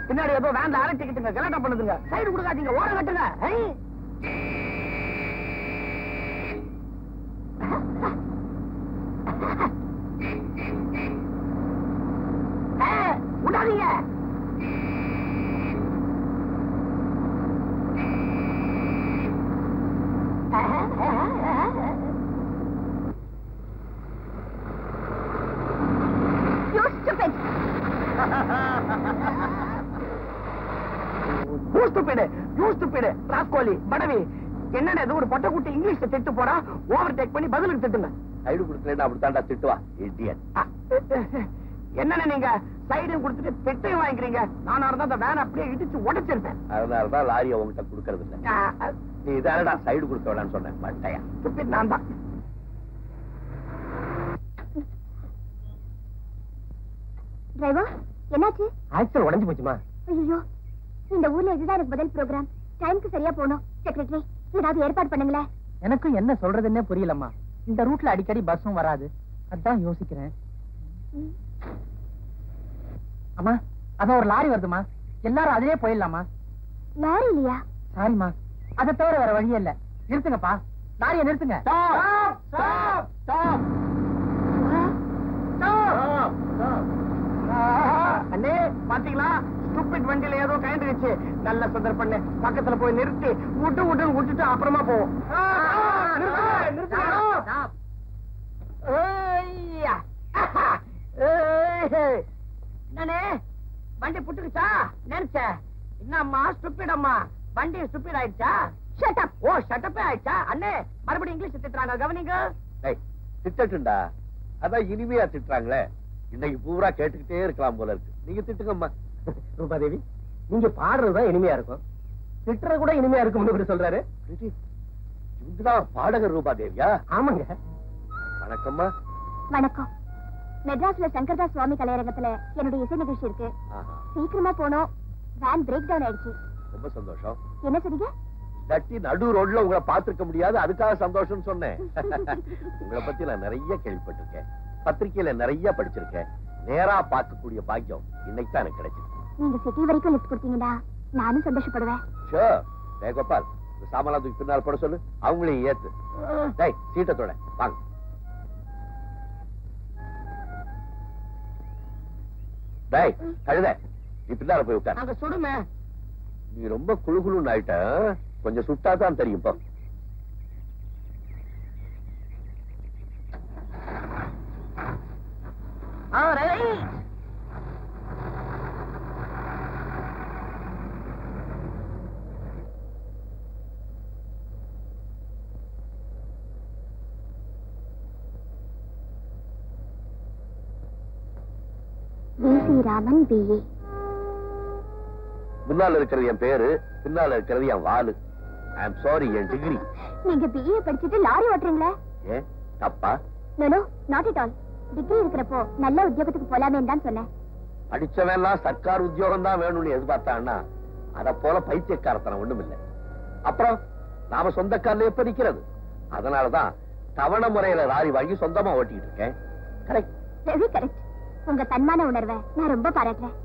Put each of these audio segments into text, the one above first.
பின்னாடி ஏதோ வேன்ல அரட்டிக்கிட்டுங்க கலாட்டா பண்ணுதுங்க. சைடு கொடுக்காதீங்க, ஓர கட்டுங்க. விடாதீங்க. என்னடா இது ஒரு பொட்டை குட்டி இங்கிலீஷ்ல திட்டு போறா, ஓவர் டேக் பண்ணி பதிலுக்கு திட்டுங்க. சைடு கொடுக்கலன்னா அப்படித்தாண்டா திட்டுவா இடியட். என்னன்னு நீங்க சைடும் கொடுத்துட்டு திட்டையும் வாங்கிக்கிறீங்க. நானா இருந்தா அந்த வேன் அப்படியே இடிச்சு உடைச்சிருப்பேன். அதனாலதான் லாரியை உங்ககிட்ட கொடுக்கறது இல்ல. நீ இதானடா சைடு கொடுக்க வேணாம்னு சொன்னேன். மட்டையா துப்பி நான் தான். டிரைவர் என்னாச்சு? ஆக்சல் உடைஞ்சு போச்சுமா. ஐயோ, இந்த ஊர்ல இதுதான் எனக்கு முதல் ப்ரோக்ராம். டைம்க்கு சரியா போகணும். செக்ரட்டரி ஏதாவது ஏற்பாடு பண்ணுங்களேன். எனக்கும் என்ன சொல்றதுன்னே புரியலம்மா. இந்த ரூட்ல அடிக்கடி பஸ்ஸும் வராது, அதான் யோசிக்கிறேன். அம்மா, அதான் ஒரு லாரி வருதுமா, எல்லாரும் அதிலே போயிடலாமா? லாரி இல்லையா? சாரிம்மா, அதை தவிர வேற வழியே இல்ல. நிறுத்துங்கப்பா, லாரியை நிறுத்துங்க. அண்ணே பாத்தீங்களா, ஸ்டூபிட் வண்டியில ஏதோ கயந்துருச்சு. நல்ல சுந்தர் பண்ணு, பக்கத்துல போய் நிறுத்தி விட்டுன்னு விட்டுட்டு அப்புறமா போவோம். என்னே வண்டி புட்டுக்குச்சா? நினைச்ச என்னம்மா ஸ்டூபிட் அம்மா, வண்டி ஸ்டூபிட் ஆயிடுச்சா? ஷட்டப். ஓ ஷட்டப்பே ஆயிடுச்சா? அண்ணே மறுபடியும் இங்கிலீஷ் திட்டுறாங்க, கவனிங்க. திட்டட்டுண்டா, அதான் இனிமையா திட்டுறாங்களே. இன்னைக்கு பூரா கேட்டுக்கிட்டே இருக்கலாம் போல இருக்கு. நீங்க திட்டுங்கம்மா. ரூபாதேவி, நீங்க பாடுறதுதான் இனிமையா இருக்கும், திட்டுறது கூட இனிமையா இருக்கும் சொல்றாரு. இவங்கதான் பாடகர் ரூபாதேவியா? ஆமாங்க. வணக்கம்மா. வணக்கம். மெட்ராஸ்ல சங்கர்தாஸ் சுவாமி கலையரங்கத்துல என்னுடைய இசை நிகழ்ச்சி இருக்கு. சீக்கிரமா போனோம். வேன் பிரேக் டவுன் ஆயிடுச்சு. ரொம்ப சந்தோஷம். என்ன சொன்னீங்க? தட்டி நடு ரோட்ல உங்களை பாத்துருக்க முடியாது, அதுக்காக சந்தோஷம் சொன்னேன். உங்களை பத்தி நான் நிறைய கேள்விப்பட்டிருக்கேன், பத்திரிகையில நிறைய படிச்சிருக்கேன். நேரா பார்க்கக்கூடிய பாக்கியம் இன்னைக்கு தான் எனக்கு கிடைச்சது. நீங்க சிட்டி வரைக்கும் லிஃப்ட் கொடுத்தீங்கன்னா நானும் சந்தோஷப்படுவேன். ஷூர். டேய் கோபால், இந்த சாமான் தூக்கி பின்னால் போட சொல்லு, அவங்களையும் ஏத்து. டேய் சீட்டத்தோட வாங்க. டேய் கழுத, நீ பின்னால போய் உட்கார். அங்க சுடுமே. நீ ரொம்ப குழுகுழுன்னு ஆயிட்ட, கொஞ்சம் சுட்டாதான் தெரியும். இப்போ ராமன் பிஏ. முன்னால இருக்கிறது என் பேரு, பின்னால இருக்கிறது என் வாலு. ஐ அம் சாரி, என் டிகிரி. நீங்க பிஏ படிச்சுட்டு லாரி ஓட்டுறீங்களா? ஏன் தப்பா? No, not at all. Degree இருக்கிறப்போ நல்ல உத்தியோகத்துக்கு போலாமேன்னு தான் சொன்னேன். படிச்சவெல்லாம் சர்க்கார் உத்தியோகம் தான் வேணும்னு எதிர்பார்த்தான்னா அத போல பைத்தியக்காரத்தனம் ஒண்ணும் இல்லை. அப்புறம் நாம சொந்த காலில் எப்ப நிக்கிறது? அதனாலதான் தவணை முறையில லாரி வாங்கி சொந்தமா ஓட்டிட்டு இருக்கேன். கரெக்ட். Very correct. உங்க தன்மான உணர்வை நான் ரொம்ப பாராட்டுறேன்.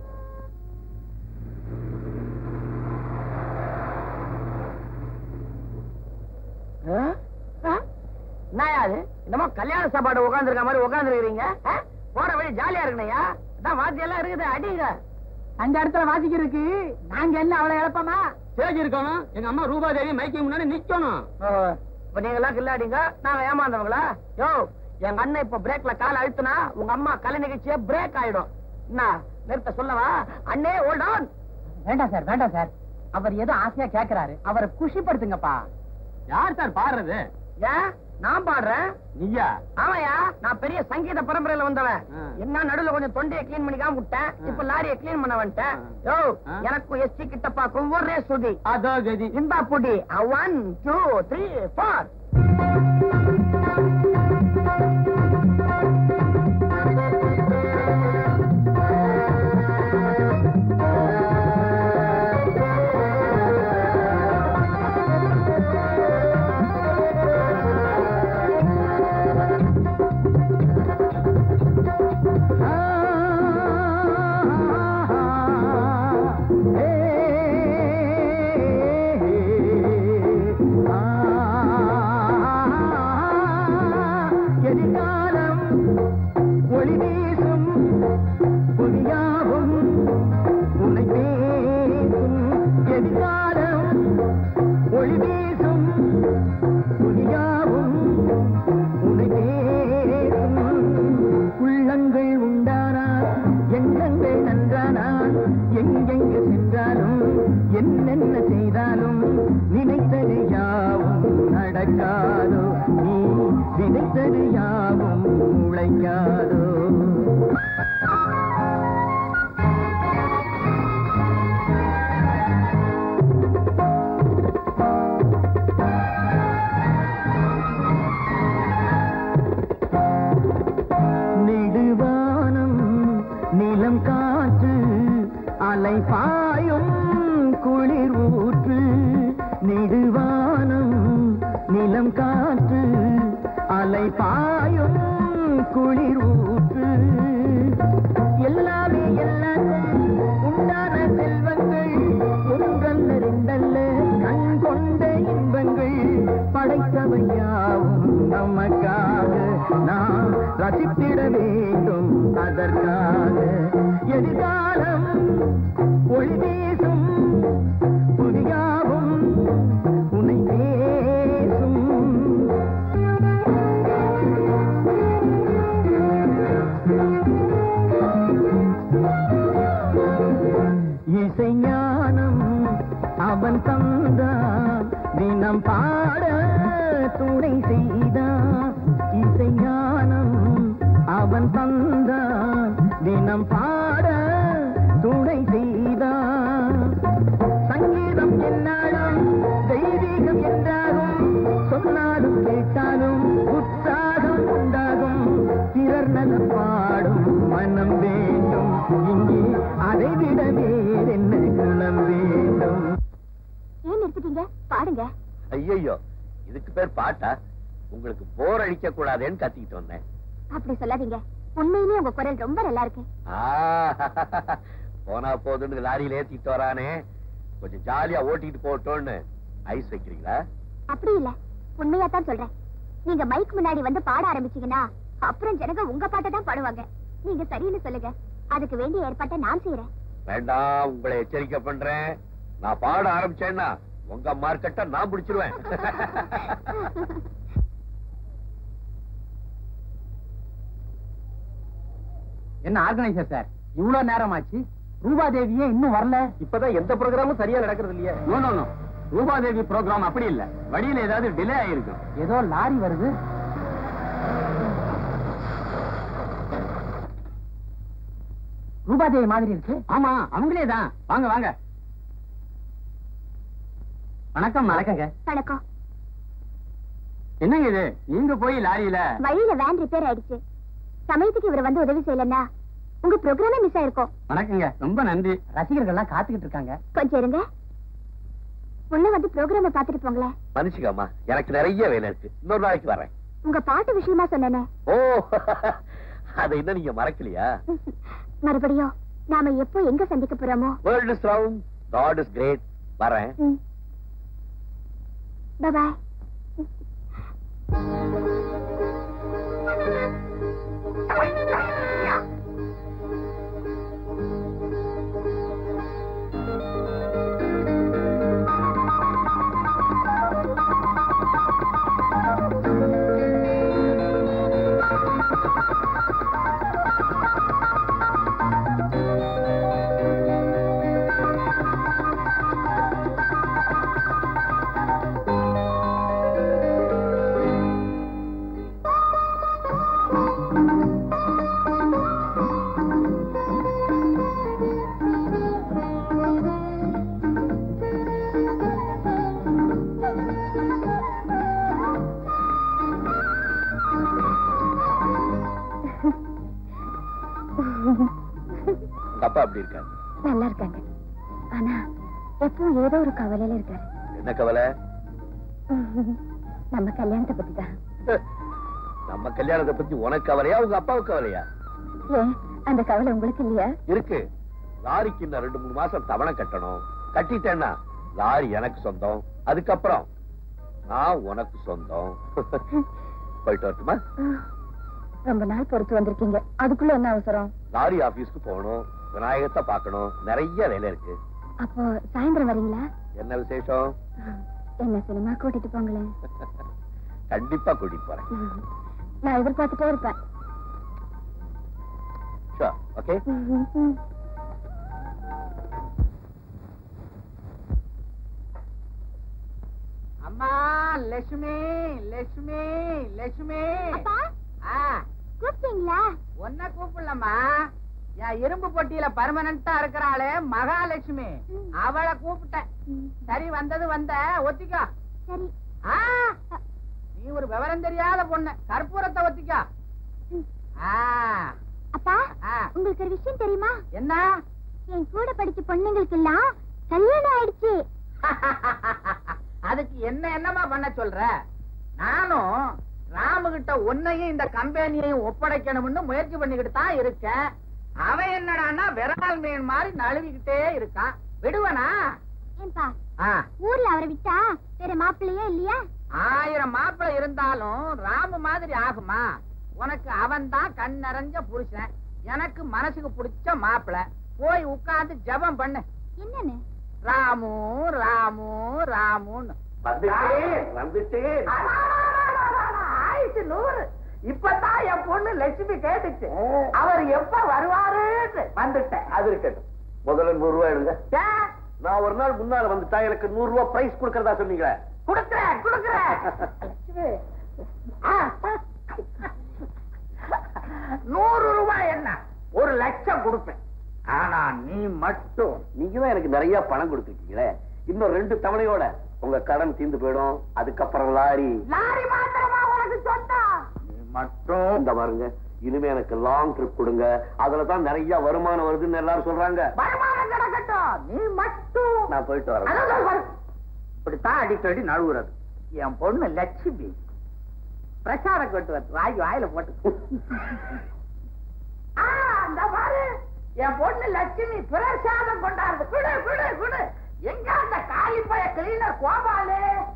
என்னமோ கல்யாண சாப்பாடு உட்காந்துருக்க மாதிரி உட்காந்துருக்கீங்க. போற வழி ஜாலியா இருக்கணையா? வாத்தி எல்லாம் இருக்குது, அடிங்க. அந்த இடத்துல வாசிக்கிறதுக்கு நாங்க என்ன அவ்வளவு இழப்பமா? ஸ்டேஜ் இருக்கணும். எங்க அம்மா ரூபாதேவி மைக்கு முன்னாடி நிக்கணும். இப்ப நீங்க எல்லாம் கில்லாடிங்க, நாங்க ஏமாந்தவங்களா? யோ, எங்க அண்ணன் இப்ப பிரேக்ல கால அழுத்துனா உங்க அம்மா கலை நிகழ்ச்சியே பிரேக் ஆயிடும். என்ன நிறுத்த சொல்லவா? அண்ணே ஹோல்ட் ஆன். வேண்டாம் சார், வேண்டாம் சார். அவர் ஏதோ ஆசையா கேட்கிறாரு, அவரை குஷிப்படுத்துங்கப்பா. யார் சார் பாடுறது? ஏன் நான் பாடுறேன்? நீயா? ஆமாயா, நான் பெரிய சங்கீத பரம்பரையில வந்தவன். என்ன நடுவுல கொஞ்சம் தொண்டையை கிளீன் பண்ணிக்காம விட்டேன், இப்ப லாரியை கிளீன் பண்ண வந்துட்டேன். யோ, எனக்கும் எஸ்டி கிட்டப்பாக்கும் ஒரே சுதி. அதோ கதி. இந்தா புடி. 1 2 3 4. நடக்காதோ, நீ விதைத்தது யாவும் உழைக்காதோ. நெடுவானம் நிலம் காற்று அலை பாயும் குளிர் ஊற்று. நெடுவானம் நிலம் காற்று அலை பாயும் குளிர் ஊற்று. எல்லாமே எல்லாரும் உண்டான செல்வங்கள், ஒன்றல்ல ரெண்டல்ல கண் கொண்ட இன்பங்கள். படைத்தவையாவும் நமக்காக நாம் ரசித்திட வேண்டும். அதற்காக எதிர்காலம் ஒளி வீசும், புதியாவும் உன்னை பேசும். இசைஞானம் அவன் தந்தான், தினம் பாட துணை செய்தான். இசைஞானம் அவன் தந்தான், தினம் பாட துணை செய்தான். சங்கீதம் என்னாலும் தெய்வீகம் என்றாலும், சொன்னாலும் கேட்டாலும் உற்சாகம் உண்டாகும். பிறர் நலம் பாடும் மனம் வேண்டும், இங்கே அதை விட வேறென்ன குணம் வேண்டும். ஏன் நிறுத்திட்டீங்க? பாடுங்க. ஐயோ, இதுக்கு பேர் பாட்டா? உங்களுக்கு போர் அடிக்க கூடாதுன்னு கத்திக்கிட்டு வந்தேன். அப்படி சொல்லாதீங்க, உண்மையிலேயே உங்க குரல் ரொம்ப நல்லா இருக்கு. போனா போதுன்னு லாரியில ஏத்திட்டு வரானே, கொஞ்சம் ஜாலியா ஓட்டிட்டு போட்டோன்னு ஐஸ் வைக்கிறீங்களா? அப்படி இல்ல, உண்மையாத்தான் சொல்றேன். நீங்க மைக் முன்னாடி வந்து பாட ஆரம்பிச்சீங்கன்னா அப்புறம் ஜனங்க உங்க பாட்டை தான் பாடுவாங்க. நீங்க சரின்னு சொல்லுங்க, அதுக்கு வேண்டிய ஏற்பாட்டை நான் செய்யறேன். வேண்டாம், உங்களை எச்சரிக்கை பண்றேன். நான் பாட ஆரம்பிச்சேன்னா உங்க மார்க்கெட்ட நான் பிடிச்சிருவேன். என்ன ஆர்கனைசர் சார், இவ்வளவு நேரம் ஆச்சு, ரூபாதேவியே இன்னும் வரல. இப்பதான் எந்த ப்ரோக்ராமும் சரியா நடக்கிறது இல்லையா? நோ, ரூபாதேவி ப்ரோக்ராம் அப்படி இல்ல, வழியில ஏதாவது டிலே ஆயிருக்கும். ஏதோ லாரி வருது. ரூபாதேவி மாதிரி இருக்கு. ஆமா, அவங்களே தான். வாங்க வாங்க. வணக்கம். வணக்கங்க. வணக்கம். என்னங்க இது, நீங்க போய் லாரியில? வழியில வேன் ரிப்பேர் ஆயிடுச்சு. சமயத்துக்கு இவர் வந்து உதவி செய்யலன்னா உங்க ப்ரோக்ராமே மிஸ் ஆயிருக்கும். வணக்கங்க, ரொம்ப நன்றி. ரசிகர்கள் எல்லாம் காத்துக்கிட்டு இருக்காங்க. கொஞ்சம் இருங்க, உள்ள வந்து ப்ரோக்ராம பாத்துட்டு போங்களேன். மன்னிச்சுக்கம்மா, எனக்கு நிறைய வேலை இருக்கு, இன்னொரு நாளைக்கு வரேன். உங்க பாட்டு விஷயமா சொன்னேனே. ஓ, அதை இன்னும் நீங்க மறக்கலையா? மறுபடியும் நாம எப்போ எங்க சந்திக்க போறோமோ? World is round, God is great. வரேன். Bye bye. அப்பா அப்படி இருக்காரு? நல்லா இருக்காங்க. ஆனா எப்பவும் ஏதோ ஒரு கவலையில இருக்காரு. என்ன கவலை? நம்ம கல்யாணத்தை பத்தி தான். நம்ம கல்யாணத்தை பத்தி உனக்கு கவலையா, உங்க அப்பாவுக்கு கவலையா? ஏன் அந்த கவலை உங்களுக்கு இல்லையா? இருக்கு. லாரிக்கு இன்னும் 2-3 மாசம் தவணை கட்டணும். கட்டிட்டேன்னா லாரி எனக்கு சொந்தம், அதுக்கப்புறம் நான் உனக்கு சொந்தம். போயிட்டு வரட்டுமா? ரொம்ப நாள் பொறுத்து வந்திருக்கீங்க, அதுக்குள்ள என்ன அவசரம்? லாரி ஆபீஸ்க்கு போகணும், விநாயகத்தை பார்க்கணும், நிறைய வேலை இருக்கு. அப்போ சாயந்தரம் வரீங்களா? என்ன விசேஷம்? என்ன சினிமா கூட்டிட்டு போங்களேன். கண்டிப்பா கூட்டிட்டு போறேன். நான் எதிர்பார்த்துட்டே இருப்பேன். ஓகே. அம்மா அம்மா லட்சுமி லட்சுமி லட்சுமி அப்பா கூப்பிட்டீங்களா? ஒன்ன கூப்பிடலம்மா, என் இரும்பு பொட்டியில பர்மனண்டா இருக்கிறாளே மகாலட்சுமி, அவளை கூப்பிட்டேன். சரி வந்தது வந்த ஒத்திக்கோ. சரி. நீ ஒரு விவரம் தெரியாத பொண்ணு, கற்பூரத்தை ஒத்திக்கோ. அப்பா உங்களுக்கு ஒரு விஷயம் தெரியுமா? என்ன? என் கூட படிச்ச பொண்ணுங்களுக்கு எல்லாம் கல்யாணம் ஆயிடுச்சு. அதுக்கு என்னமா பண்ண சொல்ற? நானும் ராமுகிட்ட உன்னையும் இந்த கம்பெனியையும் ஒப்படைக்கணும்னு முயற்சி பண்ணிக்கிட்டு தான் இருக்கேன். அவன் என்னடான்னா விரால் மீன் மாதிரி நழுவிக்கிட்டே இருக்கான். விடுவனா? ஏன்பா ஊர்ல அவரை விட்டா வேற மாப்பிள்ளையே இல்லையா? 1000 மாப்பிள்ளை இருந்தாலும் ராமு மாதிரி ஆகுமா? உனக்கு அவன் தான் கண் நிறைஞ்ச புருஷன், எனக்கு மனசுக்கு பிடிச்ச மாப்பிள்ளை. போய் உட்கார்ந்து ஜபம் பண்ணு. என்னன்னு? ராமு ராமு ராமுன்னு. ஆயிடுச்சு 100. இப்பதான் என் பொண்ணு லட்சுமி கேட்டுச்சு, அவர் எப்ப வருவாரு வந்துட்டேன். அது இருக்கட்டும், முதல்ல 100 ரூபாய் எடுங்க. நான் ஒரு நாள் முன்னால வந்துட்டா எனக்கு 100 ரூபாய் பிரைஸ் கொடுக்கறதா சொன்னீங்களே. கொடுக்கிறேன் கொடுக்கிறேன். 100 ரூபாய் என்ன, 1 லட்சம் கொடுப்பேன். ஆனா நீ மட்டும், நீங்க தான் எனக்கு நிறைய பணம் கொடுத்துருக்கீங்களே, இன்னும் 2 தவணையோட உங்க கடன் தீர்ந்து போயிடும். அதுக்கப்புறம் லாரி மாத்திரமா உனக்கு சொந்தம். நீ மட்டும் இந்த பாருங்க, இனிமே எனக்கு லாங் ட்ரிப் கொடுங்க, அதுலதான் நிறைய வருமானம் வருதுன்னு எல்லாரும் சொல்றாங்க. வருமானம் கிடக்கட்டும், நீ மட்டும். நான் போயிட்டு வரேன். இப்படித்தான் அடிக்கடி நழுவுறது. என் பொண்ணு லட்சுமி பிரசாரம் கொண்டு வந்து வாயில போட்டு. அந்த பாரு, என் பொண்ணு லட்சுமி பிரசாதம் கொண்டாடுது. குடு குடு குடு. எங்க அந்த காலிப்பய கிளீனர் கோபாலு?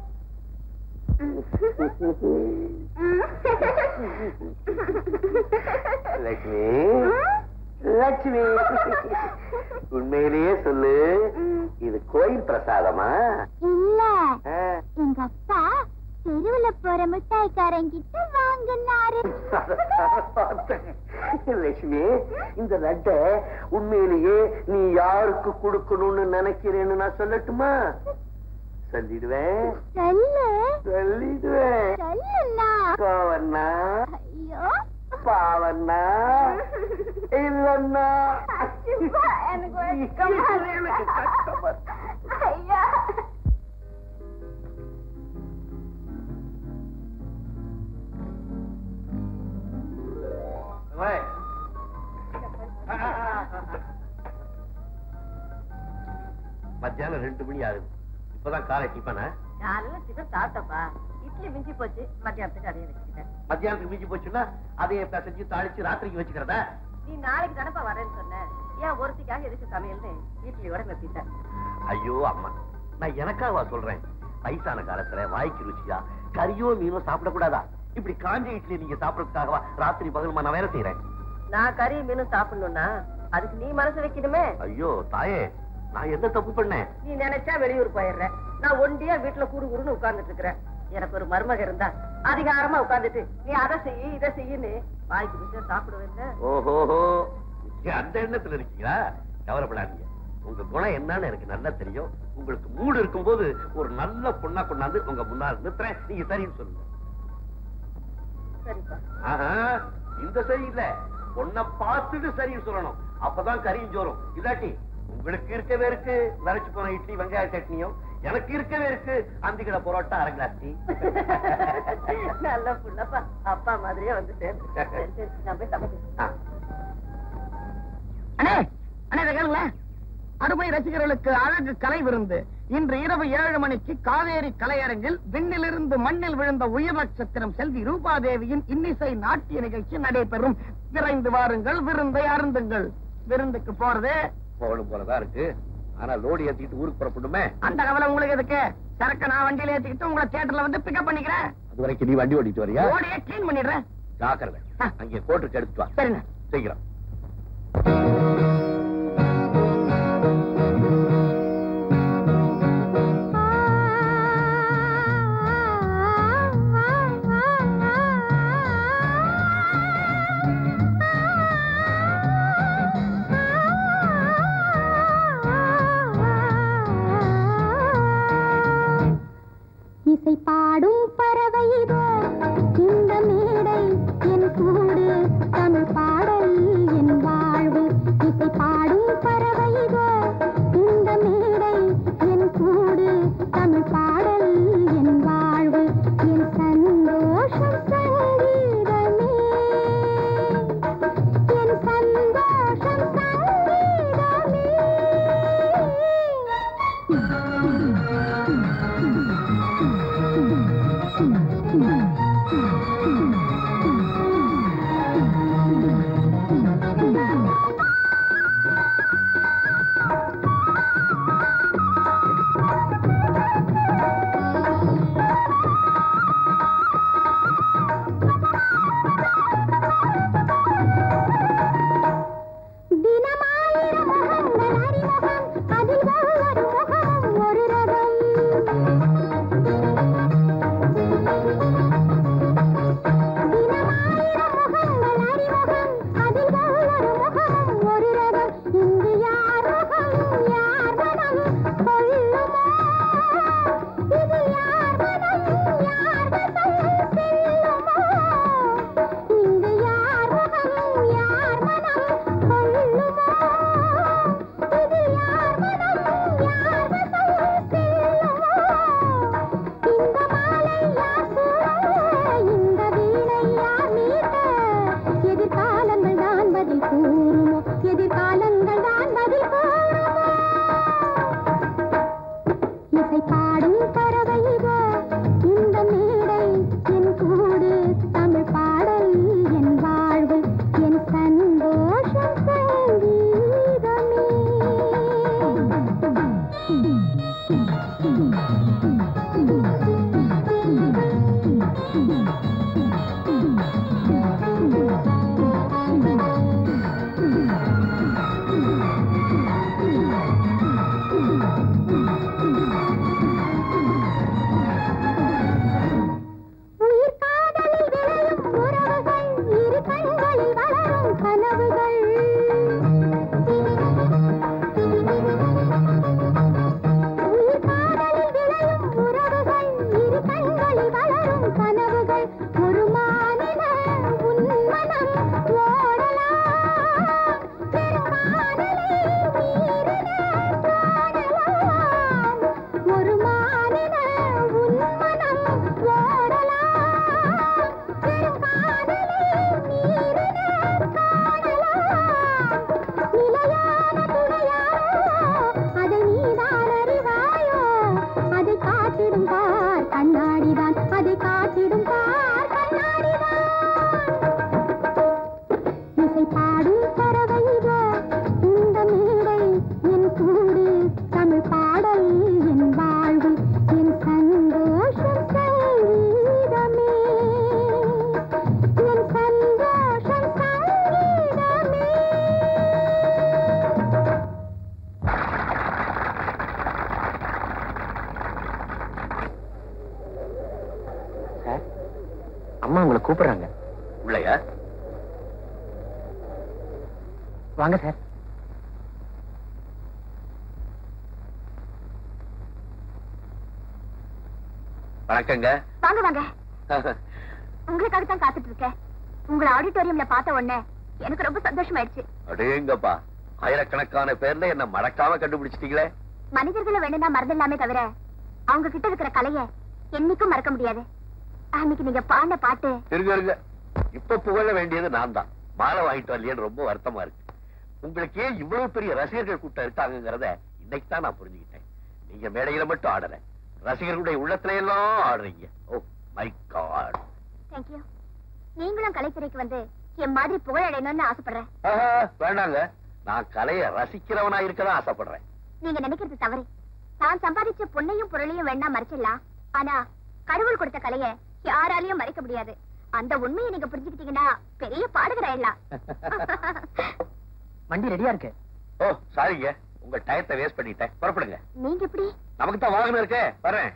லட்சுமி லட்சுமி, உண்மையிலேயே சொல்லு, இது கோயில் பிரசாதமா? இல்ல, எங்க அப்பா தெருவுல போற மிட்டாய்க்காரங்கிட்ட வாங்கினாரு. லட்சுமி, இந்த லட்டை உண்மையிலேயே நீ யாருக்கு கொடுக்கணும்னு நினைக்கிறேன்னு நான் சொல்லட்டுமா? சொல்லிடுவேன். சொல்லு. சொல்லிடுவேன். சொல்லுண்ணா. கோவண்ணா, ஐயோ பாவண்ணா, இல்லண்ணா. எனக்கு ஐயா. மத்தியானம் 2 மணி ஆகுது, இப்பதான் காலை டிஃபனா? காலையில டிஃபன் சாப்பிட்டப்பா, இட்லி மிஞ்சி போச்சு, மத்தியானத்துக்கு அதையே வச்சுக்கிட்டேன். மத்தியானத்துக்கு மிஞ்சி போச்சுன்னா அதையே செஞ்சு தாளிச்சு ராத்திரிக்கு வச்சுக்கிறதா? நீ நாளைக்கு தானப்பா வரேன்னு சொன்ன, ஏன் ஒருத்திக்காக எதுக்கு சமையல்னு இட்லியோட நிறுத்திட்டேன். ஐயோ அம்மா, நான் எனக்காவா சொல்றேன்? வயசான காலத்துல வாய்க்கு ருச்சியா கறியோ மீனோ சாப்பிடக்கூடாதா? இப்படி காஞ்ச இட்லி நீங்க சாப்பிடறதுக்காகவா ராத்திரி பகலுமா நான் வேலை செய்யறேன்? நான் கறி மீனும் சாப்பிடணும்னா அதுக்கு நீ மனசு வைக்கணுமே. ஐயோ தாயே, நான் என்ன தப்பு பண்ணேன்? நீ நினைச்சா வெளியூர் போயிடுற, நான் ஒண்டியா வீட்டுல கூடு கூடுன்னு உட்கார்ந்துட்டு இருக்கிறேன். எனக்கு ஒரு மருமக இருந்தா அதிகாரமா உட்கார்ந்துட்டு நீ அதை செய்ய இதை செய்யன்னு வாய்க்கு ருச்சியா சாப்பிடுவேன். ஓஹோ, அந்த எண்ணத்துல இருக்கீங்களா? கவலைப்படாதீங்க, உங்க குணம் என்னன்னு எனக்கு நல்லா தெரியும். உங்களுக்கு மூடு இருக்கும் போது ஒரு நல்ல பொண்ணா கொண்டாந்து உங்க முன்னால் நிறுத்துறேன், நீங்க சரின்னு சொல்லுங்க. சரிப்பா. ஆஹா, இந்த சரி இல்ல, பொண்ணை பார்த்துட்டு சரின்னு சொல்லணும், அப்பதான் கறியும் சோறும். இல்லாட்டி உங்களுக்கு இருக்கவே இருக்கு வரைச்சு போன இட்லி வெங்காய சட்னியும், எனக்கு இருக்கவே இருக்கு அந்திக்கடை பரோட்டா அரை கிளாஸ் டீ. நல்ல புள்ளப்பா, அப்பா மாதிரியே வந்து சேர்ந்து. நான் போய் சமைக்கிறேன். அண்ணே அண்ணே, இதை கேளுங்களேன். அறுபை ரசிகர்களுக்கு அழகு கலை விருந்து இன்று இரவு 7 மணிக்கு காவேரி கலையரங்கில் விண்ணிலிருந்து மண்ணில் விழுந்த உயர் நட்சத்திரம் செல்வி ரூபாதேவியின் இன்னிசை நாட்டிய நிகழ்ச்சி நடைபெறும். விரைந்து வாருங்கள், விருந்தை அருந்துங்கள். விருந்துக்கு போறது போகணும் போலதான் இருக்கு, ஆனா லோடு ஏத்திட்டு ஊருக்கு புறப்படணுமே. அந்த கவலை உங்களுக்கு எதுக்கு? சரக்கு நான் வண்டியில ஏத்திக்கிட்டு உங்களை தியேட்டர்ல வந்து பிக்கப் பண்ணிக்கிறேன். அது வரைக்கும் நீ வண்டி ஓட்டிட்டு வரியா? ஓடியே கிளீன் பண்ணிடுறேன். ஜாக்கிரதை, அங்கே கோட்டுக்கு எடுத்துட்டு வா. சரிண்ணா. சீக்கிரம். இசை கூறுமோ எதிர்காலங்கள் தான் பதில் கூறுமோ இசை பாடும் பறவை இதோ இந்த மேடை என் கூடு தமிழ் பாடல் என் வாழ்வு என் சந்தோஷம் சங்கீதமே அம்மா உங்களை கூப்பிடுறாங்க. உள்ளயா? வாங்க சார். வணக்கங்க. வாங்க வாங்க. உங்களுக்காக தான் காத்துட்டு இருக்கேன். உங்களை ஆடிட்டோரியம்ல பார்த்த உடனே எனக்கு ரொம்ப சந்தோஷமாயிடுச்சு. அடேங்கப்பா, ஆயிரக்கணக்கான பேர்ல என்ன மறக்காம கண்டுபிடிச்சிட்டீங்களே. மனிதர்களை வேணும்னா மறந்துடலாமே தவிர அவங்க கிட்ட இருக்கிற கலைய என்னைக்கும் மறக்க முடியாது. அன்னைக்கு நீங்க பாடின பாட்டு. இருங்க, இப்ப புகழ வேண்டியது நான் தான். மாலை வாங்கிட்டு வரலையேன்னு ரொம்ப வருத்தமா இருக்கு. உங்களுக்கு ஏன் இவ்வளவு பெரிய ரசிகர்கள் கூட்டம் இருக்காங்கிறத இன்னைக்கு தான் நான் புரிஞ்சுக்கிட்டேன். நீங்க மேடையில மட்டும் ஆடல, ரசிகர்களுடைய உள்ளத்துல எல்லாம் ஆடுறீங்க. Oh my God. தேங்க்யூ. நீங்களும் கலைத்துறைக்கு வந்து என் மாதிரி புகழ் அடையணும்னு ஆசைப்படுறேன். வேண்டாங்க, நான் கலையை ரசிக்கிறவனா இருக்கதான் ஆசைப்படுறேன். நீங்க நினைக்கிறது தவறு. நான் சம்பாதிச்ச பொண்ணையும் பொருளையும் வேணா மறைச்சிடலாம், ஆனா கடவுள் கொடுத்த கலைய யாராலையும் மறைக்க முடியாது. அந்த உண்மையை நீங்க புரிஞ்சுக்கிட்டீங்கன்னா பெரிய பாடகராயிடலாம். வண்டி ரெடியா இருக்கு. ஓ சாரிங்க, உங்க டயத்தை வேஸ்ட் பண்ணிட்டேன். புறப்படுங்க. நீங்க எப்படி? நமக்கு தான் வாகனம் இருக்கே, வரேன்.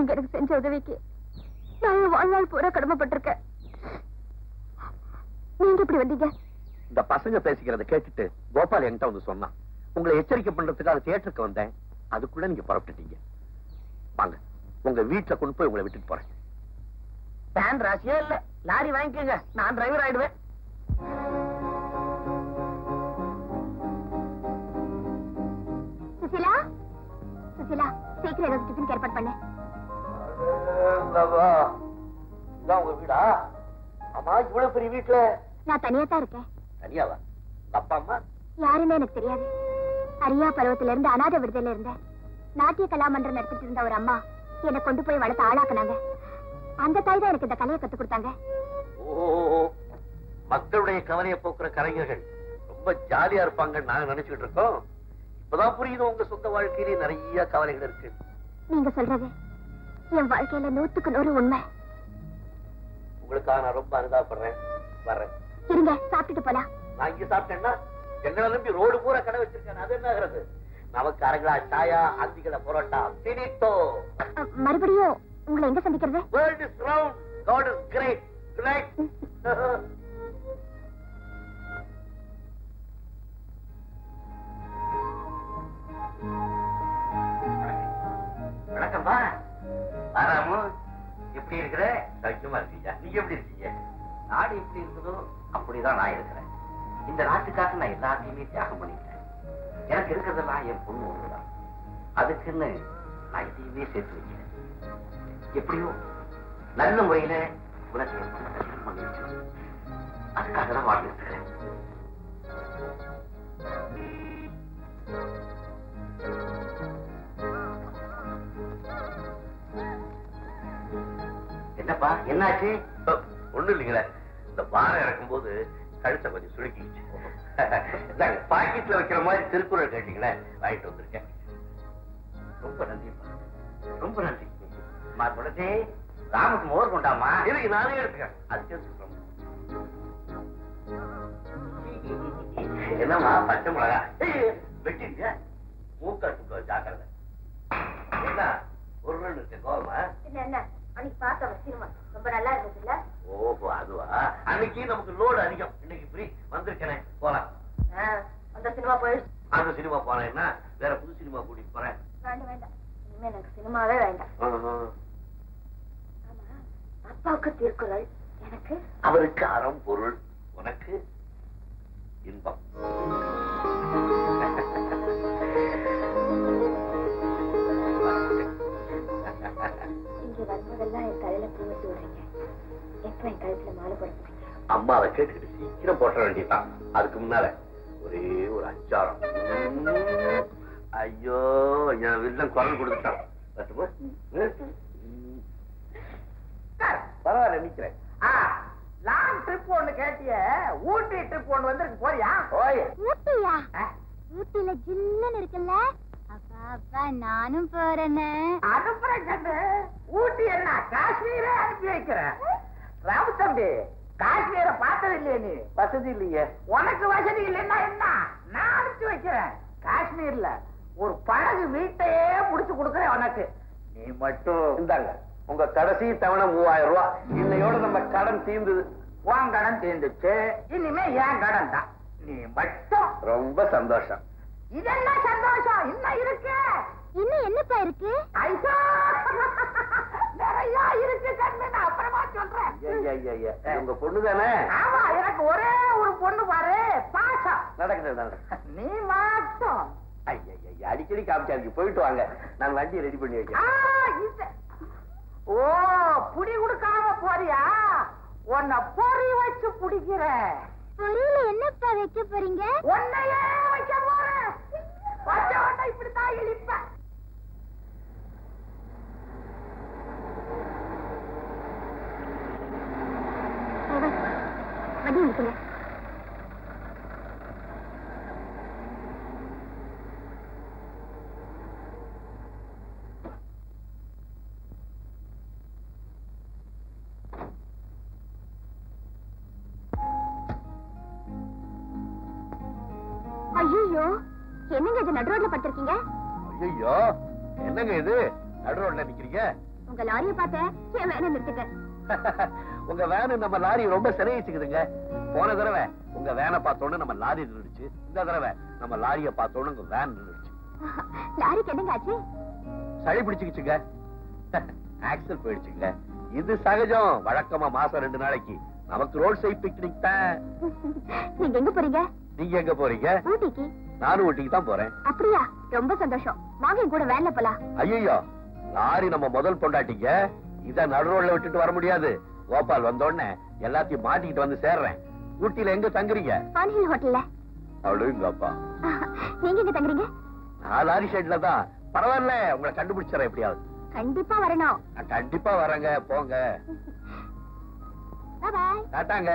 நீங்க எனக்கு செஞ்ச உதவிக்கு நான் என் வாழ்நாள் பூரா கடமைப்பட்டிருக்கேன். நீங்க இப்படி வந்தீங்க? இந்த பசங்க பேசிக்கிறத கேட்டுட்டு கோபால் என்கிட்ட வந்து சொன்னான். உங்களை எச்சரிக்கை பண்றதுக்காக தியேட்டருக்கு வந்தேன். அதுக்குள்ள நீங்க புறப்பட்டுட்டீங்க. வாங்க, உங்க வீட்டுல கொண்டு போய் உங்களை விட்டுட்டு போறேன். பேன் ராசியே இல்ல, லாரி வாங்கிக்கோங்க, நான் டிரைவர் ஆயிடுவேன். சுசிலா, சுசிலா, சீக்கிரம் ஏதாவது டிஃபன் ஏற்பாடு பண்ணு. உங்க வீடா? அம்மா, இவ்வளவு பெரிய வீட்டுல நான் தனியா தான் இருக்கேன். தனியாவா? அப்பா அம்மா யாருன்னு எனக்கு தெரியாது. அரியா பருவத்தில இருந்து அநாத விடுதல இருந்தேன். நாட்டிய கலாமன்றம் நடத்திட்டு இருந்த ஒரு அம்மா என்னை கொண்டு போய் வளர்த்து ஆளாக்குனாங்க. அந்த தாய் தான் எனக்கு இந்த கலையை கத்து கொடுத்தாங்க. மக்களுடைய கவலையை போக்குற கலைஞர்கள் ரொம்ப ஜாலியா இருப்பாங்கன்னு நாங்க நினைச்சுட்டு இருக்கோம். இப்பதான் புரியுது உங்க சொந்த வாழ்க்கையிலேயே நிறைய கவலைகள் இருக்கு. நீங்க சொல்றது என் வாழ்க்கையில 100க்கு 100 உண்மை. உங்களுக்காக நான் ரொம்ப அனுதாபப்படுறேன். வர்றேன். இருங்க, சாப்பிட்டுட்டு போலாம். நான் இங்க சாப்பிட்டேன்னா எங்களை நம்பி ரோடு பூரா கடை வச்சிருக்கேன். அது என்ன ஆகிறது? நமக்கு அரங்களா சாயா, அந்திகள பரோட்டா, தினிட்டோ. மறுபடியும் உங்களை எங்க சந்திக்கிறது? World is round, God is great. Good night. வணக்கம்மா. ஆராமு, எப்படி இருக்கிற? சௌக்கியமா இருக்கீங்க? நீங்க எப்படி இருக்கீங்க? நாடு எப்படி இருக்குதோ அப்படிதான் நான் இருக்கிறேன். இந்த நாட்டுக்காக நான் எல்லாத்தையுமே தியாகம் பண்ணிக்கிறேன். எனக்கு இருக்கிறதெல்லாம் என் பொண்ணு ஒண்ணுதான். அதுக்குன்னு நான் இதையுமே சேர்த்து வைக்கிறேன். எப்படியோ நல்ல முறையில உனக்கு என் பொண்ணை கல்யாணம் பண்ணி வைக்கணும். அதுக்காக தான் வாழ்ந்துருக்கிறேன். என்னப்பா, என்னாச்சு? ஒண்ணு இல்லைங்களே, இந்த பாரம் இறக்கும் போது கழுத்தை கொஞ்சம் சுருக்கிடுச்சு. பாக்கெட்ல வைக்கிற மாதிரி திருக்குறள் கேட்டீங்களே, வாங்கிட்டு வந்திருக்கேன். ரொம்ப நன்றிப்பா, ரொம்ப நன்றி. குழந்தை, ராமுக்கு மோர் கொண்டாமா? இருக்கு, நானே எடுத்துக்கேன். அதுக்கே சொல்றோம். என்னம்மா பச்சை மிளகா வெட்டிருக்க? மூக்க ஜாக்கிரதை. என்ன ஒரு நாள் இருக்கு கோவமா? என்ன அன்னைக்கு பார்த்த சினிமா ரொம்ப நல்லா இருந்ததுல்ல? ஓஹோ, அதுவா? அன்னைக்கு நமக்கு லோடு அதிகம். இன்னைக்கு ஃப்ரீ வந்திருக்கேனே, போலாம். அந்த சினிமா போயிடுச்சு. அந்த சினிமா போனேன்னா வேற புது சினிமா கூட்டிட்டு போறேன். வேண்டாம் வேண்டாம், இனிமே எனக்கு சினிமாவே வேண்டாம். ஆமா, அப்பாவுக்கு திருக்குறள், எனக்கு அவருக்கு அறம் பொருள், உனக்கு இன்பம். இங்க வரும்போதெல்லாம் என் தலையில பூ வச்சு விடுறீங்க. எப்ப என் கழுத்துல மாலை போட போறீங்க? அம்மாவை கேட்டுக்கிட்டு சீக்கிரம் போட்ட வேண்டியதான். அதுக்கு முன்னால ஒரே ஒரு அச்சாரம். ஐயோ, என் வில்லன் குரல் கொடுத்துட்டான். பரவாயில்ல, நிக்கிறேன். லாங் ட்ரிப் ஒண்ணு கேட்டிய, ஊட்டி ட்ரிப் ஒண்ணு வந்து போறியா? ஊட்டியா? ஊட்டில ஜில்லுன்னு இருக்குல்ல? அப்பா அப்பா, நானும் போறேன்னு. அனுப்புறேன் கண்ணு. ஊட்டி என்ன காஷ்மீரே அனுப்பி வைக்கிறேன். ராம தம்பி, காஷ்மீரை பார்த்தது இல்லையே நீ? வசதி இல்லையே. உனக்கு வசதி இல்லைன்னா என்ன, நான் அனுப்பி வைக்கிறேன். காஷ்மீர்ல ஒரு படகு வீட்டையே முடிச்சு கொடுக்கறேன் உனக்கு. நீ மட்டும் இந்தாங்க உங்க கடைசி தவணை 3000 ரூபாய். இன்னையோட நம்ம கடன் தீர்ந்தது. உன் கடன் தீர்ந்துச்சு, இனிமே என் கடன் தான். நீ மட்டும். ரொம்ப சந்தோஷம். இதெல்லாம் சந்தோஷம் இன்னும் இருக்கு. இன்னும் என்னப்பா இருக்கு? ஐயோ, நிறைய இருக்கு கண்ணு, நான் அப்புறமா சொல்றேன். உங்க பொண்ணு தானே? ஆமா, எனக்கு ஒரே ஒரு பொண்ணு பாரு, பாசம். நடக்குது. நீ மட்டும். அடிக்கடி காமிச்சாருக்கு. போயிட்டு வாங்க, நான் வண்டியை ரெடி பண்ணி வைக்கிறேன். ஓ, புடி கொடுக்காம போறியா? உன்னை பொறி வச்சு புடிக்கிறேன். பொரியல என்னப்பா வைக்க போறீங்க? உன்னையே வைக்க போறேன். வச்ச உடனே இப்படித்தான் இழிப்பேன். வண்டி நிறுத்துங்க. ஐயோ, என்னங்க இது நடு ரோட்ல படுத்திருக்கீங்க? ஐயோ, என்னங்க இது நடு ரோட்ல நிக்கிறீங்க? உங்க லாரிய பார்த்தேன், என் வேனை நிறுத்துட்டேன். உங்க வேனு நம்ம லாரி ரொம்ப சிறையிச்சுக்குதுங்க. போன தடவை உங்க வேனை பார்த்தோன்னு நம்ம லாரி நின்றுச்சு. இந்த தடவை நம்ம லாரிய பார்த்தோன்னு உங்க வேன் நின்றுச்சு. லாரிக்கு என்னங்க ஆச்சு? சளி பிடிச்சுக்கிச்சுங்க. ஆக்சல் போயிடுச்சுங்க. இது சகஜம். வழக்கமா மாசம் 2 நாளைக்கு நமக்கு ரோட் சைட் பிக்னிக் தான். நீங்க எங்க போறீங்க? நீங்க எங்க போறீங்க? ஊட்டிக்கு. நானும் ஊட்டிக்கு தான் போறேன். அப்படியா? ரொம்ப சந்தோஷம். வாங்க என் கூட வேன்ல போலாம். ஐயோ, லாரி நம்ம முதல் பொண்டாட்டிங்க. இத நடு ரோட்ல விட்டுட்டு வர முடியாது. கோபால் வந்தோடனே எல்லாத்தையும் மாட்டிக்கிட்டு வந்து சேர்றேன். ஊட்டியில எங்க தங்குறீங்க? பான்ஹில் ஹோட்டல்ல. அழுங்கப்பா. நீங்க எங்க தங்குறீங்க? நான் லாரி ஷெட்ல தான். பரவாயில்ல, உங்களை கண்டுபிடிச்சறேன் எப்படியாவது. கண்டிப்பா வரணும். நான் கண்டிப்பா வரேங்க. போங்க. Bye bye. டாட்டாங்க.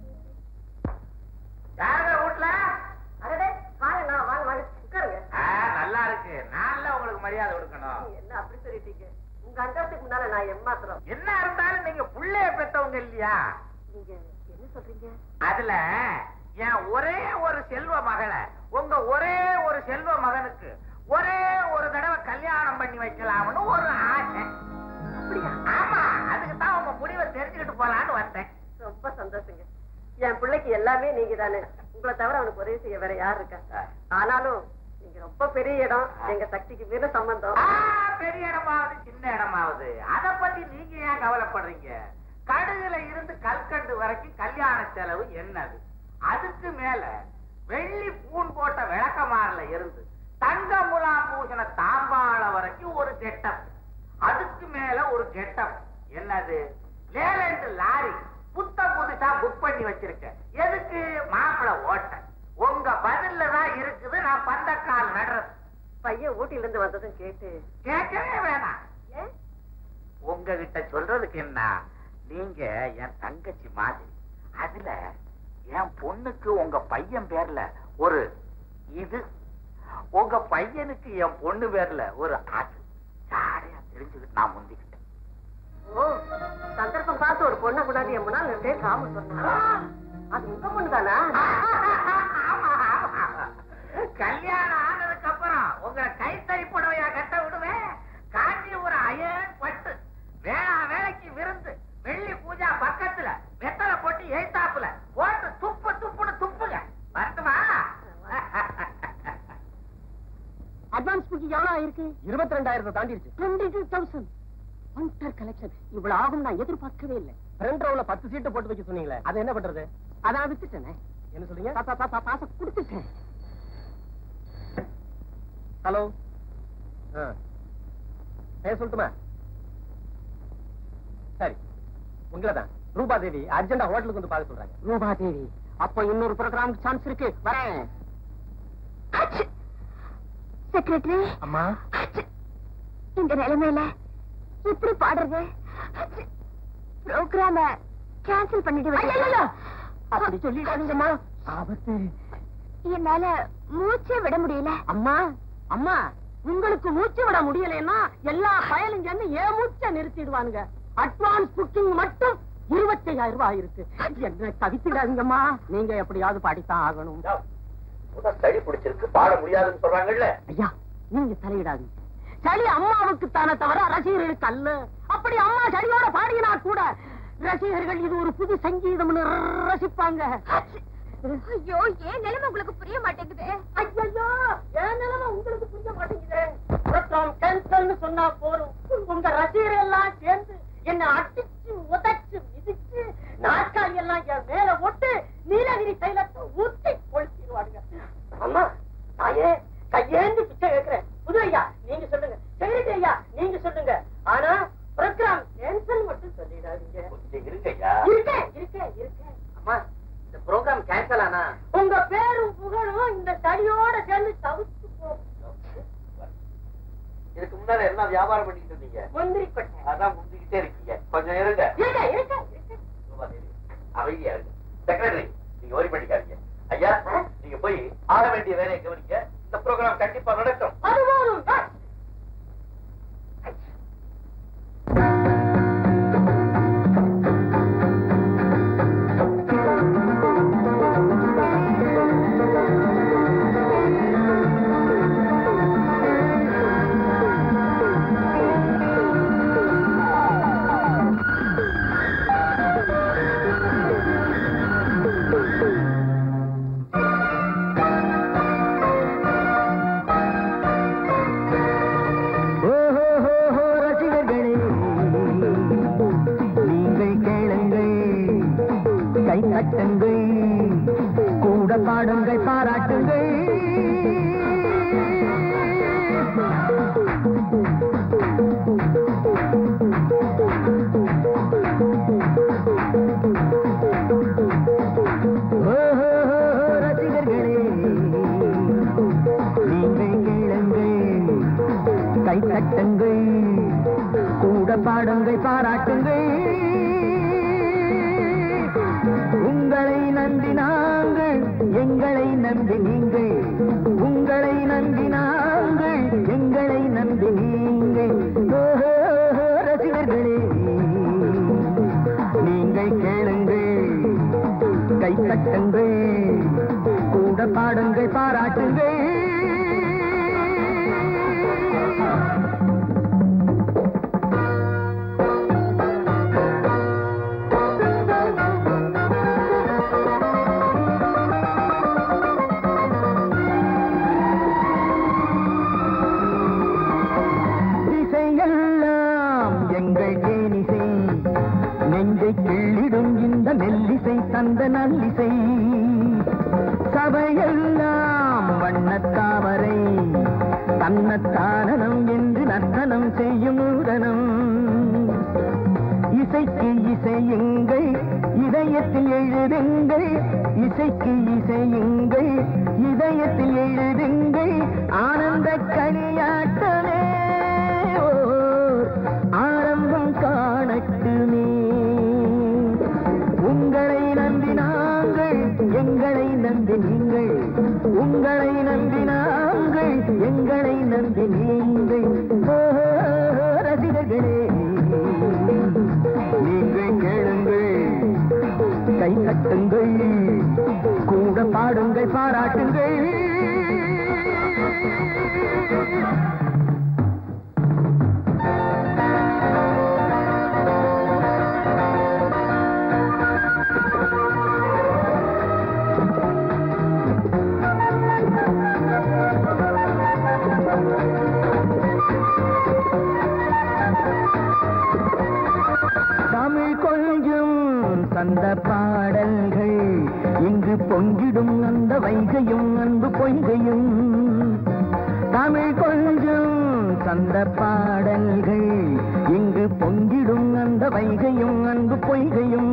யாருங்க வீட்ல? அடடே, வாங்க வாங்க வாங்க, உட்காருங்க. நல்லா இருக்கு. நான் உங்களுக்கு மரியாதை கொடுக்கணும். என்ன அப்படி சொல்லிட்டீங்க? உங்க அந்தத்துக்கு முன்னால நான் எம்மாத்திரம். என்ன இருந்தாலும் நீங்க புள்ளைய பெத்தவங்க இல்லையா? நீங்க என்ன சொல்றீங்க? அதுல என் ஒரே ஒரு செல்வ மகளை உங்க ஒரே ஒரு செல்வ மகனுக்கு ஒரே ஒரு தடவை கல்யாணம் பண்ணி வைக்கலாம்னு ஒரு ஆசை. அப்படியா? ஆமா, அதுக்கு தான் உங்க முடிவை தெரிஞ்சுக்கிட்டு போலான்னு வந்தேன். ரொம்ப சந்தோஷங்க. என் பிள்ளைக்கு எல்லாமே நீங்க தானே. உங்களை தவிர அவனுக்கு உதவி செய்ய வேற யாரு இருக்கா? ஆனாலும் நீங்க ரொம்ப பெரிய இடம். எங்க சக்திக்கு மீற சம்பந்தம். பெரிய இடமாவது சின்ன இடமாவது அத பத்தி நீங்க ஏன் கவலைப்படுறீங்க? கடுகுல இருந்து கல்கண்டு வரைக்கும் கல்யாண செலவு என்னது? அதுக்கு மேல வெள்ளி பூன் போட்ட விளக்கமாறல இருந்து தங்க முலாம் பூசண தாம்பாள வரைக்கும் ஒரு கெட்டப். அதுக்கு மேல ஒரு கெட்டப் என்னது? லேலண்ட் லாரி புதுசா புக் பண்ணி வச்சிருக்கேன். எதுக்கு? மாப்பிள ஓட்ட. உங்க பதில்ல தான் இருக்குது நான் பந்தக்கால் நடுறது. பையன் ஊட்டில இருந்து வந்ததும் கேட்கவே வேணாம். ஏன் உங்ககிட்ட சொல்றதுக்கு என்ன? நீங்க என் தங்கச்சி மாதிரி. அதுல என் பொண்ணுக்கு உங்க பையன் பேர்ல ஒரு இது, உங்க பையனுக்கு என் பொண்ணு பேர்ல ஒரு அது. யாரையா தெரிஞ்சுக்கிட்டு நான் முந்திக்கிட்டேன். ஓ, சந்தர்ப்பம் பார்த்து ஒரு பொண்ணை கொண்டாடி என் முன்னாள் நிறுத்தே காம சொன்னா. அது உங்க பொண்ணுதானா? கல்யாணம் ஆனதுக்கு அப்புறம் உங்களை கைத்தறி புடவையா கட்ட விடுவேன். காட்டி ஒரு அயன் பட்டு வேலைக்கு விருந்து வெள்ளி பூஜா பக்கத்துல வெத்தலை போட்டு எழுத்தாப்புல போட்டு துப்புன்னு துப்புங்க. வரட்டுமா? அட்வான்ஸ் புக்கிங் எவ்வளவு ஆயிருக்கு? 22,000 தாண்டிடுச்சு. 22,000 ஒன்டர் கலெக்ஷன். இவ்வளவு ஆகும் நான் எதிர்பார்க்கவே இல்லை. ஃப்ரண்ட் ரோல 10 சீட்டு போட்டு வைக்க சொன்னீங்களே, அதை என்ன பண்றது? அதான் வித்துட்டேனே. என்ன சொல்றீங்க? பாச கொடுத்துட்டேன். ஹலோ, சொல்லட்டுமா? சரி, உங்களதான் ரூபாதேவி அர்ஜென்டா ஹோட்டலுக்கு வந்து பார்க்க சொல்றாங்க. ரூபாதேவி, அப்ப இன்னொரு ப்ரோக்ராமுக்கு சான்ஸ் இருக்கு. வரேன். செக்ரட்டரி அம்மா, இந்த நிலைமையில எப்படி பாடுறது? ப்ரோக்ராம கேன்சல் பண்ணிட்டு அப்படி சொல்லிட்டாங்கம்மா. ஆபத்து. என்னால மூச்சே விட முடியல. அம்மா அம்மா, உங்களுக்கு மூச்சு விட முடியலன்னா எல்லா பயலும் சேர்ந்து ஏன் மூச்சை நிறுத்திடுவானுங்க. அட்வான்ஸ் புக்கிங் மட்டும் 25,000 ரூபாய் இருக்கு. என்ன தவித்திடாதீங்கம்மா. நீங்க எப்படியாவது பாடித்தான் ஆகணும். சளி பிடிச்சிருக்கு, பாட முடியாதுன்னு சொல்றாங்கல்ல. ஐயா, நீங்க தலையிடாதீங்க. சளி அம்மாவுக்கு தானே தவிர ரசிகர்களுக்கு அல்ல. அப்படி அம்மா சளியோட பாடினா கூட ரசிகர்கள் இது ஒரு புது சங்கீதம்னு ரசிப்பாங்க. ஐயோ, ஏன் நிலைமை உங்களுக்கு புரிய மாட்டேங்குது? ஐயோ, என் நிலைமை உங்களுக்கு புரிய மாட்டேங்குது. கேன்சல்னு சொன்னா போறோம். உங்க ரசிகர்கள் எல்லாம் சேர்ந்து என்ன அடிச்சு உதைச்சு மிதிச்சு நாற்காலி எல்லாம் என் மேல போட்டு நீலகிரி தைலத்தை ஊத்தி கொளுத்திடுவாங்க. அம்மா, தாயே கையேந்து பிச்சை கேட்கிறேன். புது ஐயா நீங்க சொல்லுங்க, செக்ரட்டரி ஐயா நீங்க சொல்லுங்க. ஆனா ப்ரோக்ராம் கேன்சல் மட்டும் சொல்லிடாதீங்க. இருக்கேன். அம்மா, இந்த ப்ரோக்ராம் கேன்சல் ஆனா உங்க பேரும் புகழும் இந்த தடியோட சேர்ந்து தவிர்த்து போகும். இதுக்கு முன்னால என்ன வியாபாரம் பண்ணிட்டு இருந்தீங்க? முந்திரி கொட்டை. அதான் முந்திக்கிட்டே இருக்கீங்க. கொஞ்சம் இருங்க. அமைதியா இருக்கு. செக்ரட்டரி, நீங்க ஓரி பண்ணிக்காதீங்க. ஐயா, நீங்க போய் ஆக வேண்டிய வேலையை கவனிக்க. இந்த ப்ரோக்ராம் கண்டிப்பா நடக்கும். பாடுங்கள் பாராட்டுங்கள் ரசிகர்களே நீங்கள் கேளுங்கள் கை தட்டுங்கள் கூட பாடுங்கள் பாராட்டுங்கள் உங்களை நம்பி நாங்கள் எங்களை நம்பி நீங்கள் உங்களை நம்பி நாங்கள் எங்களை நம்பி நீங்கள் ரசிகர்களே நீங்கள் கேளுங்கள் கை தட்டுங்கள் கூட பாடுங்கள் பாராட்டுங்கள் கிள்ளிடும் இந்த மெல்லிசை தந்த நல்லிசை சபையெல்லாம் வண்ணத்தாமரை தன்னத்தானம் என்று நர்த்தனம் செய்யும் நூதனம் இசைக்கு இசையுங்கள் இதயத்தில் எழுதுங்கள் இசைக்கு இசையுங்கள் இதயத்தில் எழுதுங்கள் ஆனந்த களியாட்டமே ஆரம்பம் காணட்டுமே உங்களை நம்பி நாங்கள் எங்களை நம்பி நீங்கள் உங்களை நம்பி நாங்கள் எங்களை நம்பி நீங்கள் ரசிகர்களே நீங்கள் கேளுங்கள் கை தட்டுங்கள் கூட பாடுங்கள் பாராட்டுங்கள் அந்த பாடல்கள் இங்கு பொங்கிடும் அந்த வைகையும் அன்பு பொய்கையும் தமிழ் கொஞ்சம் சந்த பாடல்கள் இங்கு பொங்கிடும் அந்த வைகையும் அன்பு பொய்கையும்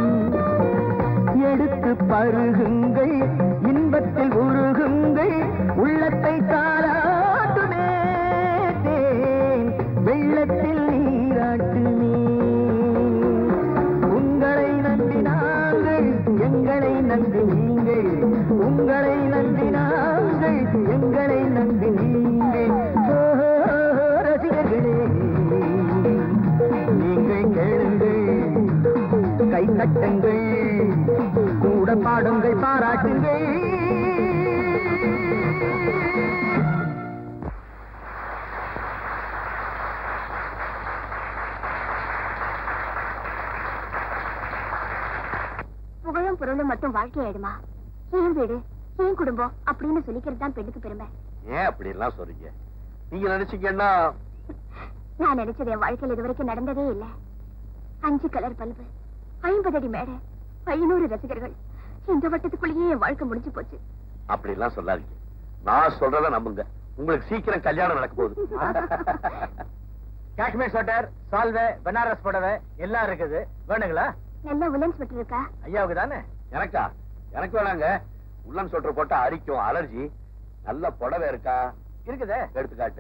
எடுத்து பருகுங்கள் இன்பத்தில் உருகுங்கள் உள்ளத்தை தாராட்டுமே தேன் வெள்ளத்தில் நீராட்டுமே உங்களை நம்பி நாங்கள் எங்களை நம்பி நீங்கள் உங்களை நம்பி நாங்கள் எங்களை நம்பி நீங்கள் ரசிகர்களே நீங்கள் கேளுங்கள் கை தட்டுங்கள் கூட பாடுங்கள் பாராட்டுங்கள் புகழும் பொருளும் மட்டும் வாழ்க்கை ஆயிடுமா ஏன் வீடு ஏன் குடும்பம் அப்படின்னு சொல்லிக்கிறது தான் பெண்ணுக்கு பெருமை ஏன் அப்படி எல்லாம் சொல்றீங்க நீங்க நினைச்சீங்கன்னா நான் நினைச்சது என் வாழ்க்கையில் இதுவரைக்கும் நடந்ததே இல்லை 5 கலர் பல்பு 50 அடி மேடை 500 ரசிகர்கள் இந்த வட்டத்துக்குள்ளேயே என் வாழ்க்கை முடிஞ்சு போச்சு அப்படி எல்லாம் சொல்லாதீங்க நான் சொல்றத நம்புங்க உங்களுக்கு சீக்கிரம் கல்யாணம் நடக்க போகுது காஷ்மீர் ஸ்வெட்டர் சால்வை பனாரஸ் புடவை எல்லாம் இருக்குது வேணுங்களா நல்ல உலன் ஸ்வெட்டர் இருக்கா ஐயாவுக்கு தானே எனக்கா எனக்கு வேணாங்க உள்ளன் சொட்டர் போட்டா அரிக்கும் அலர்ஜி நல்ல புடவை இருக்கா இருக்குதே எடுத்துக்காட்டு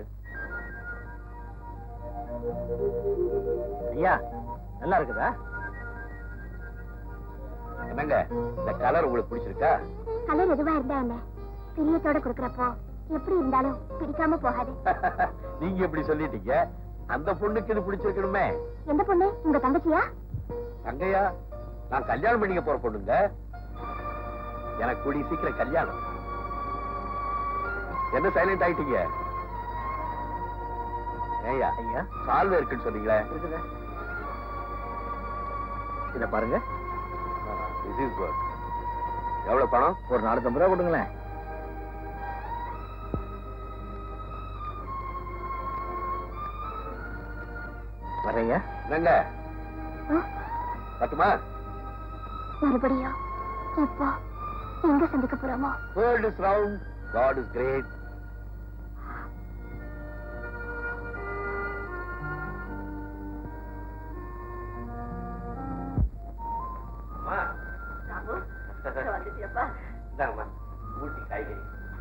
ஐயா நல்லா இருக்குதா என்னங்க இந்த கலர் உங்களுக்கு பிடிச்சிருக்கா கலர் எதுவா இருந்தா என்ன பிரியத்தோட கொடுக்கறப்போ எப்படி இருந்தாலும் பிடிக்காம போகாது நீங்க எப்படி சொல்லிட்டீங்க அந்த பொண்ணுக்கு இது பிடிச்சிருக்கணுமே எந்த பொண்ணு உங்க தங்கச்சியா தங்கையா நான் கல்யாணம் பண்ணிக்க போற பொண்ணுங்க எனக்கு கூடி சீக்கிரம் கல்யாணம் என்ன சைலண்ட் ஆயிட்டீங்க ஏய்யா ஐயா சால்வை இருக்குன்னு சொன்னீங்களே இத பாருங்க this is good எவ்வளவு பணம் ஒரு 450 ரூபாய் கொடுங்களேன் வரையா என்னங்க பட்டுமா மறுபடியும் எப்போ எங்க சந்திக்க போறோமோ? World is round, God is great. வந்துட்டியப்பா. இந்தாங்கம்மா, ஊட்டி காய்கறி.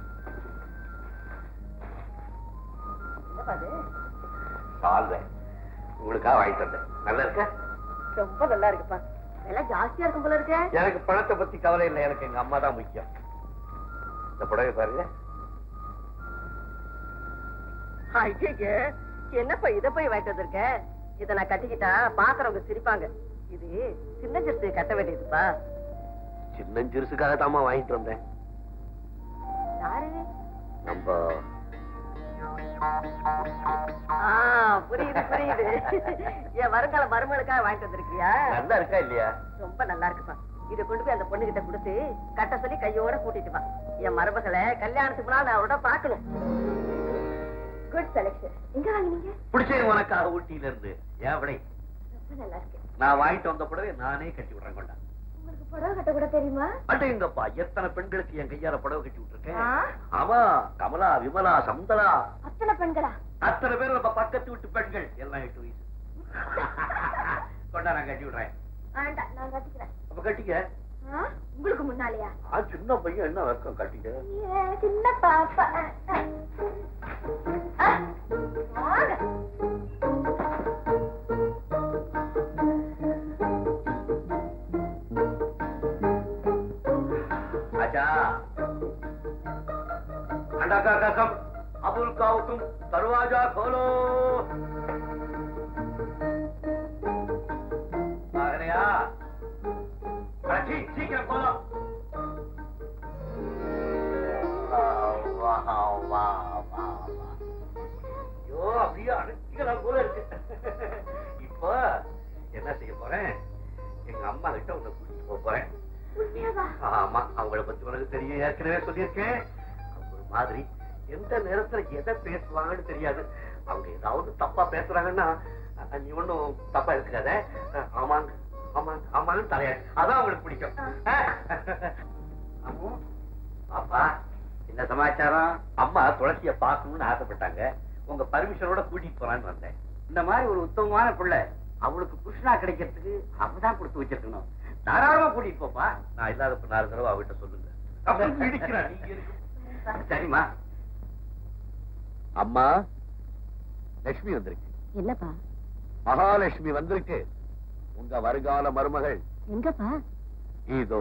என்னப்பா அது? சால்வை உங்களுக்காக வாங்கிட்டு வந்தேன். நல்லா இருக்க? ரொம்ப நல்லா இருக்குப்பா. விலை ஜாஸ்தியா இருக்கும் போல இருக்க. எனக்கு பணத்தை பத்தி கவலை இல்லை, எனக்கு எங்க அம்மா தான் முக்கியம். இந்த புடவை பாருங்க. ஐயே, என்னப்பா இதை போய் வாங்கிட்டு வந்திருக்க? இதை நான் கட்டிக்கிட்டா பாக்குறவங்க சிரிப்பாங்க. இது சின்ன ஜெர்சி கட்ட வேண்டியதுப்பா. சின்னஞ்சிறுசுக்காக தாமா வாங்கிட்டு வந்தேன். யாரு? நம்ம புரியுது புரியுது. என் வருங்கால மருமகளுக்காக வாங்கிட்டு வந்திருக்கியா? நல்லா இருக்கா இல்லையா? ரொம்ப நல்லா இருக்குப்பா. இதை கொண்டு போய் அந்த பொண்ணு கிட்ட கொடுத்து கட்ட சொல்லி கையோட கூட்டிட்டு வா. என் மருமகளை கல்யாணத்துக்கு முன்னால நான் அவரோட பாக்கணும். Good selection. எங்க வாங்கினீங்க? பிடிச்சது உனக்காக ஊட்டியில இருந்து. ஏன் விடை? ரொம்ப நல்லா இருக்கு. நான் வாங்கிட்டு வந்த புடவை நானே கட்டி விடுறேன். கொண்டா. உங்களுக்கு புடவை கட்ட கூட தெரியுமா? அடேங்கப்பா, எத்தனை பெண்களுக்கு என் கையால புடவை கட்டி விட்டுருக்கேன். ஆமா, கமலா, விமலா, சந்தலா, அத்தனை பெண்களா? அத்தனை பேர் நம்ம பக்கத்து வீட்டு பெண்கள் எல்லாம் 8 வயசு. கொண்டா, நான் கட்டி விடுறேன். வேண்டாம், நான் கட்டிக்கிறேன். அப்ப கட்டிக்க. உங்களுக்கு முன்னாலேயா? சின்ன பையன் என்ன வர்க்கம் கட்டிக்க. சின்ன பாப்பா. अबुल काओ तुम दरवाजा खोलो. சீக்கிரம் खोलो. ஐயோ, அப்படியே அடிச்சுக்கலாம் போல இருக்கு. இப்ப என்ன செய்ய போறேன்? எங்க அம்மா கிட்ட உன்னை கூட்டிட்டு போறேன். ஆமா, அவங்கள பத்தி உனக்கு தெரியும், ஏற்கனவே சொல்லியிருக்கேன். ஒரு மாதிரி எந்த நேரத்துல எதை பேசுவாங்கன்னு தெரியாது. அவங்க ஏதாவது தப்பா பேசுறாங்கன்னா நீ ஒண்ணும் தப்பா இருக்காத. ஆமாங்க ஆமாங்க ஆமாங்கன்னு தலையாடு. அதான் அவங்களுக்கு பிடிக்கும். அப்பா, என்ன சமாச்சாரம்? அம்மா துளசிய பாக்கணும்னு ஆசைப்பட்டாங்க. உங்க பர்மிஷனோட கூட்டிட்டு போறான்னு வந்தேன். இந்த மாதிரி ஒரு உத்தமமான பிள்ளை அவளுக்கு புருஷனா கிடைக்கிறதுக்கு அவதான் கொடுத்து வச்சிருக்கணும். தாராளமா கூட்டிட்டு போப்பா. நான் இல்லாத 4 தடவை அவகிட்ட சொல்லுங்க. சரிம்மா. அம்மா, லட்சுமி வந்திருக்கு. என்னப்பா? மகாலட்சுமி வந்திருக்கு. உங்க வருகால மருமகள். எங்கப்பா? இதோ.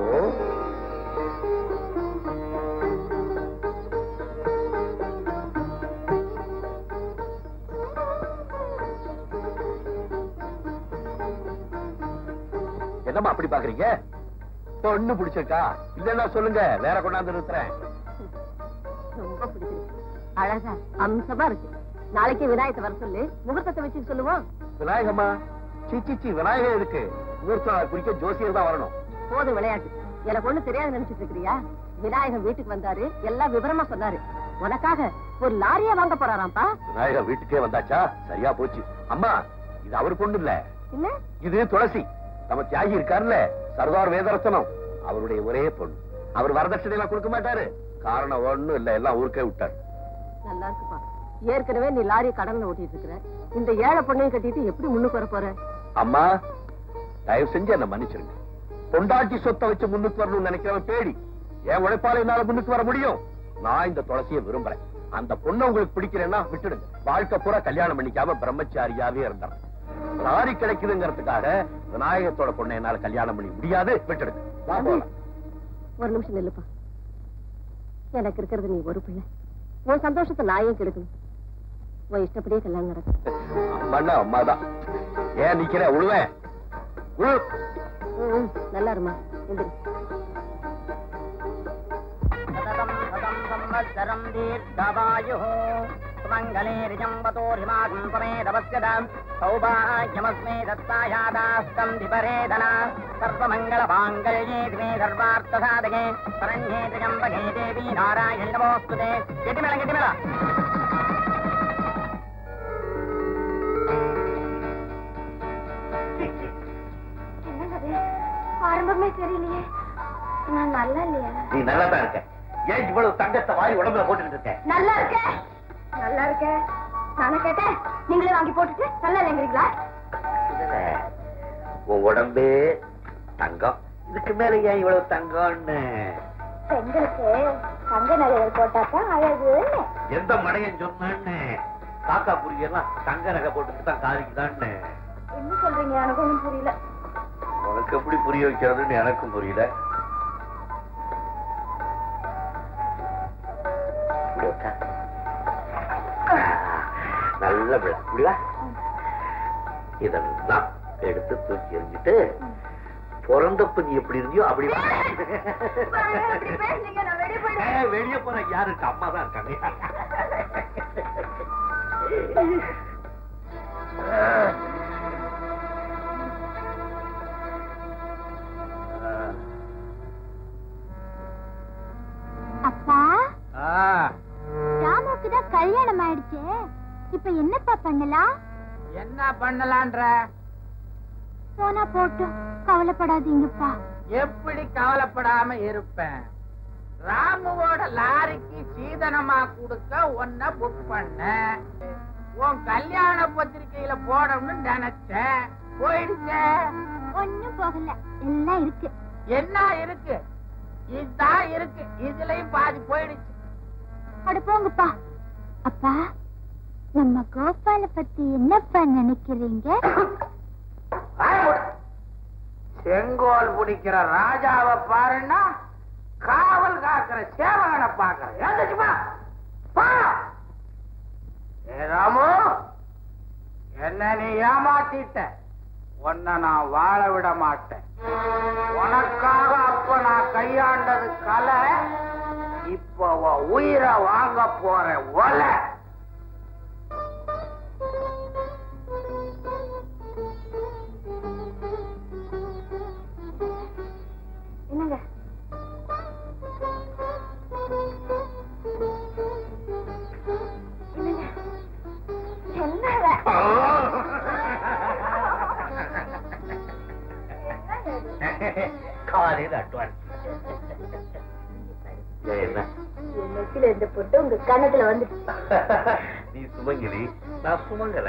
என்னம்மா அப்படி பாக்குறீங்க? பொண்ணு பிடிச்சிருக்கா? இல்லன்னா சொல்லுங்க, வேற கொண்டாந்து நிறுத்துறேன். ரொம்ப பிடிச்சிருக்கு. அழகா அம்சமா இருக்கு. நாளைக்கு விநாயகத்தை வர சொல்லு, முகூர்த்தத்தை வச்சு சொல்லுவோம். விநாயகம்மா? சீச்சி, விநாயகர் இருக்கு. முகூர்த்தம் குறிக்க ஜோசியர் தான் வரணும். போதும் விளையாட்டு. எனக்கு ஒண்ணு தெரியாது நினைச்சிட்டு இருக்கிறியா? விநாயகர் வீட்டுக்கு வந்தாரு, எல்லாம் விவரமா சொன்னாரு. உனக்காக ஒரு லாரியா வாங்க போறாராம்ப்பா. விநாயகர் வீட்டுக்கே வந்தாச்சா? சரியா போச்சு. அம்மா, இது அவர் பொண்ணு இல்ல. இல்ல, இது துளசி. நம்ம தியாகி இருக்காருல்ல, சர்தார் வேதரத்னம், அவருடைய ஒரே பொண்ணு. அவர் வரதட்சணை எல்லாம் கொடுக்க மாட்டாரு. காரணம் ஒண்ணும் இல்ல, எல்லாம் ஊருக்கே விட்டாரு. நல்லா இருக்குப்பா. ஏற்கனவே நீ லாரி கடன்ல ஓட்டிட்டு இருக்கிற. இந்த ஏழை பொண்ணையும் கட்டிட்டு எப்படி முன்னுக்கு வர போற? அம்மா, தயவு செஞ்சு என்ன மன்னிச்சிருங்க. பொண்டாட்டி சொத்தை வச்சு முன்னுக்கு வரணும்னு நினைக்கிறவன் பேடி. என் உழைப்பால என்னால முன்னுக்கு வர முடியும். நான் இந்த துளசியை விரும்புறேன். அந்த பொண்ணை உங்களுக்கு பிடிக்கிறேன்னா விட்டுடுங்க. வாழ்க்கை பூரா கல்யாணம் பண்ணிக்காம பிரம்மச்சாரியாவே இருந்தான். லாரி கிடைக்குதுங்கிறதுக்காக விநாயகத்தோட பொண்ணை என்னால கல்யாணம் பண்ணி முடியாது. விட்டுடுங்க. ஒரு நிமிஷம் நில்லுப்பா. எனக்கு இருக்கிறது நீ ஒரு பிள்ளை. உன் சந்தோஷத்தை நான் ஏன் கெடுக்கணும்? உன் இஷ்டப்படியே கல்யாணம் நடக்கும். அம்மாண்ணா அம்மாதான். ஏன் நிக்கிற? உழுவேன். நல்லா இருமா. எந்திரி. சுமங்கலே ரிஜம்பதோ ரிமாகம் சமேதவஸ்யதாம் சௌபாக்யமஸ்மே தத்தாயாதாஸ்தம் திபரேதனா சர்வமங்கள மாங்கல்யே திவே சர்வார்த்த சாதகே சரண்யே த்ரியம்பகே தேவி நாராயணி நமோஸ்துதே. கெட்டிமேளம் கெட்டிமேளம். என்னது ஆரம்பமே தெரியலையே. நான் நல்லா இல்லையா? நீ நல்லா தான் இருக்க. ஏன் இவ்வளவு தங்கத்தை வாரி உடம்புல போட்டுக்கிட்டு இருக்க? நல்லா இருக்கேன், நல்லா இருக்கேன். நானே கேட்டேன், நீங்களே வாங்கி போட்டுட்டு நல்லா இல்லைங்கிறீங்களா? உன் உடம்பே தங்கம், இதுக்கு மேல ஏன் இவ்வளவு தங்கம்னு? பெண்களுக்கு தங்க நகைகள் போட்டாதான் அழகுன்னு. எந்த மடையன் சொன்னான்னு? காக்கா புரியலாம் தங்க நகை போட்டுட்டு தான் காரிக்குதான்னு. என்ன சொல்றீங்க? எனக்கு ஒண்ணும் புரியல. உனக்கு எப்படி புரிய வைக்கிறதுன்னு எனக்கும் புரியல. நல்ல விழா புரியா? இதெல்லாம் எடுத்து தூக்கி எறிஞ்சிட்டு பிறந்தப்ப நீ எப்படி இருந்தியோ அப்படி வெளியே போற யாரு இருக்கு? அம்மா தான் இருக்காங்க. அப்பா, ராமுக்குதான் கல்யாணம் ஆயிடுச்சு. இப்ப என்னப்பா பண்ணலாம்? என்ன பண்ணலான்ற? போனா போட்டும், கவலைப்படாதீங்கப்பா. எப்படி கவலைப்படாம இருப்பேன்? ராமுவோட லாரிக்கு சீதனமா கொடுக்க ஒன்ன புக் பண்ண. உன் கல்யாண பத்திரிகையில போடணும்னு நினைச்சேன். போயிடுச்சே. ஒண்ணும் போகல, எல்லாம் இருக்கு. என்ன இருக்கு? இதுதான் இருக்கு. இதுலயும் பாதி போயிடுச்சு. அட போங்கப்பா. அப்பா, நம்ம கோபால பத்தி என்னப்பா நினைக்கிறீங்க? செங்கோல் பிடிக்கிற ராஜாவை பாருன்னா காவல் காக்கிற சேவகனை பாக்குற. ராமு, என்ன நீ ஏமாத்திட்ட. உன்னை நான் வாழ விட மாட்டேன். உனக்காக அப்ப நான் கையாண்டது கலை. இப்போ உயிரை வாங்க போற ஒலை. என்னங்க? காலையில் அட்வான்ஸ். நெத்தில இருந்த போட்டு உங்க கணத்துல வந்து. நீ சுமங்கலி, நான் சுமங்கல.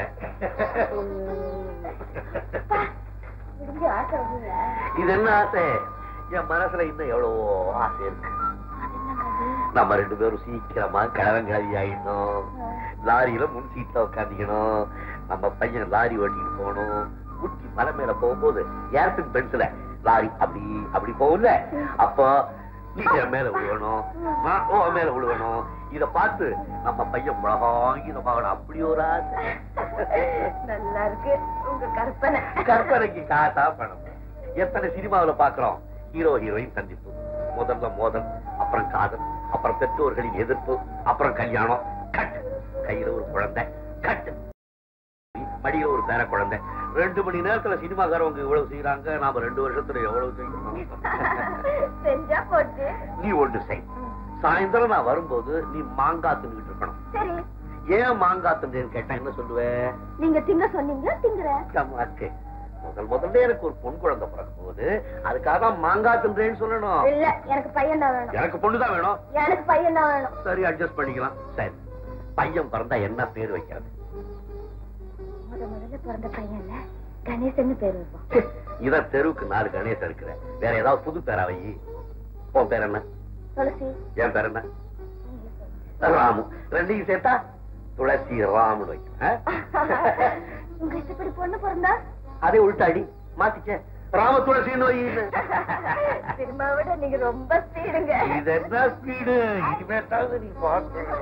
இது என்ன ஆசை? என் மனசுல இன்னும் எவ்வளவோ ஆசை இருக்கு. நம்ம ரெண்டு பேரும் சீக்கிரமா கிழவங்காதி ஆயிடணும். லாரியில முன் சீட்ல உட்காந்துக்கணும். நம்ம பையன் லாரி ஓட்டிட்டு போகணும். ஊட்டி மலை மேல போகும்போது ஏர்பின் பென்சில லாரி அப்படி அப்படி போகும்ல, அப்போ நீ என் மேல விழுவணும், நான் உன் மேல விழுவணும். இத பார்த்து நம்ம பையன் முழகாங்கணும். அப்படி ஒரு ஆசை. நல்லா இருக்கு உங்க கற்பனை. கற்பனைக்கு காசா பணம். எத்தனை சினிமாவில பாக்குறோம், ஹீரோ ஹீரோயின் சந்திப்பு, முதல்ல மோதல், அப்புறம் காதல், அப்புறம் பெற்றோர்களின் எதிர்ப்பு, அப்புறம் கல்யாணம், கட், கையில ஒரு குழந்தை, கட், மடியில ஒரு பேர குழந்தை. 2 மணி நேரத்துல சினிமாக்காரவங்க இவ்வளவு செய்யறாங்க, நாம 2 வருஷத்துல எவ்வளவு செஞ்சா போச்சு. நீ ஒன்று செய். சாயந்தரம் நான் வரும்போது நீ மாங்காய் தின்னுட்டு இருக்கணும். சரி. ஏன் மாங்காய் தின்னு கேட்டா என்ன சொல்லுவேன்? நீங்க திங்க சொன்னீங்க, திங்குறேன். முதல்ல எனக்கு ஒரு பொன் குழந்தை பிறக்கும் போது அதுக்காக மாங்காய் தின்றேன்னு சொல்லணும். இல்ல, எனக்கு பையன் தான் வேணும். எனக்கு பொண்ணுதான் வேணும். எனக்கு பையன் தான் வேணும். சரி, அட்ஜஸ்ட் பண்ணிக்கலாம். சரி, பையன் பிறந்தா என்ன பேர் வைக்கிறது? முதல்ல பிறந்த பையன்ல கணேசன் பேர் வைப்போம். இத தெருவுக்கு 4 கணேசன் இருக்கிற. வேற ஏதாவது புது பேரா வை. உன் பேர் என்ன? துளசி. என் பேர் என்ன? ராமு. ரெண்டையும் சேர்த்தா துளசி ராமுன்னு வைக்கிறேன். உங்க இஷ்டப்படி பொண்ணு பிறந்தா அதே உள்டாடி மாத்திக்க, ராம துளசின்னு வை. சினிமா விட நீங்க ரொம்ப ஸ்பீடுங்க. இது என்ன ஸ்பீடு? இனிமேட்டாவது நீ பார்க்க.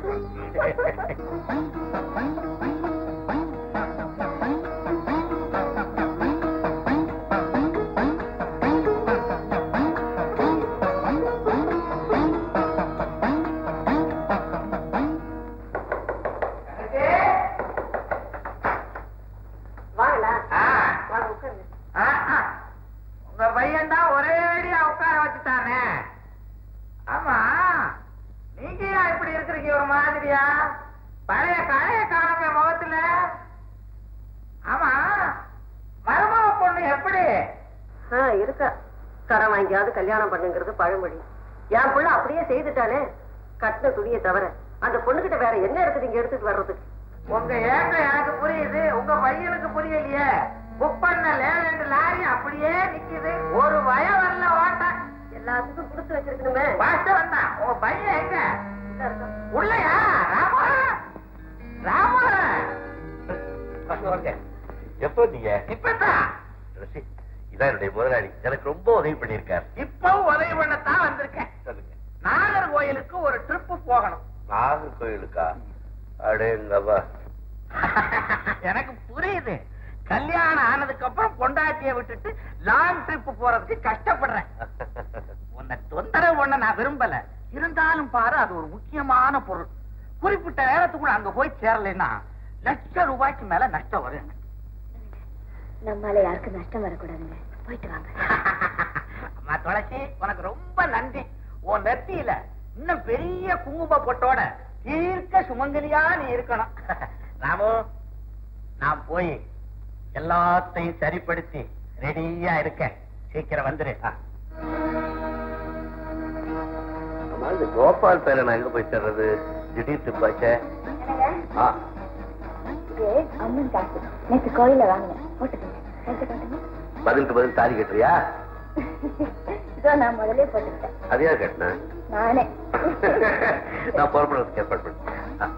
உங்க பையன் தான் ஒரே அடியா உட்கார வச்சுட்டானே. ஆமா, நீங்க ஏன் இப்படி இருக்கிறீங்க ஒரு மாதிரியா? பழைய கழைய காணமே முகத்துல. ஆமா, மருமக பொண்ணு எப்படி இருக்கா? கடன் வாங்கியாவது கல்யாணம் பண்ணுங்கிறது பழமொழி. என் பிள்ளை அப்படியே செய்துட்டாலே. கட்டின துணியை தவிர அந்த பொண்ணுகிட்ட வேற என்ன இருக்குது இங்க எடுத்துட்டு வர்றதுக்கு? உங்க ஏங்க எனக்கு புரியுது, உங்க பையனுக்கு புரியலையே. புக் பண்ண லேண்ட் லாரி அப்படியே நிக்குது, ஒரு பயம் வரல ஓட்ட. எல்லாத்துக்கும் கொடுத்து வச்சிருக்கணுமே. வாஸ்தவன் தான். உங்க பையன் எங்க? உள்ளயா? ராமா ராமா எப்போ நீங்க? இப்பதான். இதான் என்னுடைய முதலாளி, எனக்கு ரொம்ப உதவி பண்ணிருக்காரு. இப்பவும் உதவி பண்ணத்தான் வந்திருக்கேன். சொல்லுங்க. நாகர்கோயிலுக்கு ஒரு ட்ரிப் போகணும். நாகர்கோயிலுக்கா? அடேங்கப்பா. எனக்கு புரியுது. கல்யாணம் ஆனதுக்கு அப்புறம் பொண்டாட்டிய விட்டுட்டு லாங் ட்ரிப் போறதுக்கு கஷ்டப்படுறேன். உன்னை தொந்தரவு பண்ண நான் விரும்பல. இருந்தாலும் பாரு, அது ஒரு முக்கியமான பொருள். குறிப்பிட்ட நேரத்துக்குள்ள அங்க போய் சேரலைன்னா ₹1,00,000 மேல நஷ்டம் வரும். நம்மால யாருக்கு நஷ்டம் வரக்கூடாதுங்க. போயிட்டு வாங்க. அம்மா துளசி, உனக்கு ரொம்ப நன்றி. உன் நெத்தியில இன்னும் பெரிய குங்கும பொட்டோட தீர்க்க சுமங்கலியா நீ இருக்கணும். ராமு, நான் போய் எல்லாத்தையும் சரிப்படுத்தி ரெடியா இருக்கேன். சீக்கிரம் வந்துரு. இந்த கோபால் பேரை நான் எங்க போய் சேர்றது? திடீர் துப்பாச்சே. அம்மன் காசு நேற்று கோயில வாங்கினேன். பதிலுக்கு பதில் தாலி கட்டுறியா? இதோ நான் முதலே போட்டுக்கிட்டேன். அதையா கட்டினேன் நானே. நான் புறப்படுறதுக்கு ஏற்பாடு பண்ணேன்.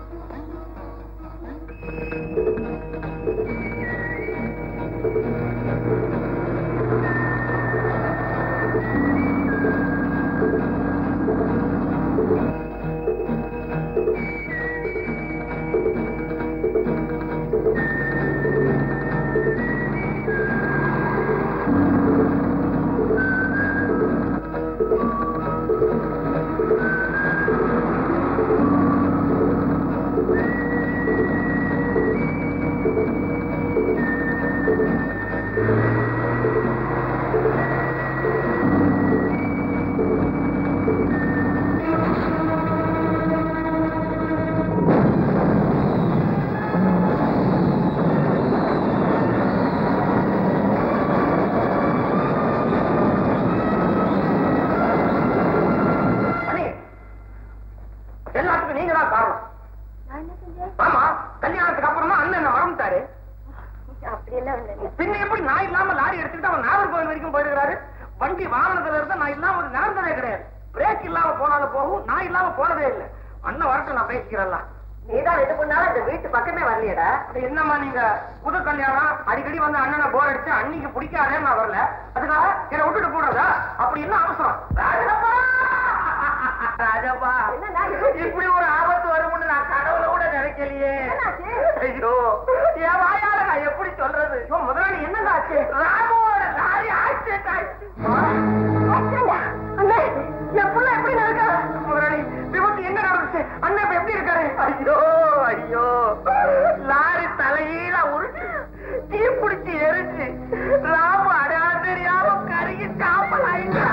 நீதான் எது பண்ணாலும் இந்த வீட்டு பக்கமே வரலையடா. என்னம்மா நீங்க புது கல்யாணம் அடிக்கடி வந்து அண்ணனை போர் அடிச்சு அன்னைக்கு பிடிக்காதேன்னு நான் வரல. அதுக்காக என்ன விட்டுட்டு போடாதா? அப்படி என்ன அவசரம்? ராஜப்பா, ராஜப்பா, இப்படி ஒரு ஆபத்து வரும்னு நான் கடவுளை கூட நினைக்கலையே. ஐயோ, என் வாயால நான் எப்படி சொல்றது? முதலாளி என்னங்க ஆச்சு? ராமோட லாரி ஆக்சிடென்ட் ஆயிடுச்சு. அண்ணே, என் புள்ள எப்படி நடக்கா? முதலாளி, விபத்து எங்க நடந்துச்சு? அண்ணன் இப்ப எப்படி இருக்காரு? ஐயோ ஐயோ, லாரி தலையீழ உருட்டு தீ பிடிச்சி எரிஞ்சு ராம அடையாளம் தெரியாம கருகி சாம்பல் ஆயிட்டா.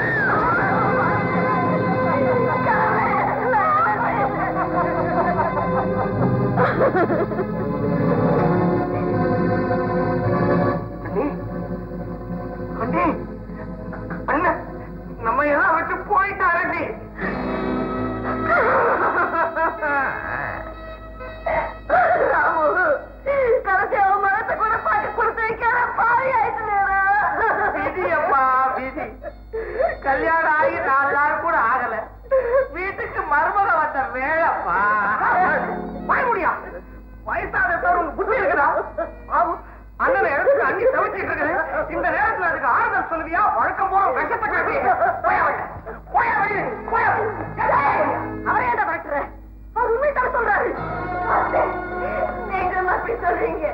அண்ணே, அண்ணன் நம்ம எல்லாம் விட்டு போயிட்டாரண்டி. கடைசி அவன் மரத்தை கூட பாட்டு கொடுத்து வைக்காத பாவி ஆயிட்டு. விதியப்பா விதி. கல்யாணம் ஆகி 4 நாள் கூட ஆகல, வீட்டுக்கு மருமக வந்த வேலைப்பா. வாய முடியா? வயசான உங்க புத்தி இருக்குதா? அண்ணனை இடத்துக்கு அண்ணி தவிச்சிட்டு இருக்குது. இந்த நேரத்துல அதுக்கு ஆறுதல் சொல்லுவியா? வழக்கம் போற விஷத்தை காட்டி அவரே என்ன டாக்டர்? அவர் உண்மைதான் சொல்றாரு. நீங்க அப்படி சொல்றீங்க?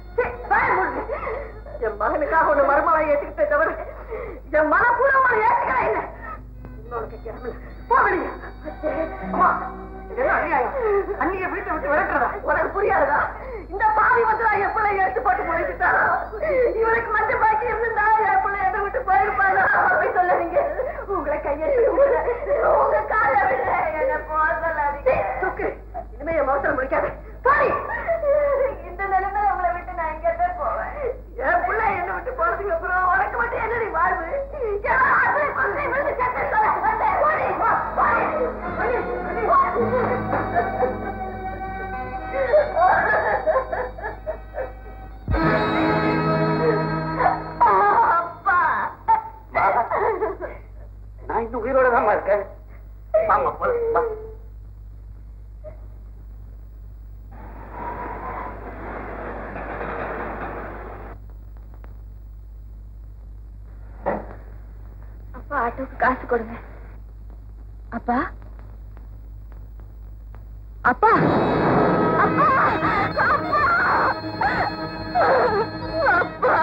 என் மகனுக்காக ஒண்ணு மருமகளை ஏற்றுக்கிட்டே தவிர என் மனப்பூர்வமா ஏற்றுக்கிறேன் இல்லை. இன்னொரு கேட்கிறேன், போகலையா? அன்னிய வீட்டை விட்டு விளக்குறதா? உனக்கு புரியாதா? இந்த பாவி வந்து நான் என் பிள்ளை எடுத்து போட்டு முடிச்சுட்டாரா? இவனுக்கு மஞ்சள் பாக்கி இருந்தா என் பிள்ளை எதை விட்டு போயிருப்பாரா? அப்படி சொல்லாதீங்க. உங்களை கையெழுத்து உங்க கால விட என்ன போதலாதீங்க. தூக்கு, இனிமே என் மௌசலம் முடிக்காத. பாடி, இந்த நிலைமை உங்களை விட்டு நான் எங்க போவேன்? என் பிள்ளை என்ன விட்டு போறதுக்கு அப்புறம் உனக்கு மட்டும் என்னடி வாழ்வு? ஆட்டோக்கு காசு கொடுங்க. அப்பா அப்பா அப்பா அப்பா அப்பா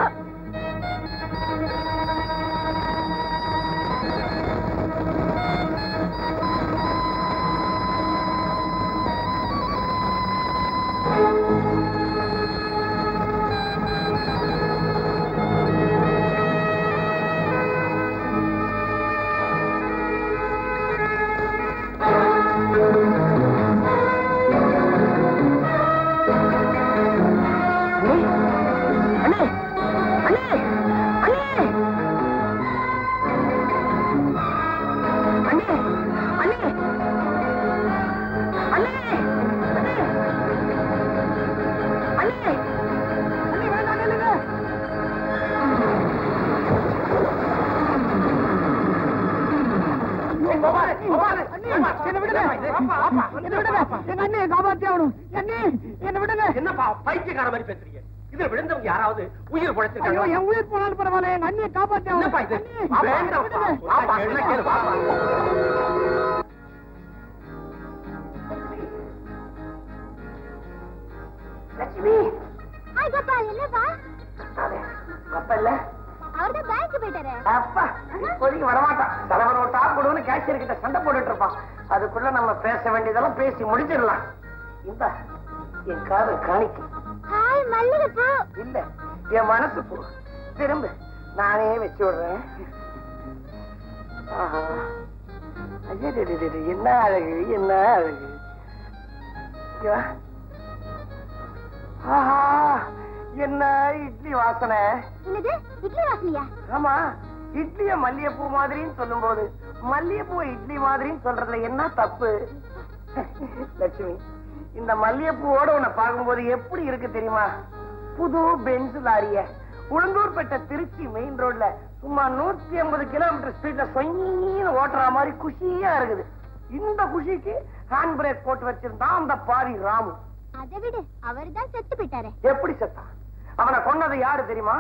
என்னப்பா பைத்தியக்கார மாதிரி பேசுறீங்க? இதுல விழுந்தவங்க யாராவது உயிர் பழைச்சிருக்காங்க? என் உயிர் போனாலும் பரவாயில்ல, எங்க அண்ணியை காப்பாத்தி லட்சுமி. ஹாய் கோபால், என்னப்பா? அப்ப இல்ல அவர்தான் பேங்க் போயிட்டாரு. அப்பா இப்போதைக்கு வரமாட்டான். தலைவன் ஒரு டாப் கொடுன்னு கேஷியர் கிட்ட சண்டை போட்டுட்டு இருப்பான். அதுக்குள்ள நம்ம பேச வேண்டியதெல்லாம் பேசி முடிச்சிடலாம். இந்த என் காதல் காணிக்கும். ஹாய் மல்லிகைப்பூ. இல்ல என் மனசு பூ. திரும்ப நானே வச்சு விடுறேன். என்ன அழகு, என்ன அழகு. ஆஹா, என்ன இட்லி வாசனை. என்னது இட்லி வாசனையா? ஆமா, இட்லிய மல்லிகைப்பூ மாதிரின்னு சொல்லும் போது மல்லிகைப்பூ இட்லி மாதிரின்னு சொல்றதுல என்ன தப்பு? லட்சுமி, இந்த மல்லிகைப்பூவோட உன்னை பார்க்கும்போது எப்படி இருக்கு தெரியுமா? புது பென்ஸ் லாரிய உளுந்தூர்பேட்டை திருச்சி மெயின் ரோட்ல சும்மா 150 கிலோமீட்டர் ஸ்பீட்ல சொயின்னு ஓட்டுற மாதிரி குஷியா இருக்குது. இந்த குஷிக்கு ஹேண்ட் பிரேக் போட்டு வச்சிருந்தான் அந்த பாவி ராமு. அதை விடு, அவர்தான் செத்து போயிட்டாரு. எப்படி செத்தான்? அவனை கொன்னது யாரு தெரியுமா?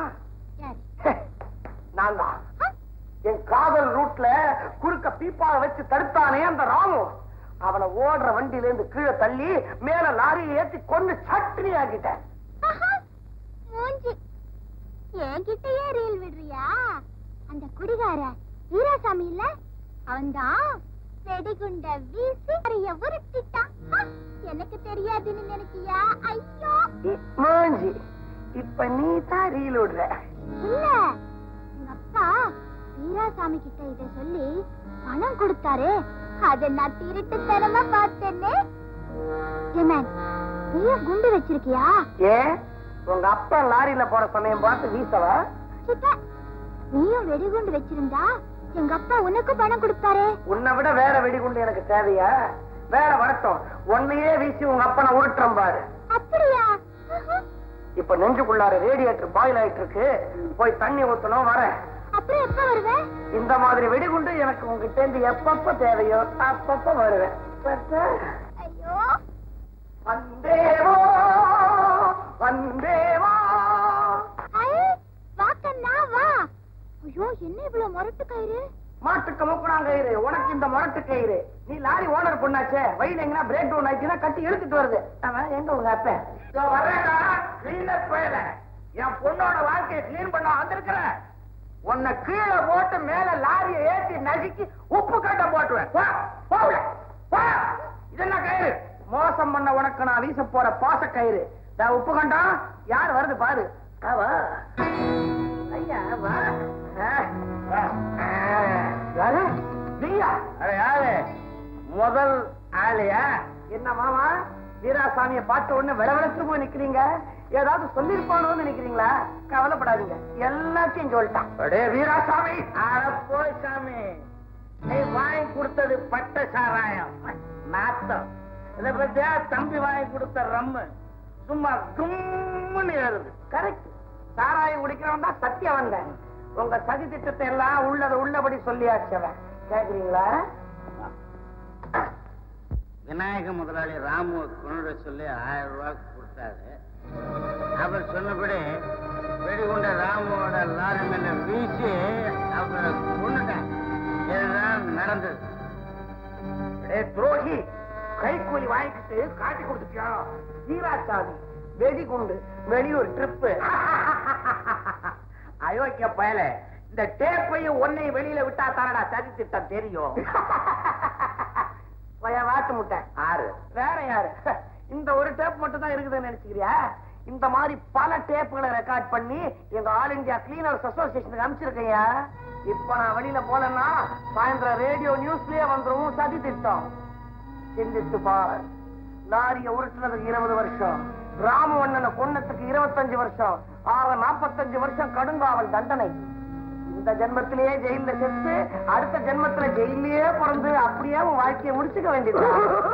நான் தான். என் காதல் ரூட்ல குறுக்க பீப்பாவை வச்சு தடுத்தானே அந்த ராமு, அவனை ஓடுற வண்டியில இருந்து கீழே தள்ளி மேல லாரியை ஏத்தி கொண்டு சட்னி ஆக்கிட்டேன். மூஞ்சி, என்கிட்டயே ரீல் விடுறியா? அந்த குடிகார வீராசாமி இல்ல, அவன்தான் வெடிகுண்ட வீசி அறைய உருட்டிட்டான். எனக்கு தெரியாதுன்னு நினைக்கியா? ஐயோ மூஞ்சி, இப்ப நீ தான் ரீல் விடுற. இல்ல, எங்க அப்பா வீராசாமி கிட்ட இத சொல்லி பணம் கொடுத்தாரு. அத நான் திருட்டுத்தனமா பார்த்தேன்னு. என்ன நீ குண்டு வச்சிருக்கியா? ஏ, உங்க அப்பா லாரியில போற சமயம் பார்த்து வீசவா? நீயும் வெடிகுண்டு வச்சிருந்தா எங்க அப்பா உனக்கு பணம் கொடுப்பாரு. உன்னை விட வேற வெடிகுண்டு எனக்கு தேவையா? வேற வரட்டும், உன்னையே வீசி உங்க அப்பனை உருட்டுறோம் பாரு. அப்படியா? இப்ப நெஞ்சுக்குள்ளார ரேடியேட்டர் பாயில் ஆயிட்டு இருக்கு, போய் தண்ணி ஊத்தணும், வரேன். அப்புறம் எப்ப வருவேன்? இந்த மாதிரி வெடிகுண்டு எனக்கு உங்ககிட்ட இருந்து எப்பப்ப தேவையோ அப்பப்ப வருவேன். ஐயோ, வந்தேவோ வந்தேவா. வாக்கண்ணா வா. ஐயோ, என்ன இவ்வளவு முரட்டு கயிறு? மாட்டுக்கு மூக்குறாங்க கயிறு, உனக்கு இந்த முரட்டு கயிறு. நீ லாரி ஓனர் பொண்ணாச்சே, வழியில எங்கன்னா பிரேக் டவுன் ஆயிடுச்சுன்னா கட்டி இழுத்துட்டு வருது. அவன் எங்க உங்க அப்ப வரேடா கிளீனர் போயல, என் பொண்ணோட வாழ்க்கையை கிளீன் பண்ண வந்திருக்கிற. உன்னை கீழே போட்டு மேல லாரியை ஏற்றி நசுக்கி உப்பு கட்ட போட்டுவேன். இதெல்லாம் கயிறு மோசம் பண்ண உனக்கு நான் வீச போற பாச கயிறு. உப்பு கண்டா யார் வருது பாரு. ஐயா வா. யாரு முதல் ஆளையா? என்ன மாமா, வீராசாமிய பார்த்த உடனே விளவெளத்து போய் நிக்கிறீங்க. ஏதாவது சொல்லிருப்பானோன்னு நினைக்கிறீங்களா? கவலைப்படாதீங்க, எல்லாத்தையும் சொல்லிட்டான். அடே வீராசாமி, போய் சாமி, நீ வாங்கி கொடுத்தது பட்ட சாராயம் நாத்தம். இதை பத்தியா தம்பி வாங்கி கொடுத்த ரம்மு சும்மா கும்முன்னு ஏறுது. கரெக்ட், சாராயம் குடிக்கிறவன் தான் சத்தியம் வந்தேன். உங்க சதி திட்டத்தை எல்லாம் உள்ளத உள்ளபடி சொல்லியாச்சவன். கேக்குறீங்களா? விநாயக முதலாளி ராமுவை கொண்டு சொல்லி 1000 ரூபாய் கொடுத்தாரு. அவர் சொன்னபடி வெடிகுண்ட ராமுவோட லாரி மேல வீசி அவரை கொண்டுட்டேன். இதுதான் நடந்தது. துரோகி, கைக்கூலி வாங்கிக்கிட்டு காட்டி கொடுத்துட்டியா? ஈராச்சாமி வெடிகுண்டு வெளியூர் ட்ரிப்பு. அயோக்கிய பயல, இந்த டேப்பையும் ஒன்னையும் வெளியில விட்டா தானடா சதி திட்டம் தெரியும். வாட்டு முட்டை ஆறு வேற யாரு? இந்த ஒரு டேப் மட்டும் தான் இருக்குதுன்னு நினைச்சுக்கிறியா? இந்த மாதிரி பல டேப்புகளை ரெக்கார்ட் பண்ணி எங்க ஆல் இந்தியா கிளீனர்ஸ் அசோசியேஷனுக்கு அனுப்பிச்சிருக்கையா. இப்ப நான் வெளியில போலன்னா சாயந்தரம் ரேடியோ நியூஸ்லயே வந்துரும் சதி திட்டம். சிந்தித்து பார். லாரிய உருட்டுனதுக்கு 20 வருஷம், ராமவண்ணனை கொன்னத்துக்கு 25 வருஷம், 45 வருஷம் கடுங்காவல் தண்டனை. இந்த ஜென்மத்திலேயே ஜெயில செத்து அடுத்த ஜென்மத்துல ஜெயிலே பிறந்து அப்படியே வாழ்க்கையை முடிச்சுக்க வேண்டியது.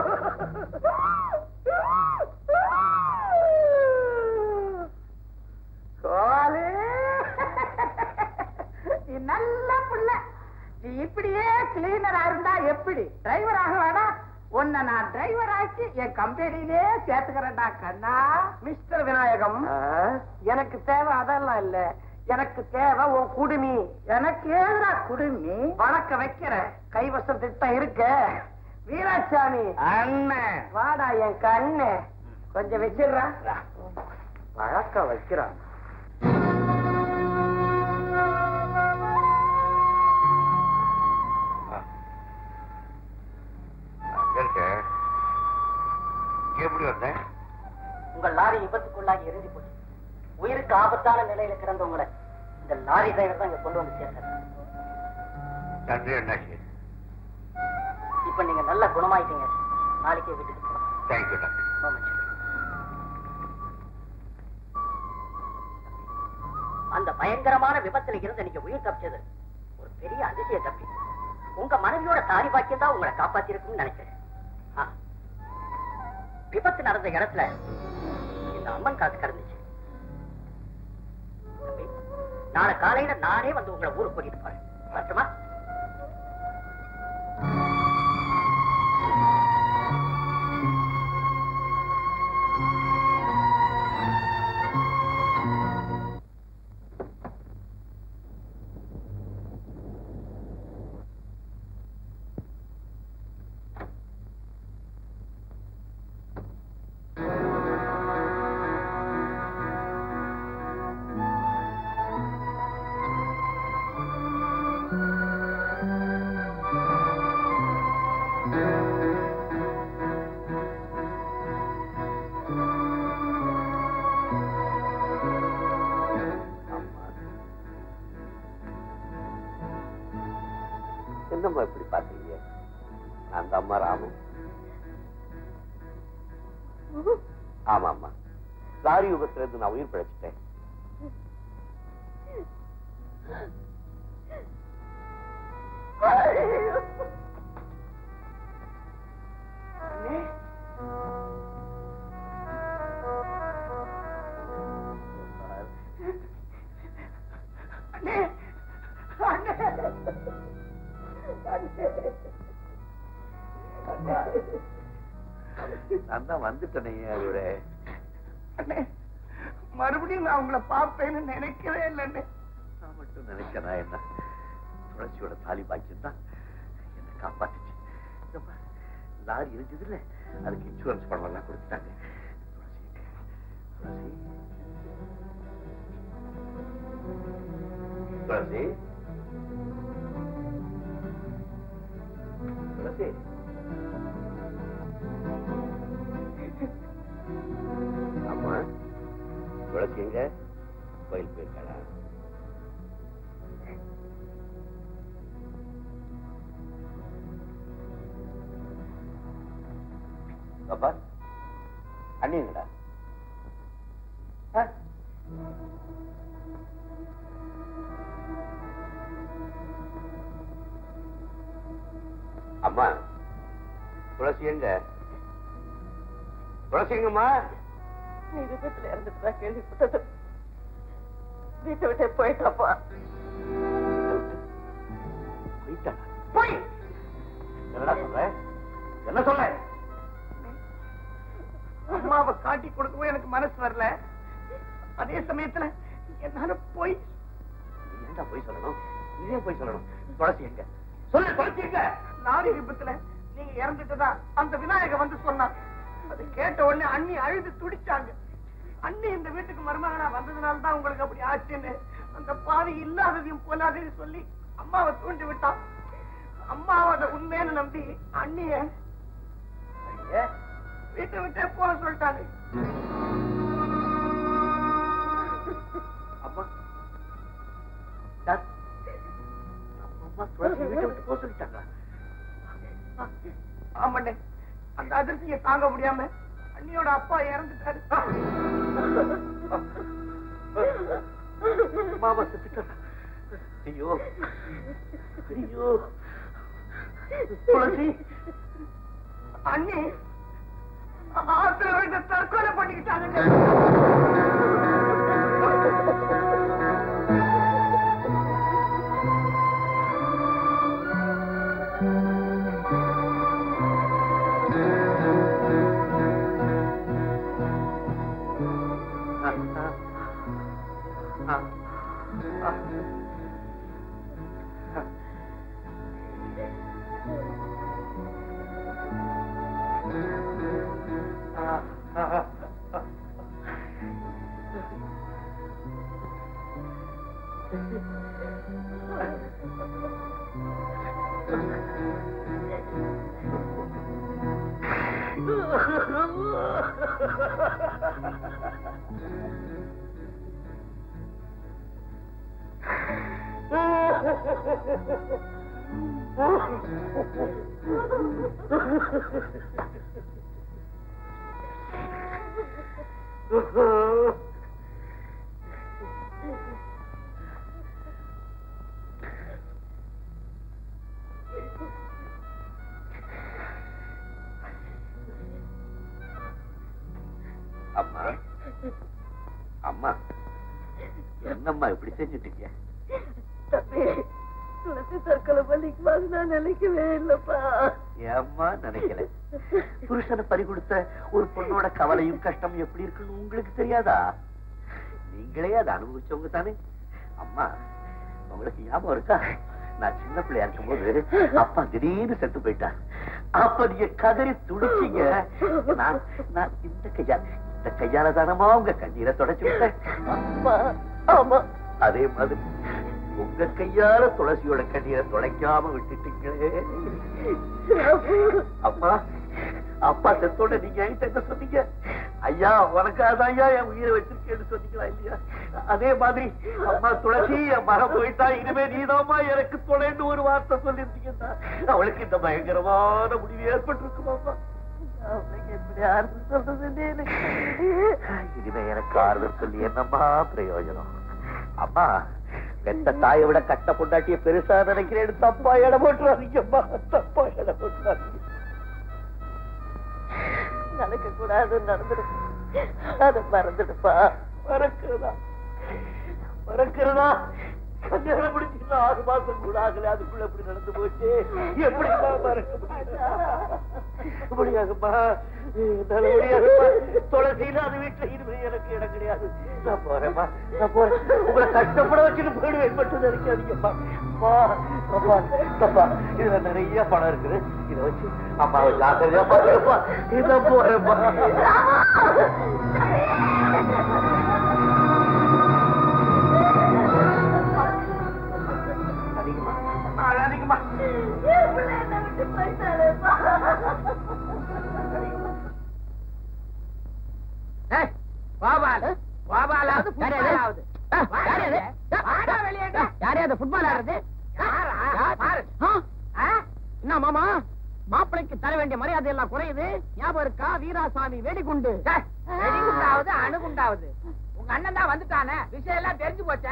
நல்ல புள்ள, நீ இப்படியே கிளீனரா இருந்தா எப்படி டிரைவர் ஆக வேணாம்? உன்னை நான் டிரைவர் ஆக்கி என் கம்பெனிலே சேர்த்துக்கிறேன்டா கண்ணா. மிஸ்டர் விநாயகம், எனக்கு தேவை அதெல்லாம் இல்ல, எனக்கு தேவை உன் குடுமி. எனக்கு ஏதா குடுமி? வழக்க வைக்கிற கைவசம் திட்டம் இருக்க. வீராசாமி அண்ணன் வாடா என் கண்ணு, கொஞ்சம் வச்சிடுறா. வழக்க வைக்கிறான். எப்படி வந்த? உங்கள் லாரி விபத்துக்குள்ளாகி இறுதி போச்சு. உயிருக்கு ஆபத்தான நிலையில கிடந்தவங்களை இந்த லாரி டிரைவர் தான் இங்க கொண்டு வந்து சேர்த்தாரு. நன்றி அண்ணாச்சி. இப்ப நீங்க நல்ல குணமாயிட்டீங்க. நாளைக்கே வீட்டுக்கு போகலாம். Thank you doctor. அந்த பயங்கரமான விபத்துல இருந்து நீங்க உயிர் தப்பிச்சது ஒரு பெரிய அதிசய தப்பி. உங்க மனைவியோட தாரி பாக்கியம் தான் உங்களை காப்பாத்தி இருக்குன்னு நினைக்கிறேன். விபத்து நடந்த இடத்துல இந்த அம்மன் காத்து கிடந்துச்சு. நாளை காலையில நானே வந்து உங்களை ஊருக்கு கூட்டிட்டு போறேன். மட்டுமா? என்னம்மா இப்படி பாத்தீங்க? அந்த அம்மா ராமன். ஆமா அம்மா, லாரி விபத்துல இருந்து நான் உயிர் பிழைச்சிட்டேன். நான் தான் வந்துட்டேனே. அதோட மறுபடியும் நான் உங்களை பார்ப்பேன்னு நினைக்கவே இல்லைன்னு. நான் மட்டும் நினைச்சேனா என்ன? துளசியோட தாலி பாக்கியம் தான் என்ன காப்பாத்துச்சு. லாரி இருந்தது இல்ல, அதுக்கு இன்சூரன்ஸ் பணம் எல்லாம் கொடுத்துட்டாங்க. துளசி துளசி அம்மா, துளசி எங்க? கோயில் போயிருக்காளா? பாப்பா, அண்ணிங்களா? அம்மா, துளசி எங்க? துளசி எங்கம்மா? நீ விபத்துல இறந்துட்டு கேள்விப்பட்டது. வீட்டை விட்டே போயிட்டாப்பா. போய் என்னடா சொல்ற? என்ன சொல்ற? அம்மாவை காட்டி கொடுக்கவும் எனக்கு மனசு வரல. அதே சமயத்துல என்னால போய் ஏன்டா போய் சொல்லணும்? நீயே போய் சொல்லணும். துளசி எங்க? சொல்லு. லாரி விபத்துல நீங்க இறந்துட்டதா அந்த விநாயகர் வந்து சொன்னான். அது கேட்ட உடனே அண்ணி அழுது துடிச்சாங்க. அண்ணி இந்த வீட்டுக்கு மருமகனா வந்ததுனால தான் உங்களுக்கு அப்படி ஆச்சுன்னு அந்த பாவி இல்லாததையும் போலாதையும் சொல்லி அம்மாவை தூண்டி விட்டான். அம்மாவை அதை உண்மைன்னு நம்பி அண்ணிய வீட்டை விட்டே போக சொல்லிட்டாங்க. அம்மா அம்மா துளசி வீட்டை விட்டு போக சொல்லிட்டாங்க. ஆமாண்ணே, அந்த அதிர்ச்சியை தாங்க முடியாம அண்ணியோட அப்பா இறந்துட்டாரு. மாமா செத்துட்டாங்க. ஐயோ ஐயோ துளசி அண்ணி ஆத்துல விழுந்து தற்கொலை பண்ணிக்கிட்டாங்க. அம்மா அம்மா என்னம்மா இப்படி செஞ்சுட்டீங்க? துளசி தற்கொலை பண்ணிக்குவாங்க நான் நினைக்கவே இல்லப்பா. ஏம்மா நினைக்கல? புருஷனை பறி கொடுத்த ஒரு பொண்ணோட கவலையும் கஷ்டம் எப்படி இருக்குன்னு உங்களுக்கு தெரியாதா? நீங்களே அதை அனுபவிச்சவங்க தானே. அம்மா உங்களுக்கு ஞாபகம் இருக்கா? நான் சின்ன பிள்ளையா இருக்கும் போது அப்பா திடீர்னு செத்து போயிட்டார். அப்ப நீங்க கதறி துடிச்சீங்க. நான் இந்த கையால தானமா உங்க கண்ணீரை தொடச்சு விட்டேன். அதே மாதிரி உங்க கையால துளசியோட கண்ணீரை துடைக்காம விட்டுட்டீங்களே. அம்மா அப்பா செத்தோட நீங்க என்கிட்ட என்ன சொன்னீங்க? ஐயா உனக்காதான் ஐயா என் உயிரை வச்சிருக்கேன்னு சொன்னீங்களா இல்லையா? அதே மாதிரி அம்மா துளசி என் மகன் போயிட்டா இனிமே நீதாம்மா எனக்கு துணைன்னு ஒரு வார்த்தை சொல்லிருந்தீங்கன்னா அவளுக்கு இந்த பயங்கரமான முடிவு ஏற்பட்டிருக்குமாப்பா. அவளுக்கு எப்படி ஆறுதல் சொல்றதுன்னு எனக்கு இனிமே எனக்கு ஆறுதல் சொல்லி என்னம்மா பிரயோஜனம்? அம்மா பெத்த தாயை விட கட்ட பொண்டாட்டிய பெருசா நினைக்கிறேன்னு தப்பா இடம் போட்டுறாதீங்கம்மா. தப்பா இடம் போட்டுறாதீங்க. நடக்க கூடாது நடந்துடும். அதை மறந்துடுப்பா. மறக்கிறதா? கல்யாணம் முடிச்சு 6 மாசம் கூட ஆகல, அதுக்குள்ள எப்படி நடந்து போச்சு? எப்படி மறக்க முடியாதுமா? என்னால முடியாதுமா. துளசியில அது வீட்டுல இனிமே எனக்கு இடம் கிடையாது. நான் போறேம்மா, நான் போறேன். உங்களை கஷ்டப்பட வச்சுட்டு போயிடுவேன் மட்டும் நினைக்காதீங்கப்பா. அப்பா இதுல நிறைய பணம் இருக்குது. இதை வச்சு அம்மாவை ஜாக்கிரதையா பாருங்கப்பா. இதான் போறேம்மா. என்ன மாமா மாப்பிளைக்கு தர வேண்டிய மரியாதை எல்லாம் குறையுது. ஞாபகம் இருக்கா? வீராசாமி வெடிகுண்டு. வெடிகுண்டாவது அணுகுண்டாவது உங்க அண்ணன் தான் வந்துட்டானே. விஷயம் எல்லாம் தெரிஞ்சு போச்சே.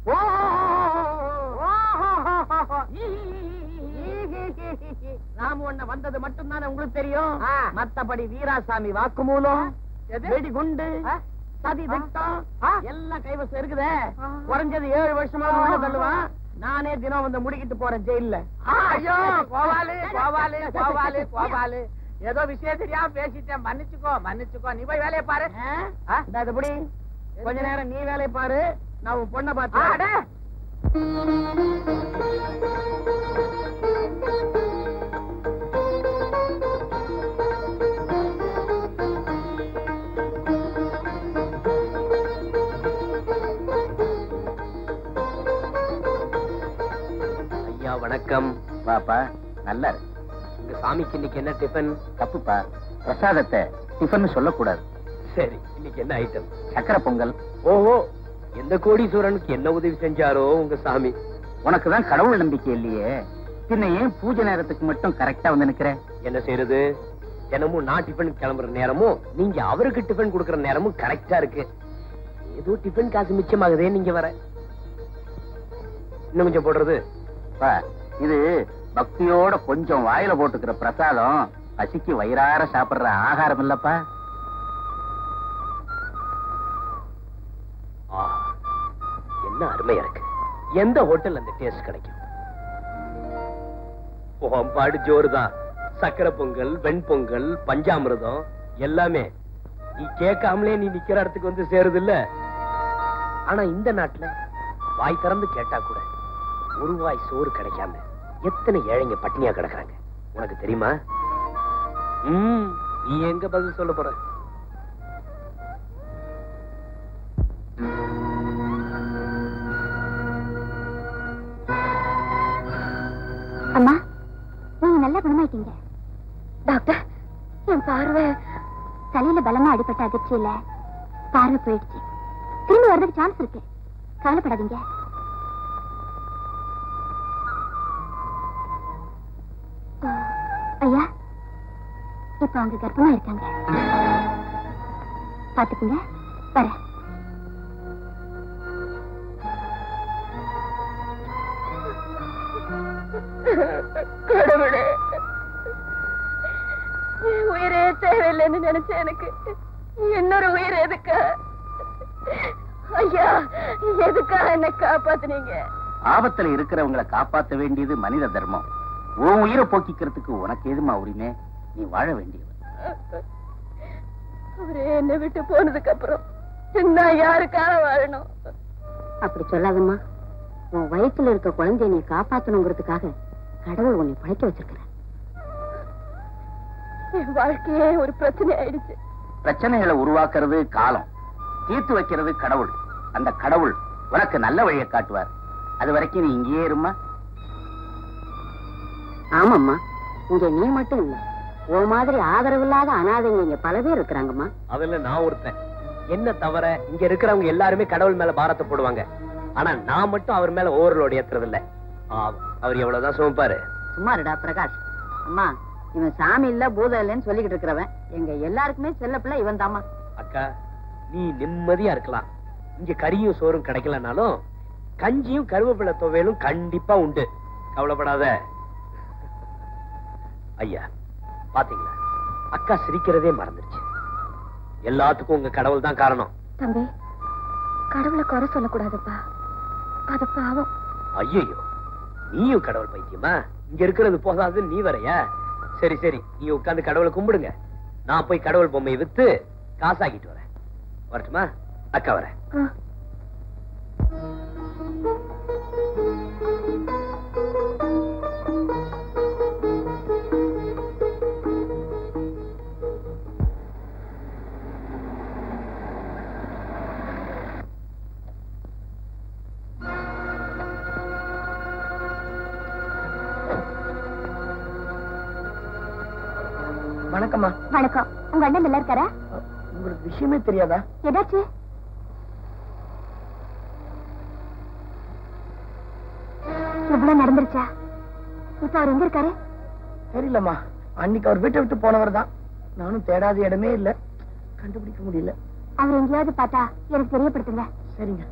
ராமு அண்ணன் வந்தது மட்டும் தானே உங்களுக்கு தெரியும். மத்தபடி வீராசாமி வாக்குமூலம், வெடிகுண்டு, சதி திட்டம் எல்லாம் கைவசம் இருக்குதே. குறைஞ்சது 7 வருஷமா உள்ள தள்ளுவான். நானே தினம் வந்து முடிக்கிட்டு போறேன் ஜெயில. ஐயோ கோவாலு கோவாலு கோவாலு கோவாலு ஏதோ விஷயம் தெரியாம பேசிட்டேன். மன்னிச்சுக்கோ. நீ போய் வேலையை பாரு. எப்படி கொஞ்ச நேரம் நீ வேலையை பாரு. நான் உன் பொண்ணை பார்த்து ஐயா வணக்கம். பாப்பா நல்லா இருக்கு. உங்க சாமிக்கு இன்னைக்கு என்ன டிஃபன்? தப்புப்பா, பிரசாதத்தை டிஃபன் சொல்லக்கூடாது. சரி, இன்னைக்கு என்ன ஐட்டம்? சக்கரை பொங்கல். ஓஹோ, எந்த கோடீஸ்வரனுக்கு என்ன உதவி செஞ்சாரோ உங்க சாமி. உனக்குதான் கடவுள் நம்பிக்கை இல்லையே, பின்ன ஏன் பூஜை நேரத்துக்கு மட்டும் கரெக்டா வந்து நிக்கிற? என்ன செய்யறது, தினமும் நான் டிஃபன் கிளம்புற நேரமும் நீங்க அவருக்கு டிஃபன் கொடுக்கற நேரமும் கரெக்டா இருக்கு. ஏதோ டிஃபன் காசு மிச்சமாகுதே நீங்க வர. இன்னும் கொஞ்சம் போடுறது. இது பக்தியோட கொஞ்சம் வாயில போட்டுக்கிற பிரசாதம், பசிக்கு வயிறார சாப்பிடுற ஆகாரம் இல்லப்பா. என்ன அருமையா இருக்கு. எந்த ஹோட்டல் அந்த டேஸ்ட் கிடைக்கும்? பாடு ஜோறுதான். சக்கரை பொங்கல், வெண்பொங்கல், பஞ்சாமிரதம் எல்லாமே நீ கேட்காமலே நீ நிக்கிற இடத்துக்கு வந்து சேருது இல்ல. ஆனா இந்த நாட்டுல வாய் திறந்து கேட்டா கூட ஒரு வாய் சோறு கிடைக்காம எத்தனை ஏழைங்க பட்டினியா கிடக்குறாங்க உனக்கு தெரியுமா? நீ எங்க பதில் சொல்ல போற? அம்மா, நீங்க நல்லா குணமாயிட்டீங்க. டாக்டர், என் பார்வை தலையில பலமா அடிபட்ட அதிர்ச்சியில பார்வை போயிடுச்சு. திரும்பி வர்றதுக்கு சான்ஸ் இருக்கு, கவலைப்படாதீங்க. ஐயா, இப்ப அவங்க கர்ப்பமா இருக்காங்க, பாத்துக்குங்க. வர கடவுளே, உயிரே தேவையில்லைன்னு நினைச்ச எனக்கு இன்னொரு உயிர் எதுக்கா? ஐயா, எதுக்கா என்ன காப்பாத்துனீங்க? ஆபத்துல இருக்கிறவங்களை காப்பாற்ற வேண்டியது மனித தர்மம். உன் உயிரை போக்கிக்கிறதுக்கு உனக்கு எதுமா உரிமை? நீ வாழ வேண்டியவன். அவரே என்னை விட்டு போனதுக்கு அப்புறம் நான் யாருக்காக வாழணும்? அப்படி சொல்லாதம்மா. உன் வயிற்றுல இருக்க குழந்தைய நீ காப்பாத்தணுங்கிறதுக்காக கடவுள் உன்னை படைக்க வச்சிருக்கிற. என் வாழ்க்கையே ஒரு பிரச்சனை ஆயிடுச்சு. பிரச்சனைகளை உருவாக்குறது காலம், தீர்த்து வைக்கிறது கடவுள். அந்த கடவுள் உனக்கு நல்ல வழியை காட்டுவார். அது வரைக்கும் நீ இங்கேயே இருமா. ஆமாம்மா, இங்க நீ மட்டும் இல்ல, உன் மாதிரி ஆதரவு இல்லாத அனாதைங்க இங்க பல பேர் இருக்கிறாங்கம்மா. அதுல நான் ஒருத்தன். என்ன தவிர இங்க இருக்கிறவங்க எல்லாருமே கடவுள் மேல பாரத்தை போடுவாங்க. ஆனா நான் மட்டும் அவர் மேல ஓவர்லோடு ஏத்துறது இல்ல. அவர் எவ்வளவுதான் சுமப்பாரு. சும்மாருடா பிரகாஷ். அம்மா, இவன் சாமி இல்ல பூதம் இல்லன்னு சொல்லிக்கிட்டு இருக்கிறவன் எங்க எல்லாருக்குமே செல்ல பிள்ளை இவன் தாமா. அக்கா, நீ நிம்மதியா இருக்கலாம். இங்க கறியும் சோறும் கிடைக்கலனாலும் கஞ்சியும் கருவேப்பிலை துவையலும் கண்டிப்பா உண்டு, கவலைப்படாத. ஐயா பாத்தீங்களா, அக்கா சிரிக்கிறதே மறந்துருச்சு. எல்லாத்துக்கும் உங்க கடவுள் தான் காரணம். தம்பி, கடவுளை குறை சொல்லக்கூடாதுப்பா, அது பாவம். ஐயோ, நீயும் கடவுள் பைத்தியமா? இங்க இருக்கிறது போதாது நீ வரையா? சரி சரி, நீ உட்கார்ந்து கடவுளை கும்பிடுங்க. நான் போய் கடவுள் பொம்மையை வித்து காசாக்கிட்டு வரேன். வரட்டுமா? அக்கா வரேன். வணக்கம்மா. வணக்கம். உங்க அண்ணன் நல்லா இருக்காரா? உங்களுக்கு விஷயமே தெரியாதா? ஏதாச்சு? இவ்வளவு நடந்துருச்சா? இப்ப அவர் எங்க இருக்காரு? தெரியலம்மா. அன்னைக்கு அவர் வீட்டை விட்டு போனவர் தான். நானும் தேடாத இடமே இல்ல, கண்டுபிடிக்க முடியல. அவர் எங்கேயாவது பார்த்தா எனக்கு தெரியப்படுத்துங்க. சரிங்க.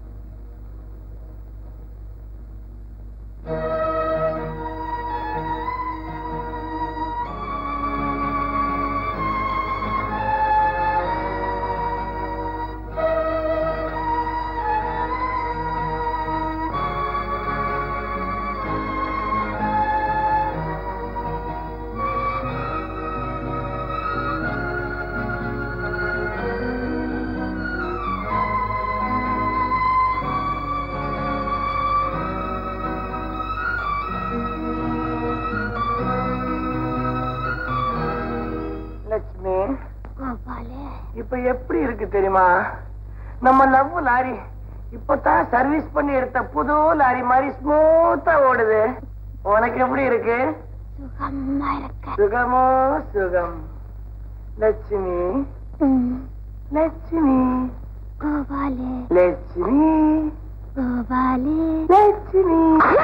இப்ப எப்படி இருக்கு தெரியுமா? நம்ம லவ் லாரி இப்பதான் சர்வீஸ் பண்ணி எடுத்த புது லாரி மாதிரி ஸ்மூத்தா ஓடுது. உனக்கு எப்படி இருக்கு? சுகமா இருக்க. சுகமோ சுகம். லட்சுமி லட்சுமி கோபாலே லட்சுமி கோபாலே லட்சுமி.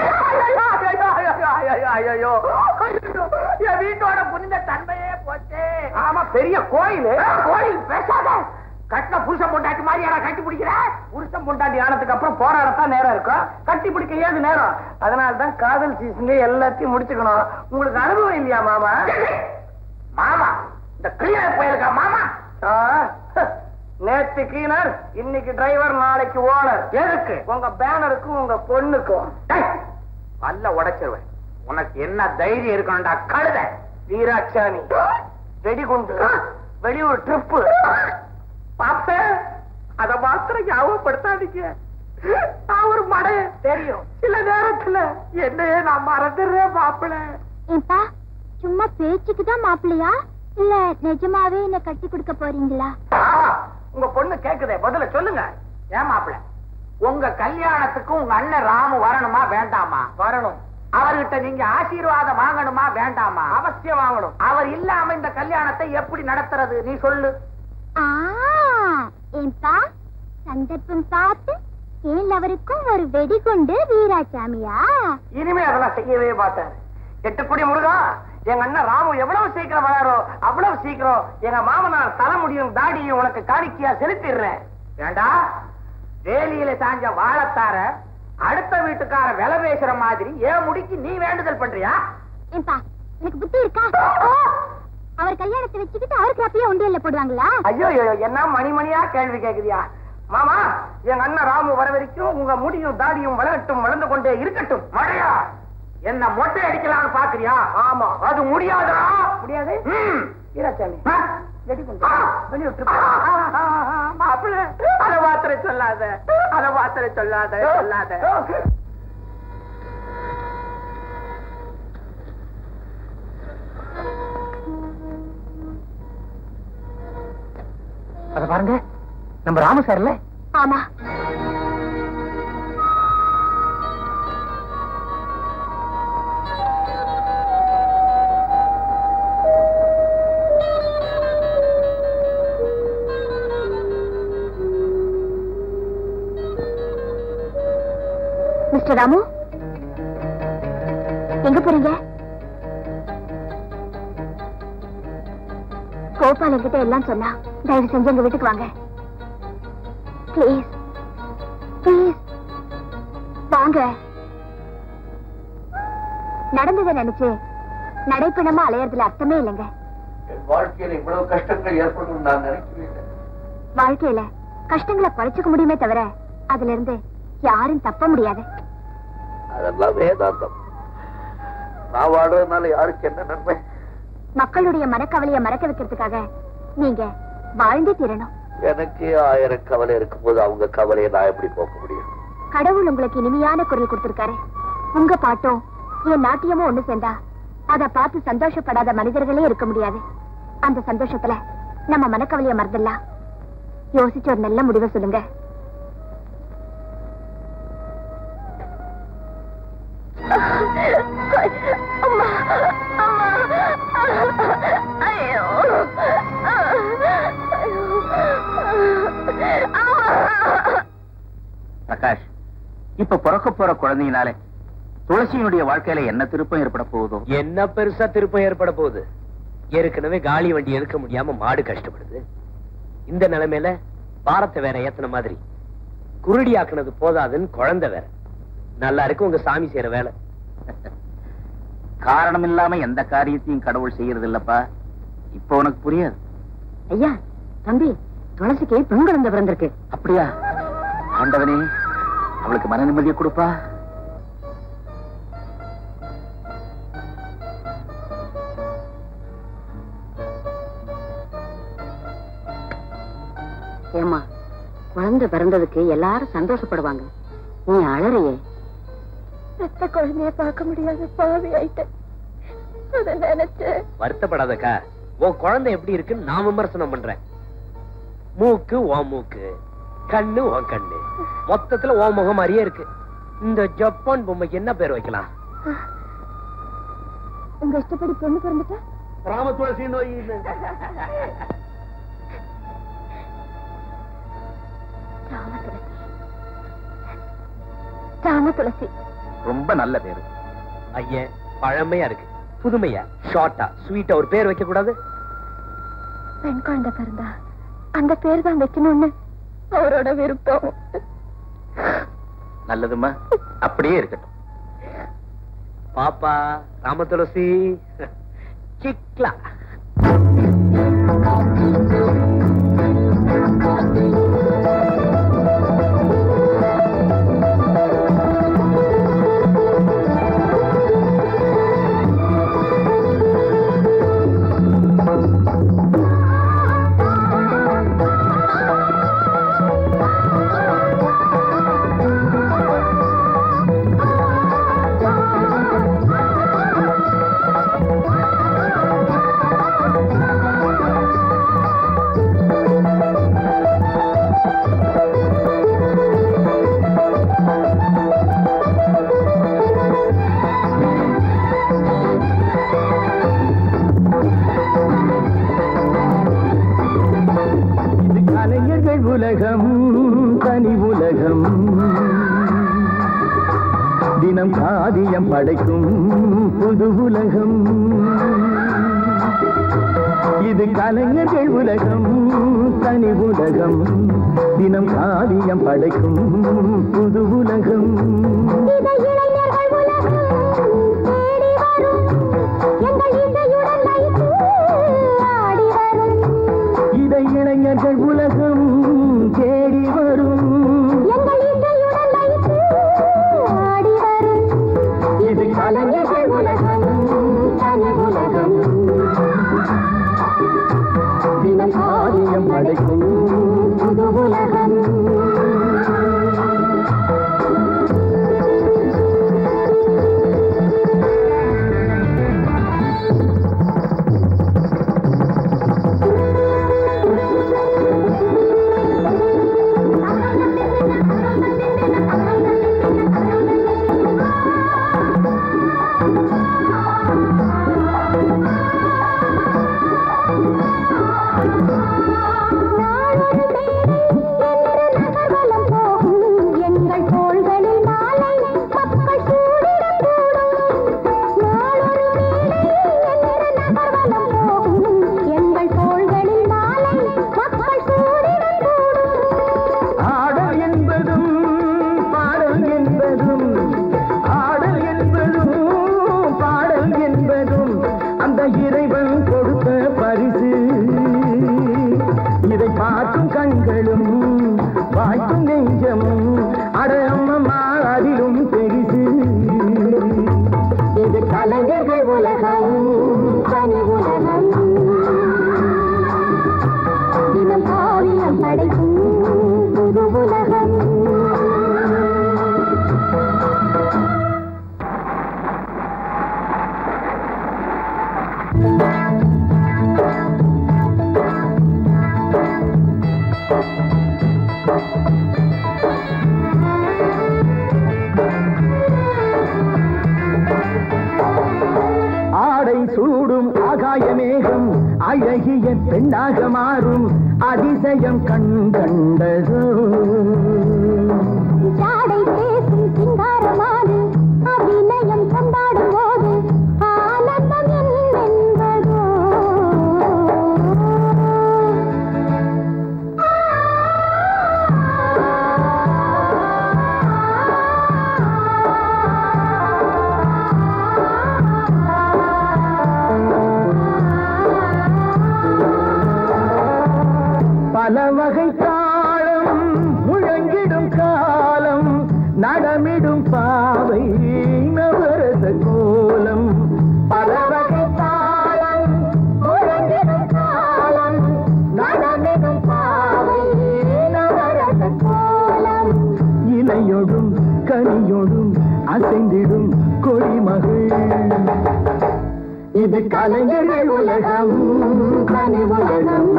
ஐயோ என் வீட்டோட புனித தன்மையே போச்சு. ஆமா, பெரிய கோயில். கோயில் பேசாத. கட்டின புருஷன் பொண்டாட்டி மாதிரி யாரா கட்டி பிடிக்கிற? புருஷன் பொண்டாட்டி ஆனதுக்கு அப்புறம் போராடத்தான் நேரம் இருக்கும், கட்டி பிடிக்க ஏது நேரம்? அதனாலதான் காதல் சீசன்ல எல்லாத்தையும் முடிச்சுக்கணும். உங்களுக்கு அனுபவம் இல்லையா மாமா? மாமா இந்த கிளீனர் போயிருக்கா மாமா? நேத்து கிளீனர், இன்னைக்கு டிரைவர், நாளைக்கு ஓனர். எதுக்கு? உங்க பேனருக்கும் உங்க பொண்ணுக்கும். நல்ல உடைச்சிருவேன். உனக்கு என்ன தைரியம் இருக்கணும்டா கழுத? வீராட்சாணி வெடிகுண்டு வெளியூர் ட்ரிப்பு பாப்ப, அத மாத்திரம் ஞாபகப்படுத்தாதீங்க. நான் ஒரு மடைய தெரியும். சில நேரத்துல என்னையே நான் மறந்துடுறேன் மாப்பிள்ள. ஏப்பா, சும்மா பேச்சுக்குதான் மாப்பிள்ளையா இல்ல நிஜமாவே என்ன கட்டி கொடுக்க போறீங்களா? உங்க பொண்ணு கேக்குதே, பதில சொல்லுங்க. ஏன் மாப்பிள்ள, உங்க கல்யாணத்துக்கு உங்க அண்ணன் ராமு வரணுமா வேண்டாமா? வரணும். அவர்கிட்ட நீங்க ஆசீர்வாதம் வாங்கணுமா வேண்டாமா? அவசியம் வாங்கணும். அவர் இல்லாம இந்த கல்யாணத்தை எப்படி நடத்துறது நீ சொல்லு. ஏப்பா, சந்தர்ப்பம் பார்த்து ஏன் அவருக்கும் ஒரு வெடிகுண்டு வீராசாமியா? இனிமே அதெல்லாம் செய்யவே மாட்டாரு. எட்டுக்குடி முருகா, எங்க அண்ணன் ராமு எவ்வளவு சீக்கிரம் வராரோ அவ்வளவு சீக்கிரம் எங்க மாமனார் தலைமுடியும் தாடியும் உனக்கு காணிக்கையா செலுத்திடுறேன். வேண்டா, வேலியில சாஞ்ச வாழத்தார அடுத்த வீட்டுக்கார விலை பேசுற மாதிரி ஏன் முடிக்கு நீ வேண்டுதல் பண்றியா? ஏப்பா, எனக்கு புத்தி இருக்கா? அவர் கல்யாணத்தை வச்சுக்கிட்டு அவருக்கு அப்பயே உண்டியல்ல போடுவாங்களா? ஐயோ என்ன மணிமணியா கேள்வி கேக்குதியா? மாமா, எங்க அண்ணன் ராமு வர வரைக்கும் உங்க முடியும் தாடியும் வளரட்டும், வளர்ந்து கொண்டே இருக்கட்டும். மழையா என்ன மொட்டை அடிக்கலாம்னு பாக்குறியா? ஆமா, அது முடியாதா? முடியாது. வீராசாமி மாப்பிள்ள, அத மாத்திர சொல்லாத, அத மாத்திர சொல்லாத சொல்லாத. அத பாருங்க, நம்ம ராமு சார்ல. ஆமா, மிஸ்டர் ராமு, எங்க போறீங்க? கோபால் என்கிட்ட எல்லாம் சொன்னா, தயவு செஞ்சு எங்க வீட்டுக்கு வாங்க. பிளீஸ் பிளீஸ் வாங்க. நடந்ததை நினைச்சு நடைப்பணமா அலையறதுல அர்த்தமே இல்லைங்க. என் வாழ்க்கையில இவ்வளவு கஷ்டங்கள் ஏற்படும் நான் நினைக்கிறேன். வாழ்க்கையில கஷ்டங்களை குறைச்சுக்க முடியுமே தவிர அதுல இருந்து யாரும் தப்ப முடியாது. அதெல்லாம் வேதாந்தம். நான் வாழ்றதுனால யாருக்கு என்ன நன்மை? மக்களுடைய மனக்கவலையை மறக்க வைக்கிறதுக்காக நீங்க வாழ்ந்தே தீரணும். எனக்கு 1000 கவலை இருக்கும்போது அவங்க கவலையை நான் எப்படி போக்க முடியும்? கடவுள் உங்களுக்கு இனிமையான குரல் கொடுத்திருக்காரு. உங்க பாட்டும் என் நாட்டியமும் ஒண்ணு சேர்ந்தா அத பார்த்து சந்தோஷப்படாத மனிதர்களே இருக்க முடியாது. அந்த சந்தோஷத்துல நம்ம மனக்கவலையை மறந்துடலாம். யோசிச்சு ஒரு நல்ல முடிவை சொல்லுங்க. பிரகாஷ், இப்ப பிறக்க போற குழந்தையினாலே துளசியினுடைய வாழ்க்கையில என்ன திருப்பம் ஏற்பட போகுதோ? என்ன பெருசா திருப்பம் ஏற்பட போகுது? ஏற்கனவே காலி வண்டி எடுக்க முடியாம மாடு கஷ்டப்படுது. இந்த நிலைமையில பாரத்தை வேற ஏத்தன மாதிரி குருடி ஆக்குனது போதாதுன்னு குழந்தை வேற. நல்லா இருக்கு உங்க சாமி செய்யற வேலை. காரணம் இல்லாம எந்த காரியத்தையும் கடவுள் செய்யறது இல்லப்பா. இப்ப உனக்கு புரியாது. ஐயா, தம்பி, துளசிக்கு பெண் குழந்தை பிறந்திருக்கு. அப்படியா? ஆண்டவனே, அவளுக்கு மன நிம்மதியை கொடுப்பா. ஏமா, குழந்தை பிறந்ததுக்கு எல்லாரும் சந்தோஷப்படுவாங்க, நீ அழறையே. பெத்த குழந்தைய பார்க்க முடியாத பாவி ஆயிட்டேன். அத நினைச்சு வருத்தப்படாதக்கா. உன் குழந்தை எப்படி இருக்குன்னு நான் விமர்சனம் பண்றேன். மூக்கு உன் மூக்கு, கண்ணு உன் கண்ணு, மொத்தத்துல உன் முகம் மாதிரியே இருக்கு. இந்த ஜப்பான் பொம்மைக்கு என்ன பேர் வைக்கலாம்? உங்க இஷ்டப்படி பொண்ணு பிறந்துட்டா ராம துளசி நோய் ராம துளசி ரொம்ப நல்ல பேரு. ஐயன் பழமையா இருக்கு, புதுமையா ஷார்ட்டா ஸ்வீட்டா ஒரு பேர் வைக்க கூடாது? பெண் குழந்தை பிறந்தா அந்த பேர் தான் வைக்கணும்னு அவரோட விருப்பம். நல்லதுமா, அப்படியே இருக்கட்டும். பாப்பா ராம துளசி சிக்லா. உலகம் தனி உலகம், தினம் காவியம் படைக்கும் புது உலகம். இது கலைஞர்கள் உலகம் தனி உலகம், தினம் காவியம் படைக்கும் புது உலகம். இதை இளைஞர்கள் உலகம் தேடி வரும், இது கலைஞர்கள் உலகம் தனி உலகம், தினம் காவியம் படைக்கும் புது உலகம். அழகிய பெண்ணாக மாறும் அதிசயம் கண் கண்டதோ, ஜாடை பேசும் சிங்காரமானு அபிநயம் கொண்டாடும் போது ஆனந்தம் என்பதோ. பல வகை தாளம் முழங்கிடும் காலம், நடமிடும் பாவை நவரச கோலம். பல வகை தாளம் முழங்கிடும் காலம், நடமிடும் பாவை நவரச கோலம். இலையொடும் கனியொடும் அசைந்திடும் கொடிமகள், இது கலைஞர்கள் உலகம் தனி உலகம்,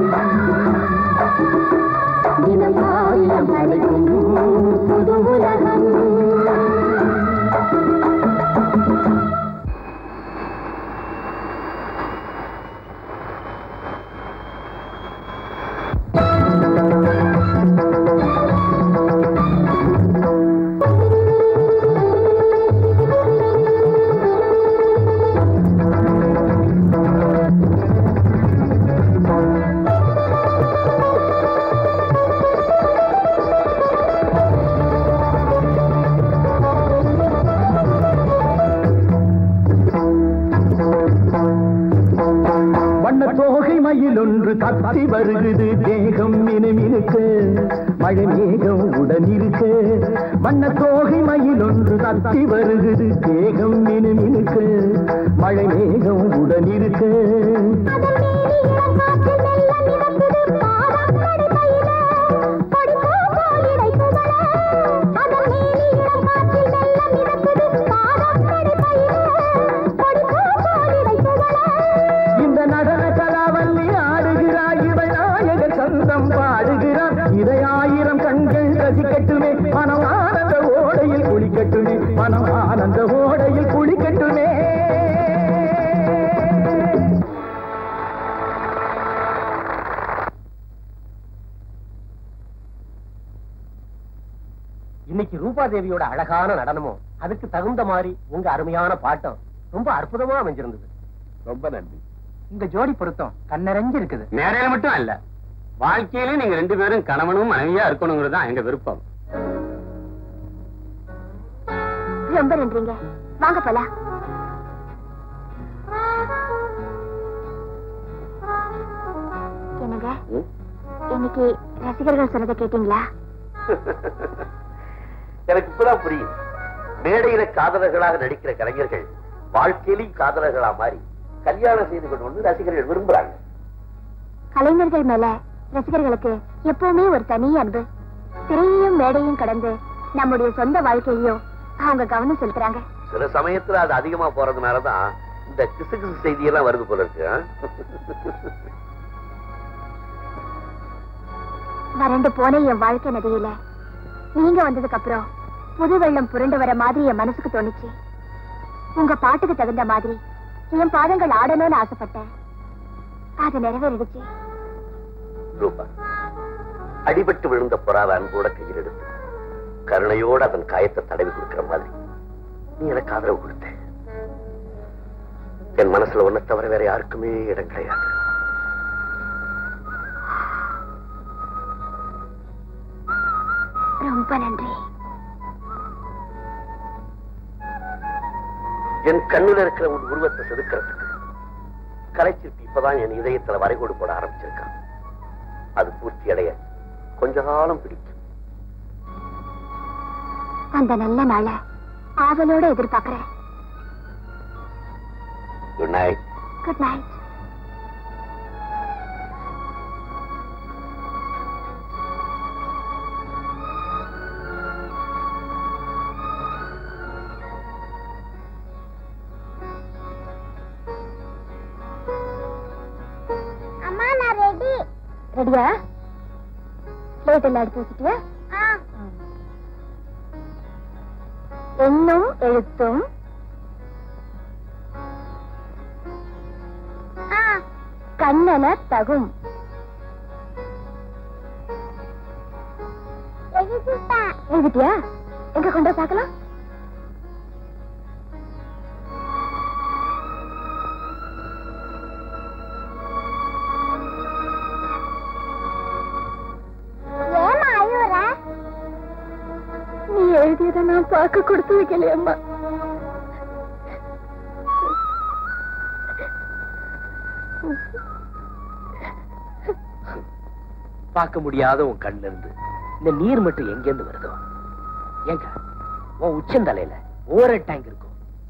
தினம் காவியம் படைக்கும் புது உலகம். தத்தி வருகுது தேகம் மினுமினுக்க மழை மேகம் உடன் இருக்க வண்ண தோகை மயில் ஒன்று தத்தி வருகுது தேகம் மினுமினுக்க மழை மேகம் உடன் இருக்க இந்த நடன கலாவல்லி ஆடுகிறாய் இவள் நாயகர் சந்தம் பாடுகிறார் இதை 1000 கண்கள் ரசிக்கட்டுமே மனம் ஆனந்த ஓடையில் குளிக்கட்டுமே மனம் ஆனந்த ஓடையில் குளிக்கட்டுமே. இன்னைக்கு ரூபாதேவியோட அழகான நடனமும் அதுக்கு தகுந்த மாதிரி உங்க அருமையான பாட்டம் ரொம்ப அற்புதமா அமைஞ்சிருந்தது. ரொம்ப நன்றி. இந்த ஜோடி பொருத்தம் கண்ணறிஞ்சு இருக்குது. மேடையில மட்டும் அல்ல, வாழ்க்கையில நீங்க 2 பேரும் கணவனும் மனைவியா இருக்கணுங்கிறது தான் எங்க விருப்பம். ரொம்ப நன்றிங்க. வாங்க போலாம். என்னங்க இன்னைக்கு ரசிகர்கள் சொன்னதை கேட்டீங்களா? எனக்கு இப்பதான் புரியும். மேடையில காதலர்களாக நடிக்கிற கலைஞர்கள் வாழ்க்கையிலும் காதலர்களா மாறி கல்யாணம் செய்து கொண்டு ரசிகர்கள் விரும்புறாங்க. கலைஞர்கள் மேல ரசிகர்களுக்கு எப்பவுமே ஒரு தனி அன்பு. திரையையும் மேடையும் கடந்து நம்முடைய சொந்த வாழ்க்கையையும் அவங்க கவனம் செலுத்துறாங்க. சில சமயத்துல அது அதிகமா போறதுனாலதான் இந்த கிசு கிசு செய்தியெல்லாம் வருது போல இருக்கு. வறண்டு போன என் வாழ்க்கை நதியில நீங்க வந்ததுக்கு அப்புறம் புது வெள்ளம் புரண்டு வர மாதிரி என் மனசுக்கு தோணுச்சு. உங்க பாட்டுக்கு தகுந்த மாதிரி என் பாதங்கள் ஆடணும்னு ஆசைப்பட்டேன். அது நிறைவேறிடுச்சு. ரூபா, அடிபட்டு விழுந்த புறாவை அன்போட கையில் எடுத்து கருணையோட அதன் காயத்தை தடவி கொடுக்கிற மாதிரி நீ எனக்கு ஆதரவு கொடுத்த. என் மனசுல ஒன்ன தவிர வேற யாருக்குமே இடம் கிடையாது. ரொம்ப நன்றி. என் கண்ணுல இருக்கிற ஒரு உருவத்தை செதுக்கிறதுக்கு கலைச்சிருப்பி இப்பதான் என் இதயத்துல வரைகோடு போட ஆரம்பிச்சிருக்கான். அது பூர்த்தி அடைய கொஞ்ச காலம் பிடிக்கும். அந்த நல்ல நாள ஆவலோட எதிர்பார்க்கிறேன். Good night. Good night. அம்மா நான் ரெடி. ரெடியா? ஸ்லேட் எல்லாம் எடுத்து வச்சுட்டியா? எண்ணும் எழுத்தும் கண்ணன தகும். எழுதிட்டியா? எங்க கொண்டு பார்க்கலாம். நீ எழுதியதை நான் பார்க்க கொடுத்து வைக்கலையம்மா. பார்க்க முடியாத உன் கண்ணுல இருந்து இந்த நீர் மட்டும் எங்கிருந்து வருதோ? ஏங்க உன் உச்சந்தலையில ஓர டேங்க் இருக்கும்.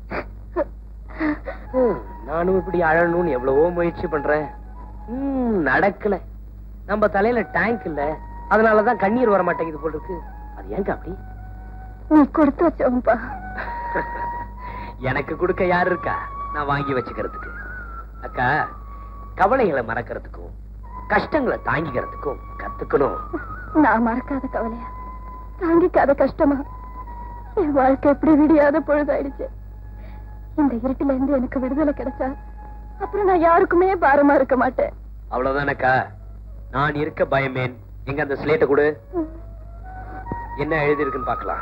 நானும் இப்படி அழணும்னு எவ்வளவோ முயற்சி பண்றேன். நடக்கல. நம்ம தலையில டேங்க் இல்ல, அதனாலதான் கண்ணீர் வர மாட்டேங்குது போல இருக்கு. அது ஏங்க அப்படி? நீ கொடுத்து வச்சோம்பா. எனக்கு கொடுக்க யாரு இருக்கா? நான் வாங்கி வச்சுக்கிறதுக்கு. அக்கா, கவலைகளை மறக்கிறதுக்கும் கஷ்டங்களை தாங்கிக்கிறதுக்கும் கத்துக்கணும். நான் மறக்காத கவலையா, தாங்கிக்காத கஷ்டமா, என் வாழ்க்கை எப்படி விடியாத பொழுதாயிடுச்சு. இந்த இருட்டுல இருந்து எனக்கு விடுதலை கிடைச்சா அப்புறம் நான் யாருக்குமே பாரமா இருக்க மாட்டேன். அவ்வளவுதானக்கா. நான் இருக்க பயமேன். எங்க அந்த ஸ்லேட்டை கொடு. என்ன எழுதி இருக்குன்னு பாக்கலாம்.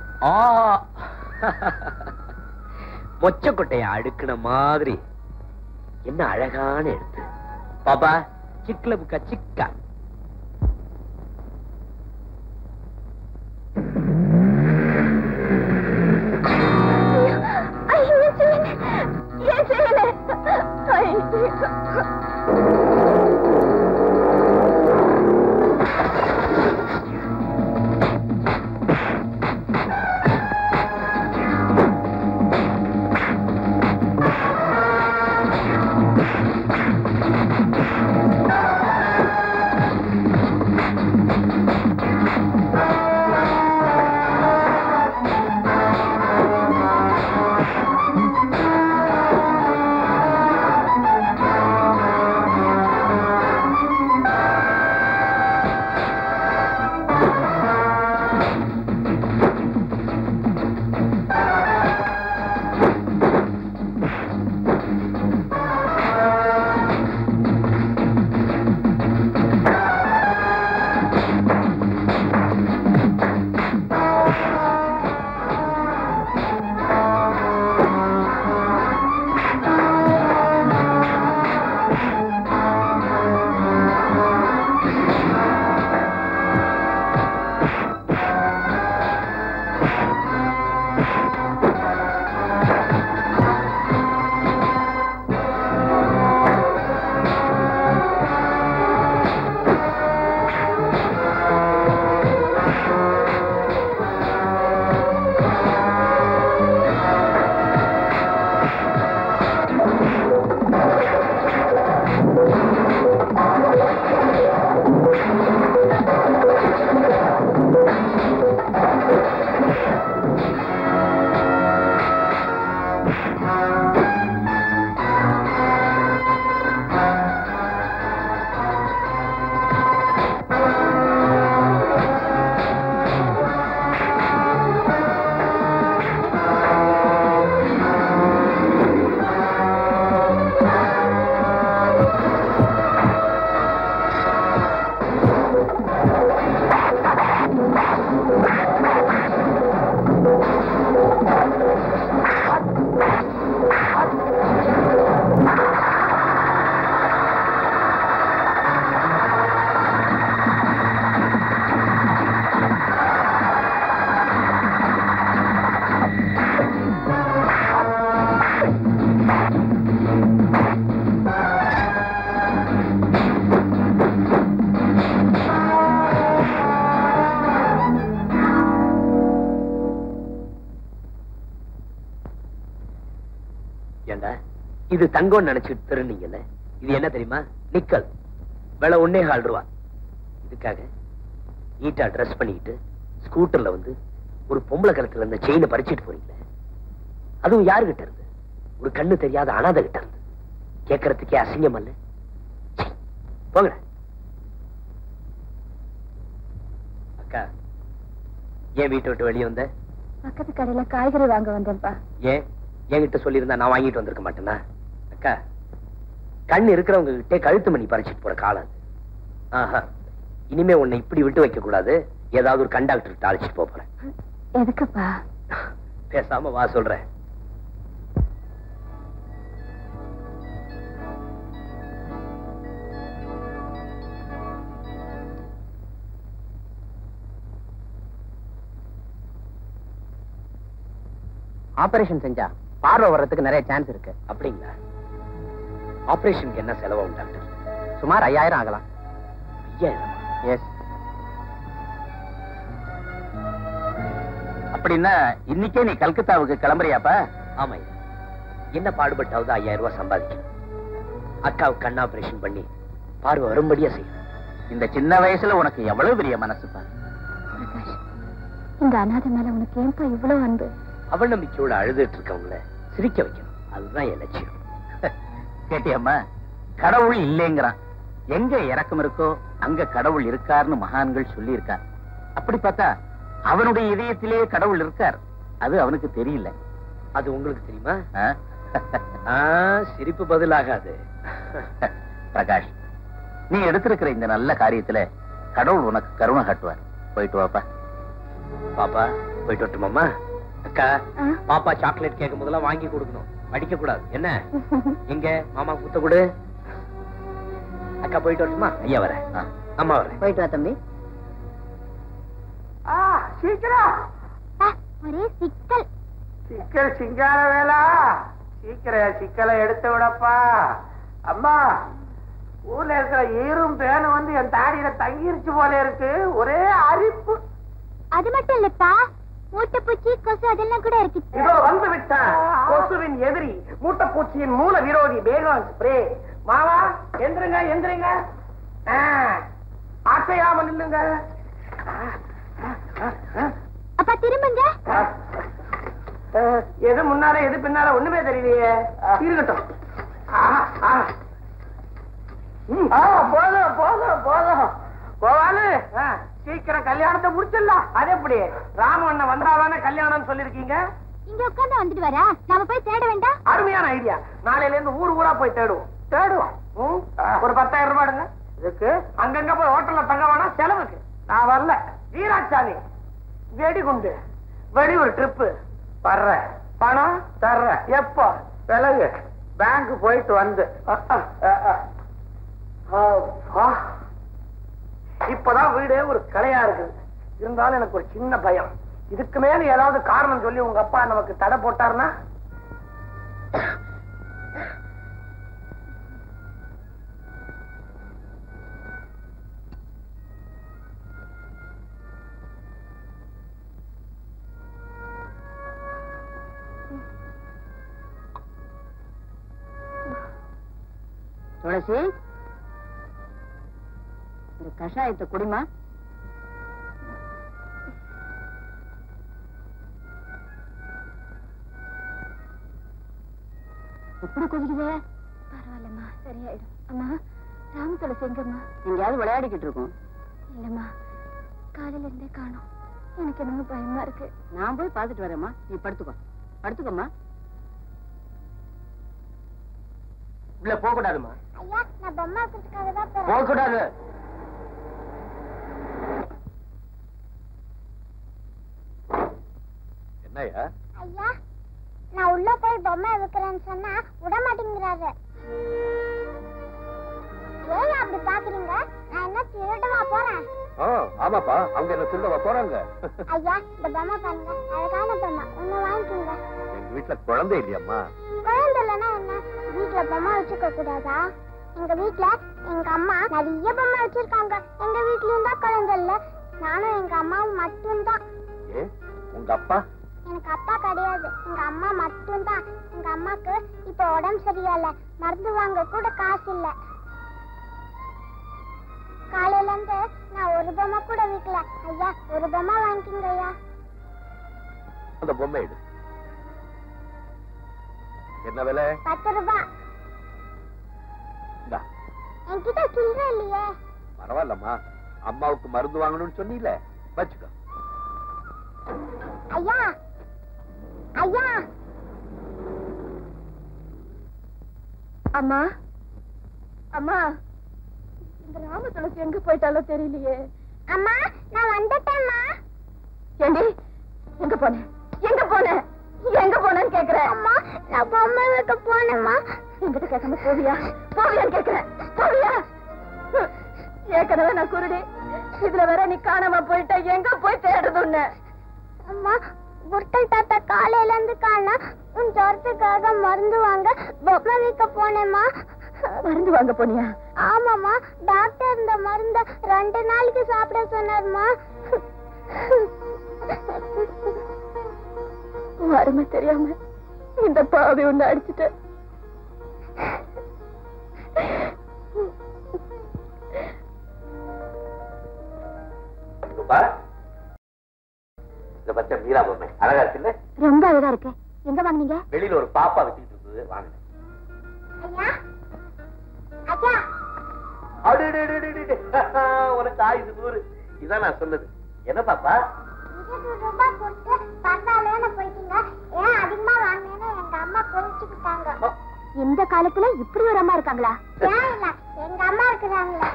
மொச்சக்கொட்டைய அடுக்குன மாதிரி என்ன அழகான எழுத்து. பாப்பா, சிக்கல புக்கா சிக்கா. ஏண்டா இது தங்கம் நினைச்சிட்டு திருநீங்கல்ல, இது என்ன தெரியுமா? நிக்கல். விலை 1.25 ரூபா. இதுக்காக நீட்டா ட்ரெஸ் பண்ணிக்கிட்டு ஸ்கூட்டர்ல வந்து ஒரு பொம்பளை கழுத்துல இருந்த செயினை பறிச்சிட்டு போறீங்களே, அதுவும் யாருகிட்ட இருந்து? ஒரு கண்ணு தெரியாத அனாதை கிட்ட இருந்து. கேட்கறதுக்கே அசிங்கம் அல்ல. போங்க. அக்கா, ஏன் வீட்டை விட்டு வெளியே வந்த? பக்கத்து கடையில காய்கறி வாங்க வந்தேன்ப்பா. ஏன் என்கிட்ட சொல்லியிருந்தா நான் வாங்கிட்டு வந்திருக்க மாட்டேனா? அக்கா, கண்ணு இருக்கிறவங்க கிட்டே கழுத்து மணி பறிச்சிட்டு போற காலம் அது. ஆஹா, இனிமே உன்னை இப்படி விட்டு வைக்க கூடாது. ஏதாவது ஒரு கண்டாக்டர் அழைச்சிட்டு போறேன். எதுக்குப்பா? பேசாம வா சொல்றேன். ஆபரேஷன் செஞ்சா பார்வை வர்றதுக்கு நிறைய சான்ஸ் இருக்கு. அப்படிங்களா? ஆபரேஷனுக்கு என்ன செலவாகும் டாக்டர்? சுமார் 5000 ஆகலாம். 5000? எஸ். அப்படின்னா இன்னைக்கே நீ கல்கத்தாவுக்கு கிளம்புறியாப்பா? ஆமாய்யா. என்ன பாடுபட்டாவது 5000 ரூபாய் சம்பாதிக்கணும். அக்காவுக்கு கண் ஆபரேஷன் பண்ணி பார்வை வரும்படியா செய்யணும். இந்த சின்ன வயசுல உனக்கு எவ்வளவு பெரிய மனசுப்பா. பிரகாஷ், இந்த அனாதை மேல உனக்கு ஏன்பா இவ்வளவு அன்பு? அவள் நம்பிக்கையோட அழுதுட்டு இருக்கவங்கள சிரிக்க வைக்கணும். அதுதான் என் லட்சியம். கேட்டியம்மா, கடவுள் இல்லைங்கிறான். எங்க இறக்கம் இருக்கோ அங்க கடவுள் இருக்காருன்னு மகான்கள் சொல்லி இருக்கார். அப்படி பார்த்தா அவனுடைய இதயத்திலேயே கடவுள் இருக்கார். அது அவனுக்கு தெரியல. அது உங்களுக்கு தெரியுமா? சிரிப்பு பதிலாகாது. பிரகாஷ், நீ எடுத்திருக்கிற இந்த நல்ல காரியத்துல கடவுள் உனக்கு கருணை காட்டுவார். போயிட்டு வாப்பா. பாப்பா போயிட்டு வரட்டுமாம்மா? அக்கா, பாப்பா சாக்லேட் கேட்கும் போதெல்லாம் வாங்கி கொடுக்கணும், அடிக்க கூடாது. என்ன? எங்க மாமா குத்த கொடு. அக்கா போயிட்டு வரட்டுமா? ஐயா வர. அம்மா வர. போயிட்டு வா தம்பி. சீக்கிரம். ஒரே சிக்கல். சிக்கல் சிங்கார வேலா. சீக்கிரம் சிக்கலை எடுத்து விடப்பா. அம்மா, ஊர்ல இருக்கிற ஈரும் பேனும் வந்து என் தாடியில தங்கிருச்சு போல இருக்கு. ஒரே அரிப்பு. அது மட்டும் இல்லப்பா, மூட்டைப்பூச்சி, கொசு அதெல்லாம் கூட இருக்கு. இதோ வந்து விட்டான் கொசுவின் எதிரி, மூட்டைப்பூச்சியின் மூல விரோதி பேகம் ஸ்ப்ரே. மாவா, எந்திருங்க எந்திருங்க. அசையாம நில்லுங்க. அப்பா திரும்புங்க. எது முன்னால எது பின்னால ஒண்ணுமே தெரியலையே. இருக்கட்டும். போதும் போதும் போதும். கோவாலு, சீக்கிரம் கல்யாணத்தை முடிச்சிடலாம். அது எப்படி? ராமண்ண வந்தாதானே கல்யாணம் சொல்லிருக்கீங்க. இங்க உட்கார்ந்து வந்துட்டு வரா, நாம போய் தேட வேண்டாம்? அருமையான ஐடியா. நாளையில இருந்து ஊர் ஊரா போய் தேடுவோம். ஒரு 10,000 ரூபாய் எடுங்க. இதுக்கு அங்கங்க போய் ஹோட்டல்ல தங்க வேணாம், செலவுக்கு நான் வரல. வீராசாமி, வெடிகுண்டு வெடி ஒரு ட்ரிப்பு வர்ற, பணம் தர்ற. எப்போ? விலகு. பேங்க் போயிட்டு வந்து. இப்பதான் வீடே ஒரு கலையா இருக்குது. இருந்தாலும் எனக்கு ஒரு சின்ன பயம். இதுக்கு மேல ஏதாவது காரணம் சொல்லி உங்க அப்பா நமக்கு தடை போட்டாருன்னா? துளசி, இந்த கஷாயத்தை குடிமா. எப்படி கொதிக்குது? பரவாயில்லம்மா, சரியாயிடும். அம்மா, ராம துளசி எங்கம்மா? எங்கேயாவது விளையாடிக்கிட்டு இருக்கோம். இல்லம்மா, காலையில இருந்தே காணோம். எனக்கு என்னமோ பயமா இருக்கு. நான் போய் பார்த்துட்டு வரேம்மா. நீ படுத்துக்கோ. படுத்துக்கோமா. உள்ள போக கூடாதுமா. ஐயா, நான் பொம்மை வைக்கிறதுக்காக தான் போக கூடாது. என்னையா? ஐயா, நான் உள்ள போய் பொம்மை வைக்கிறேன்னு சொன்னா விட மாட்டேங்கிறாரு. ஏன் அப்படி பாக்குறீங்க? நான் என்ன திருடவா போறேன்? ஆமாப்பா, அவங்க என்ன திருடவா போறாங்க? ஐயா, இந்த பொம்மை பாருங்க, அழகான பொம்மை. ஒண்ணு வாங்கிக்கோங்க. எங்க வீட்டுல குழந்தை இல்லையம்மா. குழந்தை இல்லைன்னா என்ன? வீட்டுல பொம்மை வச்சுக்க கூடாதா? எங்க வீட்டுல எங்க அம்மா நிறைய பொம்மை வச்சிருக்காங்க. எங்க வீட்லயும் தான் குழந்தை இல்ல. நானும் எங்க அம்மாவும் மட்டும்தான். உங்க அப்பா எனக்கு அப்பா கிடையாது, எங்க அம்மா மட்டும்தான். எங்க அம்மாக்கு இப்ப உடம்பு சரியில்லை, மருந்து வாங்க கூட காசு இல்ல. காலையில இருந்து நான் ஒரு பொம்மை கூட விற்கல. ஐயா, ஒரு பொம்மை வாங்கிக்கோங்க ஐயா. அந்த பொம்மை எடு. என்ன விலை? 10 ரூபாய். என்கிட்ட சில்லறை இல்லையே. பரவாயில்லம்மா, அம்மாவுக்கு மருந்து வாங்கணும்னு சொன்னீல, வச்சுக்கோ. ஐயா ஐயா. அம்மா அம்மா, இந்த ராம துளசி எங்க போயிட்டாலோ தெரியலையே. அம்மா, நான் வந்துட்டேம்மா. ஏண்டி, எங்க போன எங்க போன எங்க போனேன்னு கேக்குறேன். அம்மா, நான் பொம்மை வைக்க போனேம்மா. என்கிட்ட கேட்காம போவியா போவியான்னு கேக்குறேன். போவியா? ஏற்கனவே நான் குருடி, இதுல வேற நீ காணாம போயிட்ட. எங்க போய் தேடுதுன்னு? அம்மா, குர்த்தல் தாத்தா காலையில இருந்து காணா. உன் ஜோரத்துக்காக மருந்து வாங்க பொம்மை வைக்க போனேம்மா. மருந்து வாங்க போனியா? ஆமாம்மா, டாக்டர் இந்த மருந்த 2 நாளைக்கு சாப்பிட சொன்னார்மா. அருமை தெரியாம இந்த பாவி ஒண்ணு அடிச்சுட்ட. இந்த பச்சை மீரா பொம்மை அழகா இருக்குல்ல? ரொம்ப அழகா இருக்கு. எங்க வாங்குனீங்க? வெளியில ஒரு பாப்பா வச்சுட்டு இருந்தது, வாங்கினேன். உனக்கு ஆயுது 100. இதான் நான் சொன்னது. என்ன பாப்பா? 20 ரூபாய் போட்டு பரவாயில்ல போயிட்டீங்க. ஏன் அதிகமா வாங்கினேன்னு எங்க அம்மா கோவிச்சுக்கிட்டாங்க. இந்த காலத்துல இப்படி ஒரு அம்மா இருக்காங்களா? ஏன் இல்ல, எங்க அம்மா இருக்கிறாங்களா?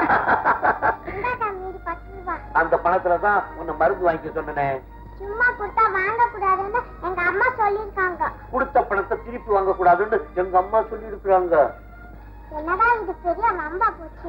மீதி 10 ரூபாய். அந்த பணத்துலதான் உன்னை மருந்து வாங்கிக்க சொன்னேன். சும்மா கொடுத்தா வாங்க கூடாதுன்னு எங்க அம்மா சொல்லிருக்காங்க. கொடுத்த பணத்தை திருப்பி வாங்க கூடாதுன்னு எங்க அம்மா சொல்லி இருக்கிறாங்க. என்னடா இது பெரிய நம்பா போச்சு.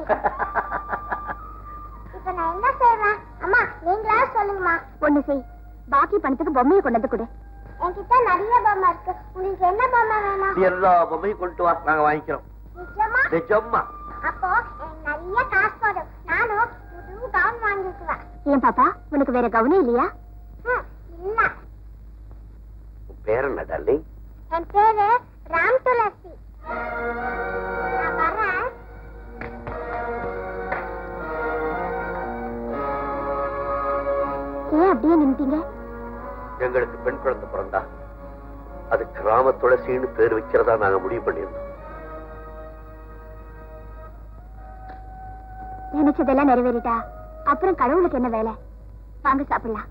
இப்ப நான் என்ன செய்வேன்? அம்மா, நீங்களா சொல்லுங்கம்மா. ஒண்ணு செய், பாக்கி பணத்துக்கு பொம்மையை கொண்டு வந்து கொடு. என்கிட்ட நிறைய பொம்மை இருக்கு. உங்களுக்கு என்ன பொம்மை வேணும்? எல்லா பொம்மையும் கொண்டு வா, நாங்க வாங்கிக்கிறோம். நிஜமா? நிஜமா. அப்போ எனக்கு நிறைய காசு போடும். நானும் புது கவுன் வாங்கிக்குவேன். ஏன் பாப்பா, உனக்கு வேற கவுனே இல்லையா? இல்ல. உன் பேர் என்ன டார்லிங்? என் பேரு ராம் துளசி. நான் வரேன். ஏன் அப்படியே நின்னுட்டீங்க? எங்களுக்கு பெண் குழந்தை பிறந்தா அதுக்கு ராம துளசின்னு பேர் வைக்கிறதா நாங்க முடிவு பண்ணியிருந்தோம். நினைச்சதெல்லாம் நிறைவேறிட்டா அப்புறம் கடவுளுக்கு என்ன வேலை? வாங்க சாப்பிடலாம்.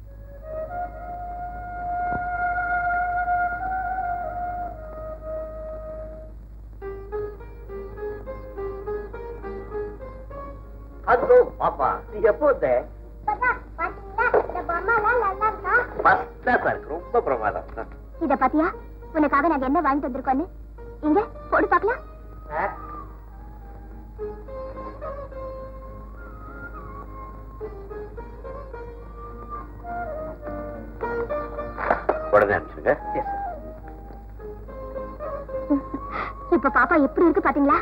ஹலோ பாப்பா, நீ எப்போ வந்த? ரொம்ப பிரமாதம். இத பாத்தியா, உனக்காக நாங்க என்ன வாங்கிட்டு வந்திருக்கோன்னு. இங்க போடு பாக்கலாம். உடனே அனுப்பிச்சுங்க. இப்ப பாப்பா எப்படி இருக்கு பாத்தீங்களா?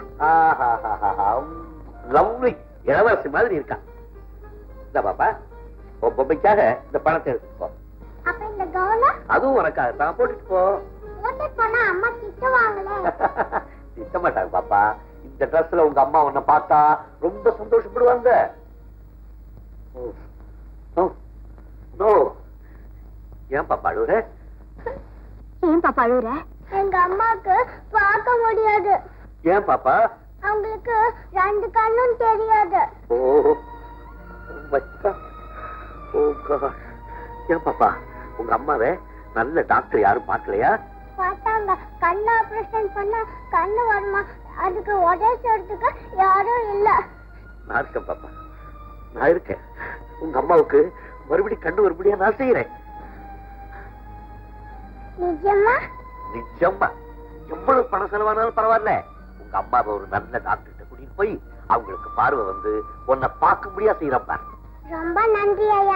லவ்லி, இளவரசி மாதிரி இருக்கா. இந்த பாப்பா, உன் பொம்மைக்காக இந்த பணத்தை எடுத்துட்டு போ. அப்ப இந்த கவுன அதுவும் உனக்காக தான், போட்டுட்டு போ. போட்டு போனா அம்மா திட்டுவாங்களே. திட்ட மாட்டாங்க பாப்பா. இந்த ட்ரெஸ்ல உங்க அம்மா உன்னை பார்த்தா ரொம்ப சந்தோஷப்படுவாங்க. ஏன் பாப்பா அழுவுற? ஏன் பாப்பா அழுவுற? எங்க அம்மாக்கு பார்க்க முடியாது. ஏன் பாப்பா? அவங்களுக்கு 2 கண்ணும் தெரியாது. ஏன் பாப்பா, உங்க அம்மாவை நல்ல டாக்டர் யாரும் பார்க்கலையா? பார்த்தாங்க. கண்ணு ஆபரேஷன் பண்ண கண்ணு வருமா, அதுக்கு உடச்சதுக்கு யாரும் இல்ல. நான் இருக்கேன் பாப்பா, நான் இருக்கேன். உங்க அம்மாவுக்கு மறுபடி கண்ணு வரும்படியா நான் செய்யறேன். நிஜமா? நிஜமா. எவ்வளவு பணம் செலவானாலும் பரவாயில்ல, உங்க அம்மாவை ஒரு நல்ல டாக்டர் கூட்டிட்டு போய் அவங்களுக்கு பார்வை வந்து உன்னை பார்க்க முடியா செய்யறப்பா. ரொம்ப நன்றி ஐயா.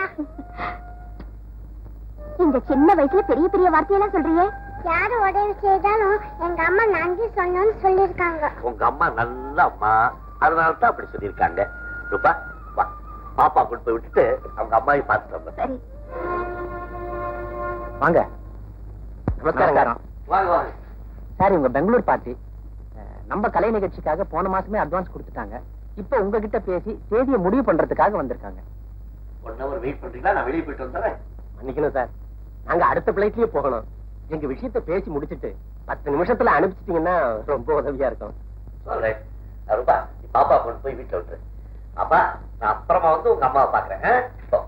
இந்த சின்ன வயசுல பெரிய பெரிய வார்த்தையெல்லாம் சொல்றியே. யாரு உதவி செய்தாலும் எங்க அம்மா நன்றி சொன்னு சொல்லிருக்காங்க. உங்க அம்மா நல்ல அம்மா, அதனாலதான் அப்படி சொல்லிருக்காங்க. ரூபா வா, பாப்பா கொண்டு போய் விட்டுட்டு அவங்க அம்மாவை பார்த்துட்டு. சரி. வாங்க. நமஸ்காரம். வாங்க வாங்க. சார், இவங்க பெங்களூர் பார்ட்டி. நம்ம கலை நிகழ்ச்சிக்காக போன மாசமே அட்வான்ஸ் கொடுத்துட்டாங்க. இப்ப உங்ககிட்ட பேசி தேதியை முடிவு பண்றதுக்காக வந்திருக்காங்க. 1 hour வெயிட் பண்றீங்களா? நான் வெளியே போயிட்டு வந்துடுறேன். மன்னிக்கணும் சார், நாங்க அடுத்த பிளைட்லயே போகணும். எங்க விஷயத்தை பேசி முடிச்சிட்டு 10 நிமிஷத்துல அனுப்பிச்சிட்டீங்கன்னா ரொம்ப உதவியா இருக்கும். சொல்றேன். ரூபா, நீ பாப்பா கொண்டு போய் வீட்டுல விட்டுரு. அப்பா, நான் அப்புறமா வந்து உங்க அம்மாவை பாக்குறேன்.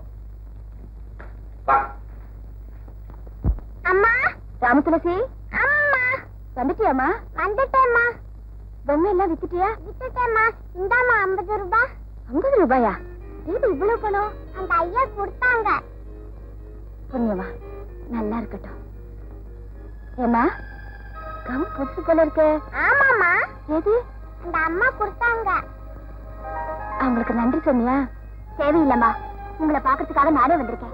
அம்மா. ராமதுளசி. அம்மா. வந்துட்டியாமா? வந்துட்டேம்மா. பொம்மை எல்லாம் வித்துட்டியா? வித்துட்டேம்மா. இந்தாம்மா 50 ரூபாய். 50 ரூபாயா? இது இவ்வளவு பணம்? அந்த ஐயா கொடுத்தாங்க. புண்ணியமா, நல்லா இருக்கட்டும். ஏமா, கம் புதுசு போல இருக்கு. ஆமாமா. எது? அந்த அம்மா கொடுத்தாங்க. அவங்களுக்கு நன்றி சொன்னியா? தேவையில்லம்மா, உங்களை பாக்கிறதுக்காக நானே வந்திருக்கேன்.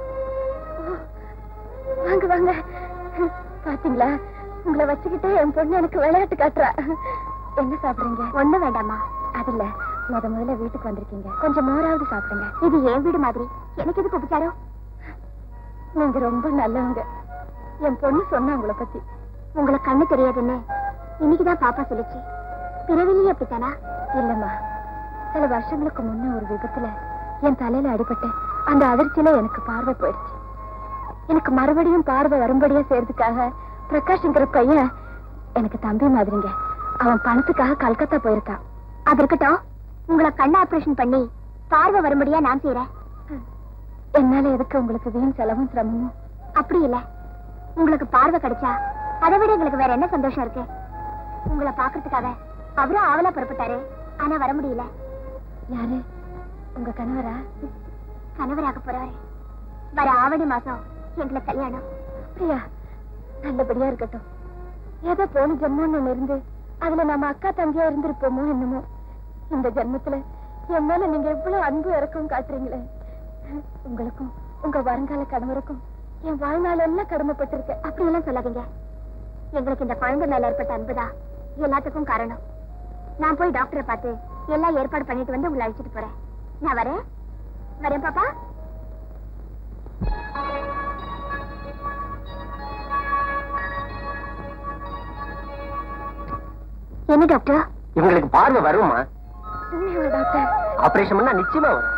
வாங்க வாங்க. பாத்தீங்களா, உங்களை வச்சுக்கிட்டு என் பொண்ணு எனக்கு விளையாட்டு காட்டுறா. என்ன சாப்பிடுறீங்க? ஒண்ணு வேண்டாமா. அதுல முதல்ல வீட்டுக்கு வந்திருக்கீங்க, கொஞ்சம் மோராவது சாப்பிடுங்க. இது என் வீடு மாதிரி, எனக்கு எதுக்கு உபச்சாரம்? நீங்க ரொம்ப நல்லவங்க. என் பொண்ணு சொன்னா உங்களை பத்தி. உங்களை கண்ணு தெரியாதுன்னு இன்னைக்குதான் பாப்பா சொல்லிச்சு. பிறவிலேயே அப்படித்தானா? இல்லம்மா, சில வருஷங்களுக்கு முன்ன ஒரு விபத்துல என் தலையில அடிபட்டு அந்த அதிர்ச்சியில எனக்கு பார்வை போயிடுச்சு. எனக்கு மறுபடியும் பார்வை வரும்படியா செய்யறதுக்காக பிரகாஷ்ங்கிற பையன் எனக்கு தம்பி மாதிரிங்க. அவன் பணத்துக்காக கல்கத்தா போயிருக்கான். அது இருக்கட்டும், உங்களை கண்ணு ஆபரேஷன் பண்ணி பார்வை வரும்படியா நான் செய்யறேன். என்னால எதுக்கு உங்களுக்கு வீண் செலவும் சிரமமும்? அப்படி இல்ல, உங்களுக்கு பார்வை கிடைச்சா அதை விட எங்களுக்கு வேற என்ன சந்தோஷம் இருக்கு? உங்களை பாக்குறதுக்காக அவரும் ஆவலா புறப்பட்டாரு, ஆனா வர முடியல. யாரு? உங்க கணவரா? கணவராக போறாரு. வர ஆவணி மாசம் எங்களுக்கு கல்யாணம். அப்படியா? நல்லபடியா இருக்கட்டும். ஏதோ போன ஜென்மம்னு ஒண்ணு இருந்து அதுல நம்ம அக்கா தம்பியா இருந்திருப்போமோ என்னமோ. இந்த ஜென்மத்துல என் மேல நீங்க எவ்வளவு அன்பு இறக்கம் காட்டுறீங்களே. உங்களுக்கும் உங்க வருங்கால கணவருக்கும் என் வாழ்நாள் எல்லாம் கடமைப்பட்டிருக்கு. அப்படி எல்லாம் சொல்லாதீங்க. எங்களுக்கு இந்த குழந்தை மேல ஏற்பட்ட அன்புதான் எல்லாத்துக்கும் காரணம். நான் போய் டாக்டரை பார்த்து எல்லாம் ஏற்பாடு பண்ணிட்டு வந்து உங்களை அழைச்சிட்டு போறேன். நான் வரேன். வரேன் பாப்பா. என்ன டாக்டர்? இவங்களுக்கு பார்வை வருமா? டாக்டர், ஆபரேஷன் பண்ணா நிச்சயமா வரும்.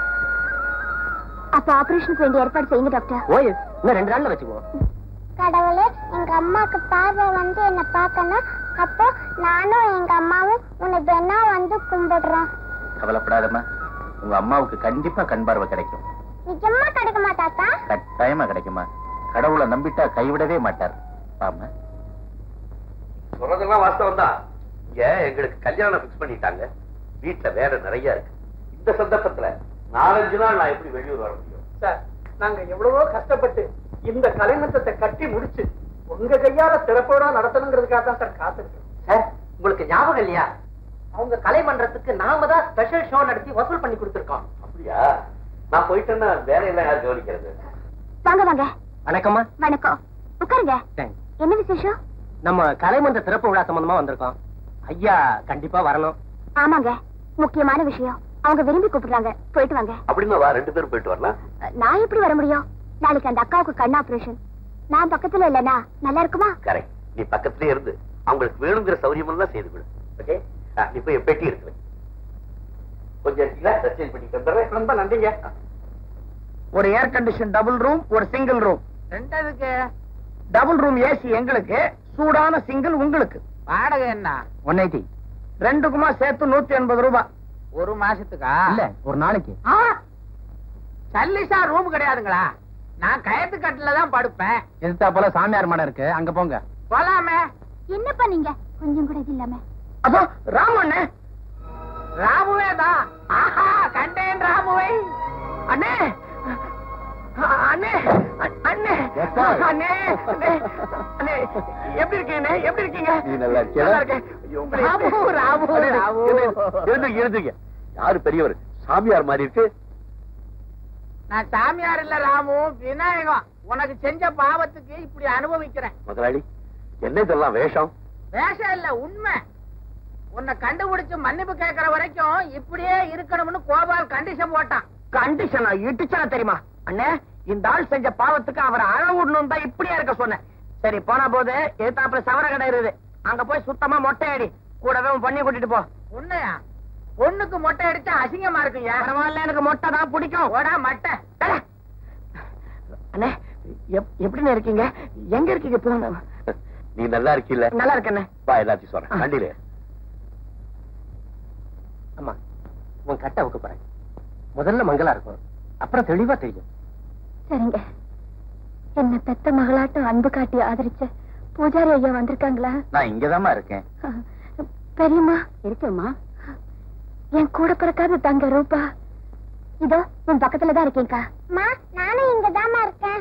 அப்ப ஆபரேஷனுக்கு வேண்டிய ஏற்பாடு செய்யுங்க டாக்டர். ஓய், இன்னும் 2 நாள்ல வச்சுக்குவோம். கடவுளே, எங்க அம்மாக்கு பார்வை வந்து என்ன பார்க்கணும். அப்போ நானும் எங்க அம்மாவும் உன்னை தினா வந்து கும்பிடுறோம். கவலைப்படாதம்மா, உங்க அம்மாவுக்கு கண்டிப்பா கண் பார்வை கிடைக்கும். நிஜமா கிடைக்குமா தாத்தா? கட்டாயமா கிடைக்குமா. கடவுளை நம்பிட்டா கைவிடவே மாட்டார். ஆமா, சொல்றதெல்லாம் வாஸ்தவம் தான். இங்க எங்களுக்கு கல்யாணம் பிக்ஸ் பண்ணிட்டாங்க. வீட்டுல வேலை நிறைய இருக்கு. இந்த சந்தர்ப்பத்துல 4-5 நாள் நான் எப்படி வெளியூர் வர முடியும்? சார், நாங்க எவ்வளவோ கஷ்டப்பட்டு இந்த கலைமன்றத்தை கட்டி முடிச்சு உங்க கையால சிறப்போட நடத்தணுங்கிறதுக்காக தான் சார் காத்திருக்கேன். சார், உங்களுக்கு ஞாபகம் இல்லையா? அவங்க கலைமன்றத்துக்கு நாம தான் ஸ்பெஷல் ஷோ நடத்தி வசூல் பண்ணி கொடுத்திருக்கோம். அப்படியா? நான் போயிட்டேன்னா வேலையெல்லாம் யார் கவனிக்கிறது? வாங்க வாங்க. வணக்கம்மா. வணக்கம். உட்காருங்க. என்ன விசேஷம்? நம்ம கலைமன்ற திறப்பு விழா சம்பந்தமா வந்திருக்கோம். ஐயா கண்டிப்பா வரணும். ஆமாங்க, முக்கியமான விஷயம். அவங்க விரும்பி கூப்பிடுறாங்க. போயிட்டு வாங்க. அப்படின்னா வா, 2 பேரும் போயிட்டு வரலாம். நான் எப்படி வர முடியும்? நாளைக்கு அந்த அக்காவுக்கு கண் ஆபரேஷன். நான் பக்கத்துல இல்லனா நல்லா இருக்குமா? கரெக்ட். நீ பக்கத்திலே இருந்து அவங்களுக்கு வேணுங்கிற சௌரியம் எல்லாம் செய்து கொடு. ஓகே, நீ போய் பெட்டி இருக்கு. கொஞ்சம் இருக்கீங்களா? சேஞ்ச் பண்ணிட்டு வந்துடுறேன். ரொம்ப நன்றிங்க. ஒரு ஏர் கண்டிஷன் டபுள் ரூம், ஒரு சிங்கிள் ரூம். ரெண்டதுக்கு டபுள் ரூம் ஏசி எங்களுக்கு, சூடான சிங்கிள் உங்களுக்கு. வாடகை என்ன? 180. ரெண்டுக்குமா சேர்த்து 180 ரூபாய். ஒரு மாசத்துக்கா? இல்ல, ஒரு நாளைக்கு. சல்லிசா ரூம் கிடையாதுங்களா? நான் கயத்து கட்டில தான் படுப்பேன். எதிர்த்தா போல சாமியார் மடம் இருக்கு, அங்க போங்க. போலாமே. என்ன பண்ணீங்க? கொஞ்சம் கூட இது இல்லாம. அப்போ ராமண்ணே, ராமுவே தான். ஆஹா, கண்டேன் ராமுவை. அண்ணே, அண்ணே, அண்ணே, அண்ணே, அண்ணே, எப்படி இருக்கீங்க? எப்படி இருக்கீங்க? நீ நல்லா இருக்கியா? நல்லா இருக்கேன். ராமு, ராமு, ராமு. எழுதுங்க. யாரு பெரியவர்? சாமியார் மாதிரி இருக்கு. நான் சாமியார் இல்ல ராமு, விநாயகம். உனக்கு செஞ்ச பாவத்துக்கு இப்படி அனுபவிக்கிறேன். முதலாளி, என்ன இதெல்லாம் வேஷம்? வேஷம் இல்ல, உண்மை. உன்னை கண்டுபிடிச்சு மன்னிப்பு கேட்கற வரைக்கும் இப்படியே இருக்கணும்னு கோபால் கண்டிஷன் போட்டான். கண்டிஷனா? இட்டுச்சனா தெரியுமா? அண்ணே, இந்த ஆள் செஞ்ச பாவத்துக்கு அவரை அழவிடணும் தான் இப்படியா இருக்க சொன்னேன். சரி போனா போது எதிர்த்தாப்புல சவர கடை இருக்குது, அங்க போய் சுத்தமா மொட்டை அடி, கூடவே பண்ணி கூட்டிட்டு போ. உன்னையா? பொண்ணுக்கு மொட்டை அடிச்சா அசிங்கமா இருக்குங்க. பரவாயில்ல, எனக்கு மொட்டை தான் பிடிக்கும். ஓடா மட்டை. அண்ணே எப்படின்னு இருக்கீங்க? எங்க இருக்கீங்க? போங்க. நீ நல்லா இருக்கீல்ல? நல்லா இருக்கண்ணே. வா எல்லாத்தையும் சொல்றேன். வண்டியில அம்மா உன் கட்டை வைக்க போறேன். முதல்ல மங்களா இருக்கும், அப்புறம் தெளிவா தெரியும். சரிங்க. என்ன பெத்த மகளாட்டம் அன்பு காட்டி ஆதரிச்ச பூஜாரி ஐயா வந்திருக்காங்களா? நான் இங்கதாம்மா இருக்கேன். பெரியம்மா இருக்கேம்மா. என் கூட பிறக்காத தங்க ரூபா இதோ உன் பக்கத்துலதான் இருக்கேன்க்கா. நானும் இங்கதாம்மா இருக்கேன்.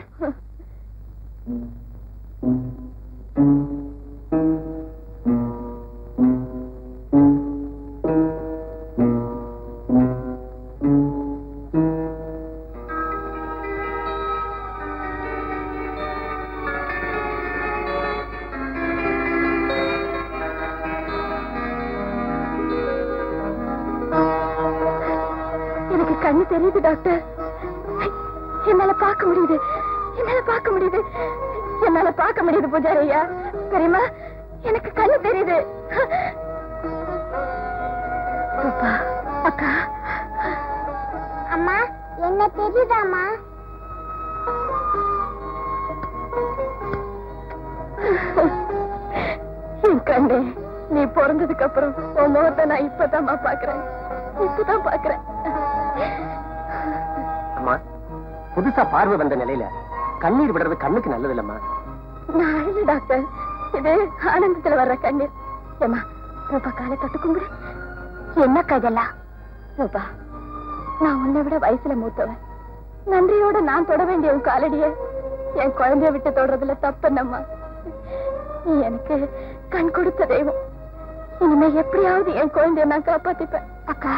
கண்ணு தெரியுது டாக்டர். என்னால பார்க்க முடியுது, என்னால பார்க்க முடியுது, என்னால பார்க்க முடியுது பூஜாரி ஐயா. தெரியுமா, எனக்கு கண்ணு தெரியுது. அக்கா அம்மா என்ன தெரியுதாம்மா? என் கண்ணே, நீ பிறந்ததுக்கு அப்புறம் உன் முகத்தை நான் இப்பதாம்மா பாக்குறேன், இப்பதான் பாக்குறேன். அம்மா புதுசா பார்வை வந்த நிலையில கண்ணீர் விடுறது கண்ணுக்கு நல்லது இல்லம்மா. நான் இல்ல டாக்டர், இது ஆனந்தத்துல வர்ற கண்ணீர். ஏமா ரூபா காலை தொட்டு கும்பிடு. என்னக்கா இதெல்லாம்? ரூபா, நான் உன்னை விட வயசுல மூத்தவன். நன்றியோட நான் தொட வேண்டிய உன் காலடிய என் குழந்தைய விட்டு தொடறதுல தப்புன்னம்மா. நீ எனக்கு கண் கொடுத்த தெய்வம். இனிமே எப்படியாவது என் குழந்தைய நான் காப்பாத்திப்பேன். அக்கா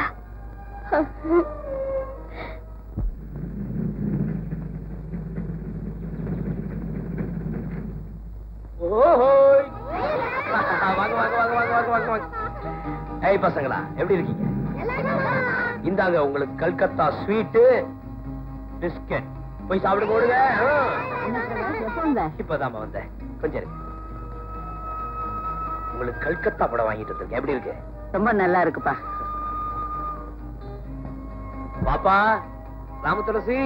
பசங்களா எப்படி இருக்கீங்க? இந்தாங்க உங்களுக்கு கல்கத்தா ஸ்வீட் பிஸ்கட், போய் சாப்பிட போடுங்க. இப்பதான் வந்தேன், கொஞ்சம் இருக்கு. உங்களுக்கு கல்கத்தா படம் வாங்கிட்டு இருக்கேன், எப்படி இருக்கு? ரொம்ப நல்லா இருக்குப்பா. பாப்பா ராம துளசி,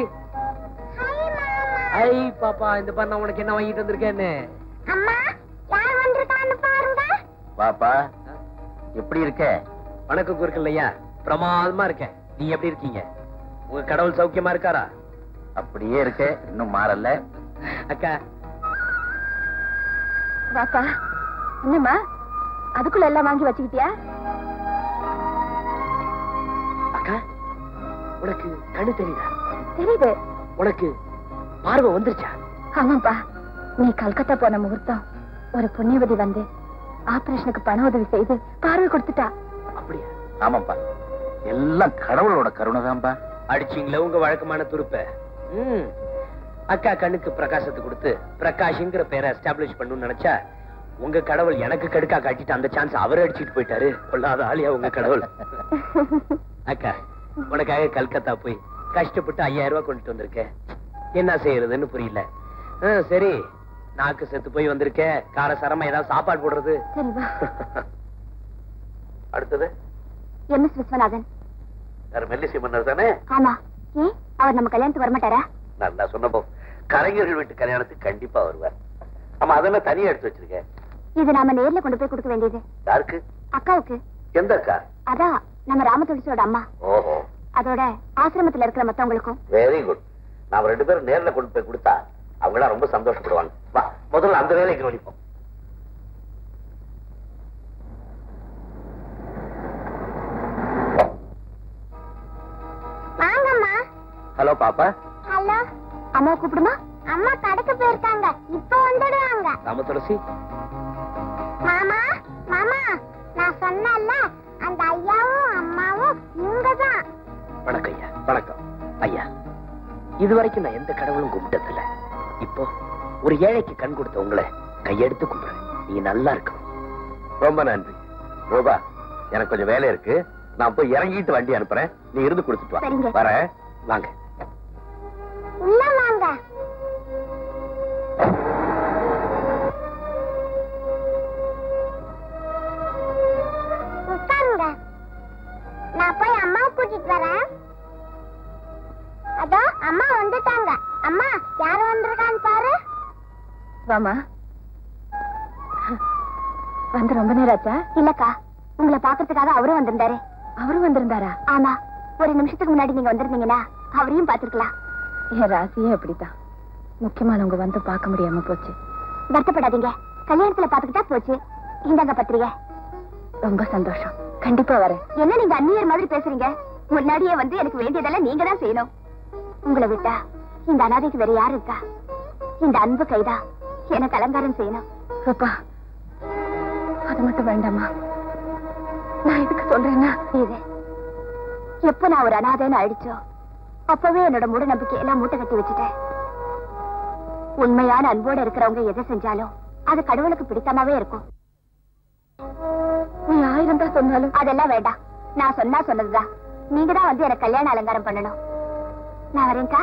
ஐ பாப்பா, இந்த பண்ண உனக்கு என்ன வாங்கிட்டு வந்திருக்கேன்னு. அம்மா யார் வந்திருக்கான்னு பாருங்க. பாப்பா எப்படி இருக்க? வணக்கம் குறுக்கல்லையா, பிரமாதமா இருக்கேன். நீ எப்படி இருக்கீங்க? உங்க கடவுள் சௌக்கியமா இருக்காரா? அப்படியே இருக்க, இன்னும் மாறல. அக்கா பாப்பா, என்னம்மா அதுக்குள்ள எல்லாம் வாங்கி வச்சுக்கிட்டியா? அக்கா உனக்கு கண்ணு தெரியுதா? தெரியுது. உனக்கு பார்வை வந்துருச்சா? ஆமாப்பா, நீ கல்கத்தா போன முகூர்த்தம் ஒரு புண்ணியவதி வந்து ஆபரேஷனுக்கு பண உதவி செய்து பார்வை கொடுத்துட்டா. அப்படியா? ஆமாப்பா, எல்லாம் கடவுளோட கருணைதான்பா. அடிச்சீங்களா உங்க வழக்கமான துருப்ப? அக்கா கண்ணுக்கு பிரகாசத்தை கொடுத்து பிரகாஷ்ங்கிற பேரை எஸ்டாப்ளிஷ் பண்ணணும்னு நினைச்சா உங்க கடவுள் எனக்கு கடுக்கா காட்டிட்டு அந்த சான்ஸ் அவர் அடிச்சிட்டு போயிட்டாரு. கொள்ளாத ஆளியா உங்க கடவுள். அக்கா உனக்காக கல்கத்தா போய் கஷ்டப்பட்டு 5000 ரூபாய் கொண்டுட்டு வந்திருக்கேன். என்ன செய்யறதுன்னு புரியல. சரி, நாக்கு செத்து போய் வந்திருக்கேன், காரசாரமா ஏதாவது சாப்பாடு போடுறது. அடுத்தது எம்எஸ் விஸ்வநாதன். மெல்லிசி மன்னர் தானே? ஆமா. ஏன் அவர் நம்ம கல்யாணத்துக்கு வரமாட்டாரா? நல்லா சொன்னப்போ கலைஞர்கள் வீட்டு கல்யாணத்துக்கு கண்டிப்பா வருவார். ஆமா, அதெல்லாம் தனியா எடுத்து வச்சிருக்கேன். இது நாம நேர்ல கொண்டு போய் கொடுக்க வேண்டியது. யாருக்கு? அக்காவுக்கு. எந்த அக்கா? அதான் நம்ம ராமதுளசியோட அம்மா. ஓஹோ. அதோட ஆசிரமத்துல இருக்கிற மத்தவங்களுக்கும். Very good. நாம 2 பேரும் நேர்ல கொண்டு போய் கொடுத்தா அவங்களா ரொம்ப சந்தோஷப்படுவாங்க. வா, முதல்ல அந்த வேலையை கவனிப்போம். வாங்கம்மா. ஹலோ பாப்பா. ஹலோ. அம்மா கூப்பிடுமா? அம்மா கடைக்கு போயிருக்காங்க, இப்போ வந்துடுவாங்க. ராம துளசி. மாமா மாமா, நான் சொன்னேன்ல அந்த ஐயாவும் அம்மாவும் இங்கதான். வணக்கம் ஐயா. வணக்கம் ஐயா. இதுவரைக்கும் நான் எந்த கடவுளும் கும்பிட்டதில்ல. இப்போ ஒரு ஏழைக்கு கண் கொடுத்த உங்களை கையெடுத்து கும்பிடுறேன். நீ நல்லா இருக்கணும். ரொம்ப நன்றி. ரூபா, எனக்கு கொஞ்சம் வேலை இருக்கு, நான் போய் இறங்கிட்டு வண்டி அனுப்புறேன். நீ இருந்து கொடுத்துட்டு வா. வரேன். வாங்க. உள்ள வாங்க. வாமா. வந்து ரொம்ப நேரம் ஆச்சா? இல்லக்கா, உங்களை பாக்குறதுக்காக அவரும் வந்திருந்தாரு. அவரும் வந்திருந்தாரா? ஆமா, ஒரு நிமிஷத்துக்கு முன்னாடி நீங்க வந்திருந்தீங்கன்னா அவரையும் பாத்துருக்கலாம். என் ராசியே அப்படித்தான். முக்கியமானவங்க வந்து பார்க்க முடியாம போச்சு. வருத்தப்படாதீங்க, கல்யாணத்துல பாத்துக்கிட்டா போச்சு. இந்தாங்க பத்திரிகை. ரொம்ப சந்தோஷம், கண்டிப்பா வரேன். என்ன நீங்க அந்நியர் மாதிரி பேசுறீங்க? முன்னாடியே வந்து எனக்கு வேண்டியதெல்லாம் நீங்க தான் செய்யணும். உங்களை விட்டா இந்த அனாதைக்கு வேற யாரு இருக்கா? இந்த அன்பு கைதா எனக்கு அலங்காரம் செய்யணும். அப்பா, அது மட்டும் வேண்டாமா? நான் எதுக்கு சொல்றேன்னா, இது எப்ப நான் ஒரு அனாதைன்னு அழிச்சோ அப்பவே என்னோட மூட நம்பிக்கை எல்லாம் மூட்டை கட்டி வச்சுட்டேன். உண்மையான அன்போட இருக்கிறவங்க எதை செஞ்சாலும் அது கடவுளுக்கு பிடித்தமாவே இருக்கும். நீ 1000 தான் சொன்னாலும் அதெல்லாம் வேண்டாம். நான் சொன்னா சொன்னதுதான். நீங்க தான் வந்து எனக்கு கல்யாண அலங்காரம் பண்ணணும். நான் வரேன்க்கா.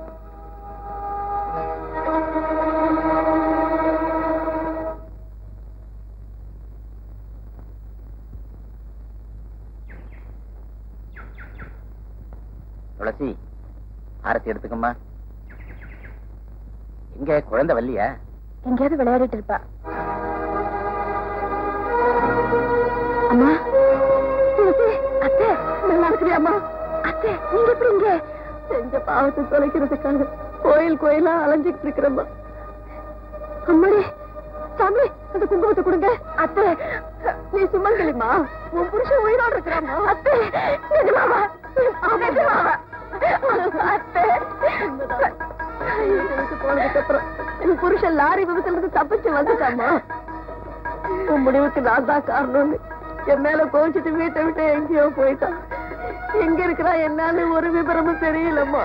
துளசி, ஆரத்தி எடுத்துக்கம்மா. எங்க குழந்தை வல்லியா? எங்கேயாவது விளையாடிட்டு இருப்பா. அம்மா, அத்தை நல்லா இருக்கிறியாம்மா? அத்தை, நீங்க எப்படி இங்க? செஞ்ச பாவத்தை தொலைக்கிறதுக்காக கோயில் கோயிலா அலைஞ்சிட்டு இருக்கிறம்மா. அம்மாடி, சாமி, அந்த குங்குமத்தை கொடுங்க. அத்தை, நீ சுமங்கலிமா? உன் புருஷன் உயிரோடு இருக்கிறாமா? அத்தை, நிஜமாவா? போனதுக்கு அப்புறம் என் புருஷன் லாரி விபத்துல தப்பிச்சு வந்துட்டாமா? உன் முடிவுக்கு நான் தான் காரணம்னு என் மேல கோச்சிட்டு வீட்டை விட்டு எங்கேயோ போயிட்டான். எங்க இருக்கிறா என்னன்னு ஒரு விவரமும் தெரியலம்மா.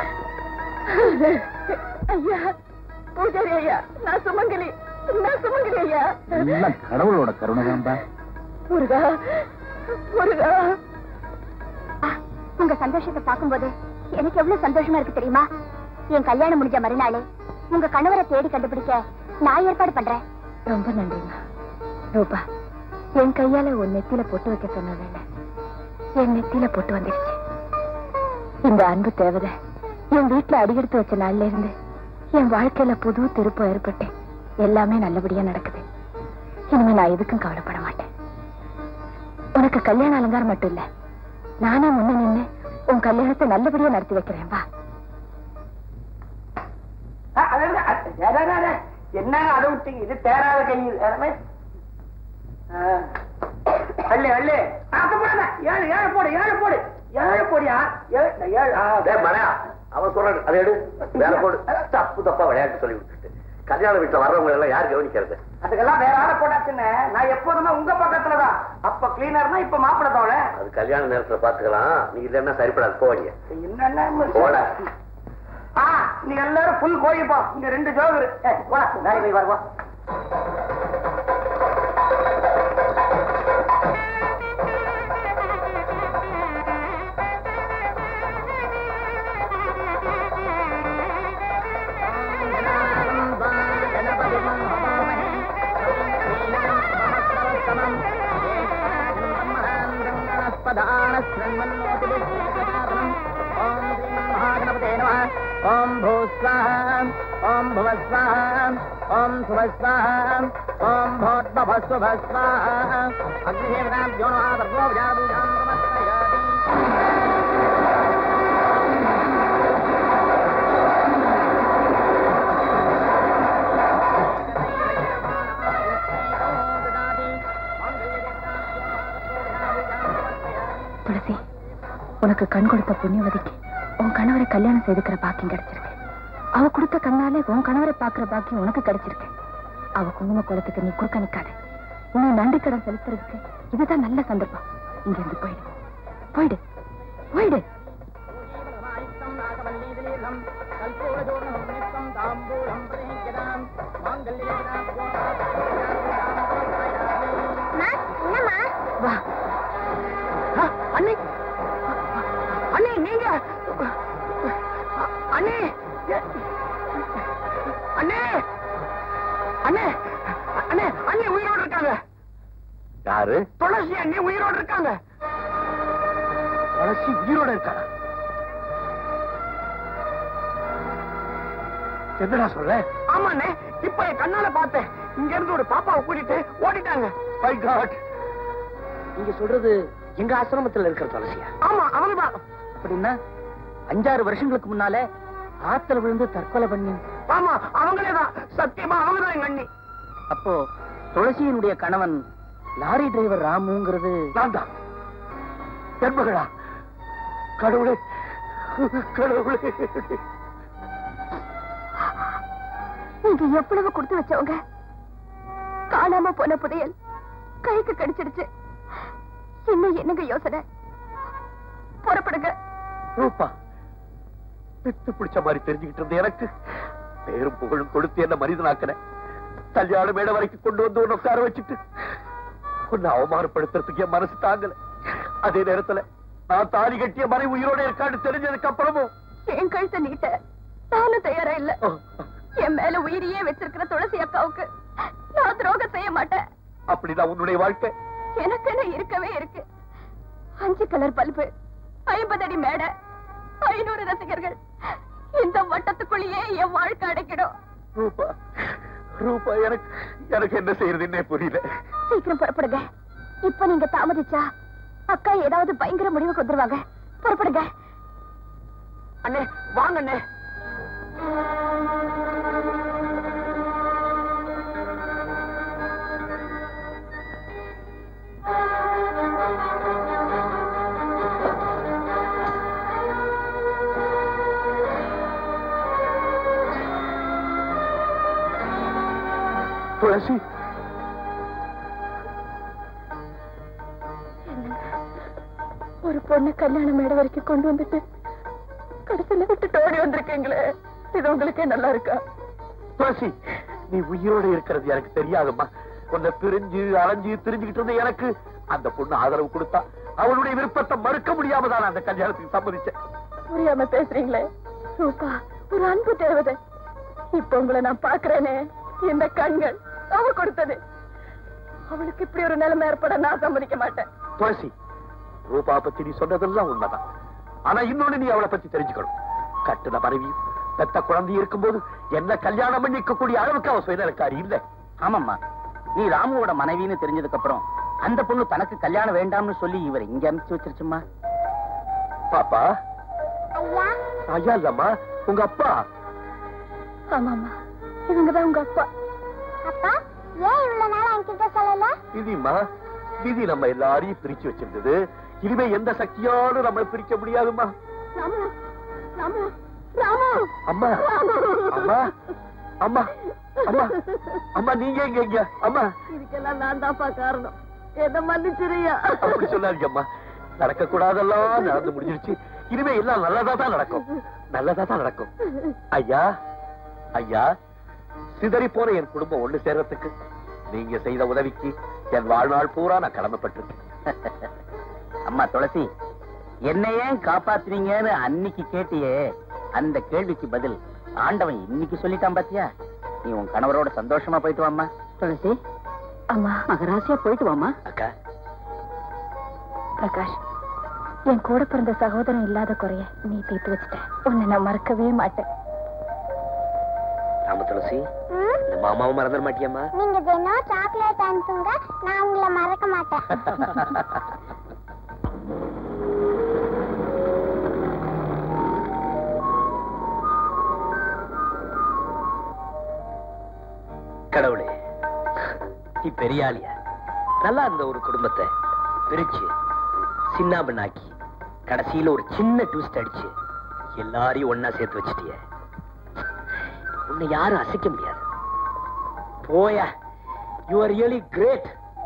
ஐயா, பூஜாரி ஐயா, நான் சுமங்கலி ஐயா. கடவுளோட கருணைதான்பா. முருகா, முருகா. உங்க சந்தோஷத்தை பார்க்கும்போது எனக்கு எவ்வளவு சந்தோஷமா இருக்கு தெரியுமா? என் கல்யாணம் முடிஞ்ச மறுநாளே உங்க கணவரை தேடி கண்டுபிடிக்க நான் ஏற்பாடு பண்றேன். ரொம்ப நன்றிமா. ரூபா, என் கையால உன் நெத்தியில போட்டு வைக்க சொன்ன வேலை என் நெத்தியில போட்டு வந்துருச்சு. இந்த அன்பு தேவதை என் வீட்டுல அடியெடுத்து வச்ச நாள்ல இருந்து என் வாழ்க்கையில புது திருப்பம் ஏற்பட்டு எல்லாமே நல்லபடியா நடக்குது. இனிமே நான் எதுக்கும் கவலைப்பட மாட்டேன். உனக்கு கல்யாண அலங்காரம் மட்டும் இல்ல, நானே முன்ன நின்று உன் கல்யாணத்தை நல்லபடியா நடத்தி வைக்கிறேன். வா. என்ன அதை விட்டீங்க? இது தேராத கையில் அள்ளு அள்ளு. ஏழு ஏழு போடு, ஏழு போடு, ஏழு போடியா? அவன் சொல்றான், அதை எடு, வேற போடு. தப்பு தப்பா விளையாட்டு சொல்லி விட்டுட்டு கல்யாண வீட்டுல வர்றவங்க எல்லாம் யார் கவனிக்கிறது? அதுக்கெல்லாம் வேற ஆளை போட்டாச்சுன்னு நான் எப்போதுமே உங்க பக்கத்துலதான். அப்ப கிளீனர்னா இப்ப மாப்பிள்ள தோழ. அது கல்யாண நேரத்துல பாத்துக்கலாம். நீ இல்லன்னா சரிப்படாது, போவீங்க. என்னென்ன போட. நீ எல்லாரும் புல் கோழிப்பா. இங்க 2 ஜோகரு போடா. வேலை போய் வருவா. ओम भूस्वाहा ओम भुवस्वाहा ओम सुवस्वाहा ओम भोद्भवस्वस्वाहा अग्निदेवताभ्यो नमः सर्वो विजापूजां नमस्करोमि। துளசி, உனக்கு கண் கொடுத்த புண்ணியவதிக்கு உன் கணவரை கல்யாணம் செய்துக்கிற பாக்கியம் கிடைச்சிருக்கு. அவ கொடுத்த கண்ணாலே உன் கணவரை பாக்குற பாக்கியம் உனக்கு கிடைச்சிருக்கு. அவ குங்கும குளத்துக்கு நீ குறுக்க நிக்காத. நீ நன்றி கடன் செலுத்துறதுக்கு இதுதான் நல்ல சந்தர்ப்பம். இங்க இருந்து போயிடு, போயிடு, போயிடு. வா அண்ணி, அண்ணி நீங்க அண்ணே அண்ணே அண்ணே அண்ணே அண்ணே உயிரோடு இருக்காங்க. யாரு? துளசி அண்ணே உயிரோடு இருக்காங்க. துளசி உயிரோடு இருக்காங்க. என்னடா சொல்ற? ஆமாண்ணே, இப்ப என் கண்ணால பார்த்தேன். இங்க இருந்து ஒரு பாப்பாவை கூட்டிட்டு ஓடிட்டாங்க. மை காட், நீங்க சொல்றது எங்க ஆசிரமத்துல இருக்கிற துளசியா? ஆமா, அவங்கதான். அப்படின்னா 5-6 வருஷங்களுக்கு முன்னால ஆத்துல விழுந்து தற்கொலை பண்ணி. ஆமா, அவங்களேதான். சத்தியமா அவங்கதான் எங்க அண்ணி. அப்போ துளசியினுடைய கணவன் லாரி டிரைவர் ராமுங்கிறது நான் தான். என்பகளா? கடவுளே, கடவுளே. நீங்க எவ்வளவு கொடுத்து வச்சவங்க. காணாம போன புதையல் கைக்கு கிடைச்சிடுச்சு. இன்னும் என்னங்க யோசனை? புறப்படுங்க. ரூபா, பித்து பிடிச்ச மாதிரி தெரிஞ்சுக்கிட்டு இருந்த எனக்கு பேரும் புகழும் கொடுத்து என்ன மனிதனாக்கின. கல்யாண மேடை வரைக்கும் கொண்டு வந்து உன்னை உட்கார வச்சுட்டு உன்னை அவமானப்படுத்துறதுக்கு என் மனசு தாங்கல. அதே நேரத்துல நான் தாலி கட்டிய மறை உயிரோட இருக்கான்னு தெரிஞ்சதுக்கு அப்புறமும் என் கழுத்தை நீட்ட நானும் தயாரா இல்ல. என் மேல உயிரியே வச்சிருக்கிற துளசி அக்காவுக்கு நான் துரோகம் செய்ய மாட்டேன். அப்படிதான் உன்னுடைய வாழ்க்கை. எனக்குன்னு இருக்கவே இருக்கு. 5 கலர் பல்பு, 50 அடி மேடை, 500 ரசிகர்கள். இந்த வட்டத்துக்குள்ளேயே என் வாழ்க்கை அடைக்கிடும். ரூபா, ரூபா, எனக்கு என்ன செய்யறதுன்னே புரியல. சீக்கிரம் புறப்படுங்க. இப்ப நீங்க தாமதிச்சா அக்கா ஏதாவது பயங்கர முடிவுக்கு வந்துருவாங்க. புறப்படுங்க. அண்ணே, வாங்க அண்ணே. துளசி, ஒரு பொண்ணு கல்யாண மேடை வரைக்கும் கொண்டு வந்துட்டு கடைசியில விட்டுட்டு ஓடி வந்திருக்கீங்களே, இது உங்களுக்கே நல்லா இருக்கா? துளசி, நீ உயிரோட இருக்கிறது எனக்கு தெரியாதும்மா. உன்னை பிரிஞ்சு அலைஞ்சு திரிஞ்சுக்கிட்டு இருந்த எனக்கு அந்த பொண்ணு ஆதரவு கொடுத்தா. அவளுடைய விருப்பத்தை மறுக்க முடியாம தான் அந்த கல்யாணத்துக்கு சம்மதிச்சேன். புரியாம பேசுறீங்களே ரூபா, ஒரு அன்பு தேவதை. இப்ப உங்களை நான் பாக்குறேனே, இந்த கண்கள் அவ கொடுத்தது. அவளுக்கு இப்படி ஒரு நிலைமை ஏற்பட நான் சம்மதிக்க மாட்டேன். துளசி, ரூபா பத்தி நீ சொன்னதெல்லாம் உண்மைதான். ஆனா இன்னொன்னு நீ அவளை பத்தி தெரிஞ்சுக்கணும். கட்டுன மனைவியும் பெத்த குழந்தை இருக்கும்போது என்ன கல்யாணம் பண்ணிக்க கூடிய அளவுக்கு அவ சுயநலக்காரி இல்ல. ஆமாம்மா, நீ ராமுவோட மனைவின்னு தெரிஞ்சதுக்கு அப்புறம் அந்த பொண்ணு தனக்கு கல்யாணம் வேண்டாம்னு சொல்லி இவர் இங்க அனுப்பிச்சு வச்சிருச்சுமா. பாப்பா, ஐயா. ஐயா இல்லம்மா, உங்க அப்பா. ஆமாமா, இவங்கதான் உங்க அப்பா. அப்பா, ஏன் இவ்வளவு நாள் என்கிட்ட சொல்லல? விதிமா, விதி நம்ம எல்லாரையும் பிரிச்சு வச்சிருந்தது. இனிமே எந்த சக்தியாலும் நம்ம பிரிக்க முடியாதுமா. ராமு, ராமு, ராமு. அம்மா, அம்மா, அம்மா, அம்மா, அம்மா, நீங்க எங்க? அம்மா, இதுக்கெல்லாம் நான் தான்ப்பா காரணம். என்ன மன்னிச்சிருயா. அப்படி சொல்லாதீங்க அம்மா. நடக்க கூடாதெல்லாம் நடந்து முடிஞ்சிருச்சு. இனிமே எல்லாம் நல்லதா தான் நடக்கும், நல்லதா தான் நடக்கும். ஐயா, ஐயா, சிதறி போன என் குடும்பம் ஒண்ணு சேர்றதுக்கு நீங்க செய்த உதவிக்கு என் வாழ்நாள் பூரா நான் கடமைப்பட்டிருக்கேன். அம்மா துளசி, என்ன ஏன் காப்பாத்துறீங்கன்னு அன்னைக்கு கேட்டியே, அந்த கேள்விக்கு பதில் ஆண்டவன் இன்னைக்கு சொல்லிட்டான் பாத்தியா. நீ உன் கணவரோட சந்தோஷமா போயிட்டு வாம்மா. துளசி, அம்மா, மகராசியா போயிட்டு வாமா. அக்கா, பிரகாஷ், என் கூட பிறந்த சகோதரன் இல்லாத குறைய நீ தீர்த்து வச்சுட்ட. உன்னை நான் மறக்கவே மாட்டேன். ராம துளசி, இந்த மாமாவை மறந்துட மாட்டியம்மா? நீங்க தினம் சாக்லேட் அனுப்புங்க, நான் உங்களை மறக்க மாட்டேன். கடவுளே, நீ பெரியாளியா. நல்லா இருந்த ஒரு குடும்பத்தை பிரிச்சு சின்னாபண்ணாக்கி கடைசியில ஒரு சின்ன ட்விஸ்ட் அடிச்சு எல்லாரையும் ஒன்னா சேர்த்து வச்சிட்டிய. உன்னை யாரும் அசைக்க முடியாது. போயா, யூ ஆர் ரியலி கிரேட்.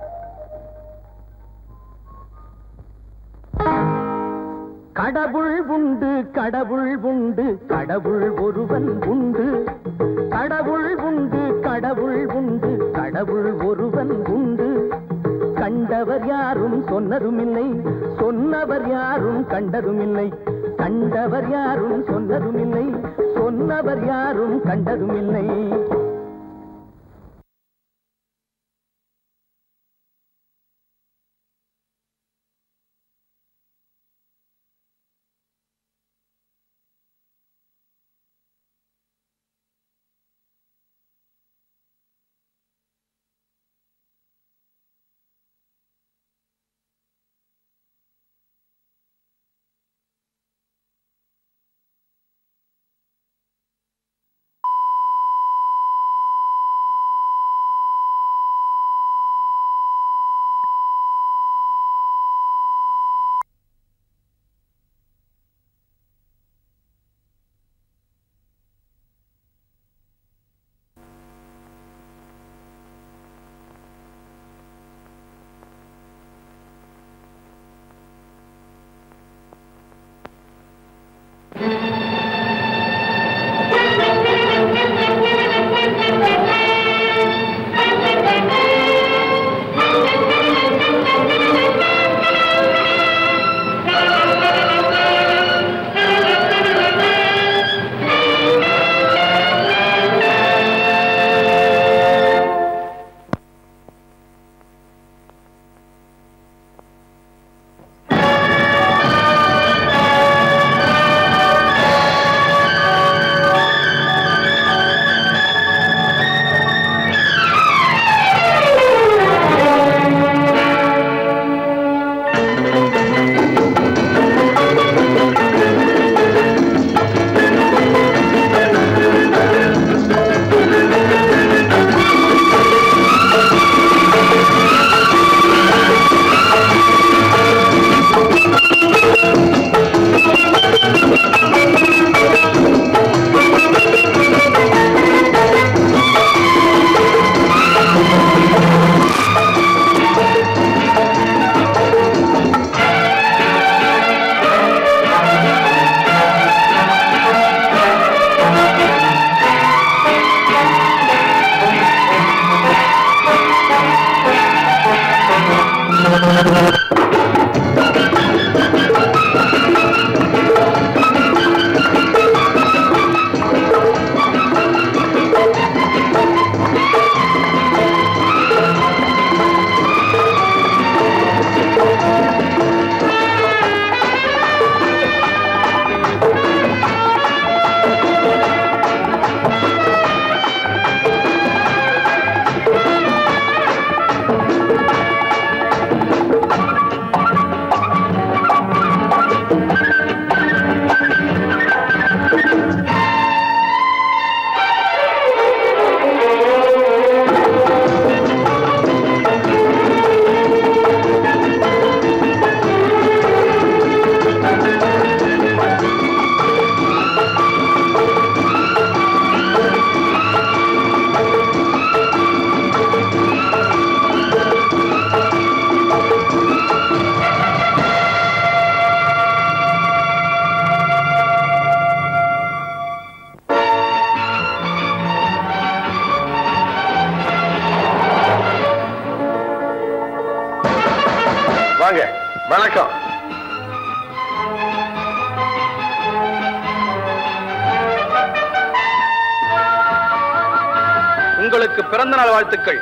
கடவுள் உண்டு, கடவுள் உண்டு, கடவுள் ஒருவன் உண்டு. கடவுள் உண்டு, கடவுள் உண்டு, கடவுள் ஒருவன் உண்டு. கண்டவர் யாரும் சொன்னதும் இல்லை, சொன்னவர் யாரும் கண்டதும் இல்லை. கண்டவர் யாரும் சொன்னதும் இல்லை, சொன்னவர் யாரும் கண்டதும் இல்லை. வணக்கம். உங்களுக்கு பிறந்த நாள் வாழ்த்துக்கள்.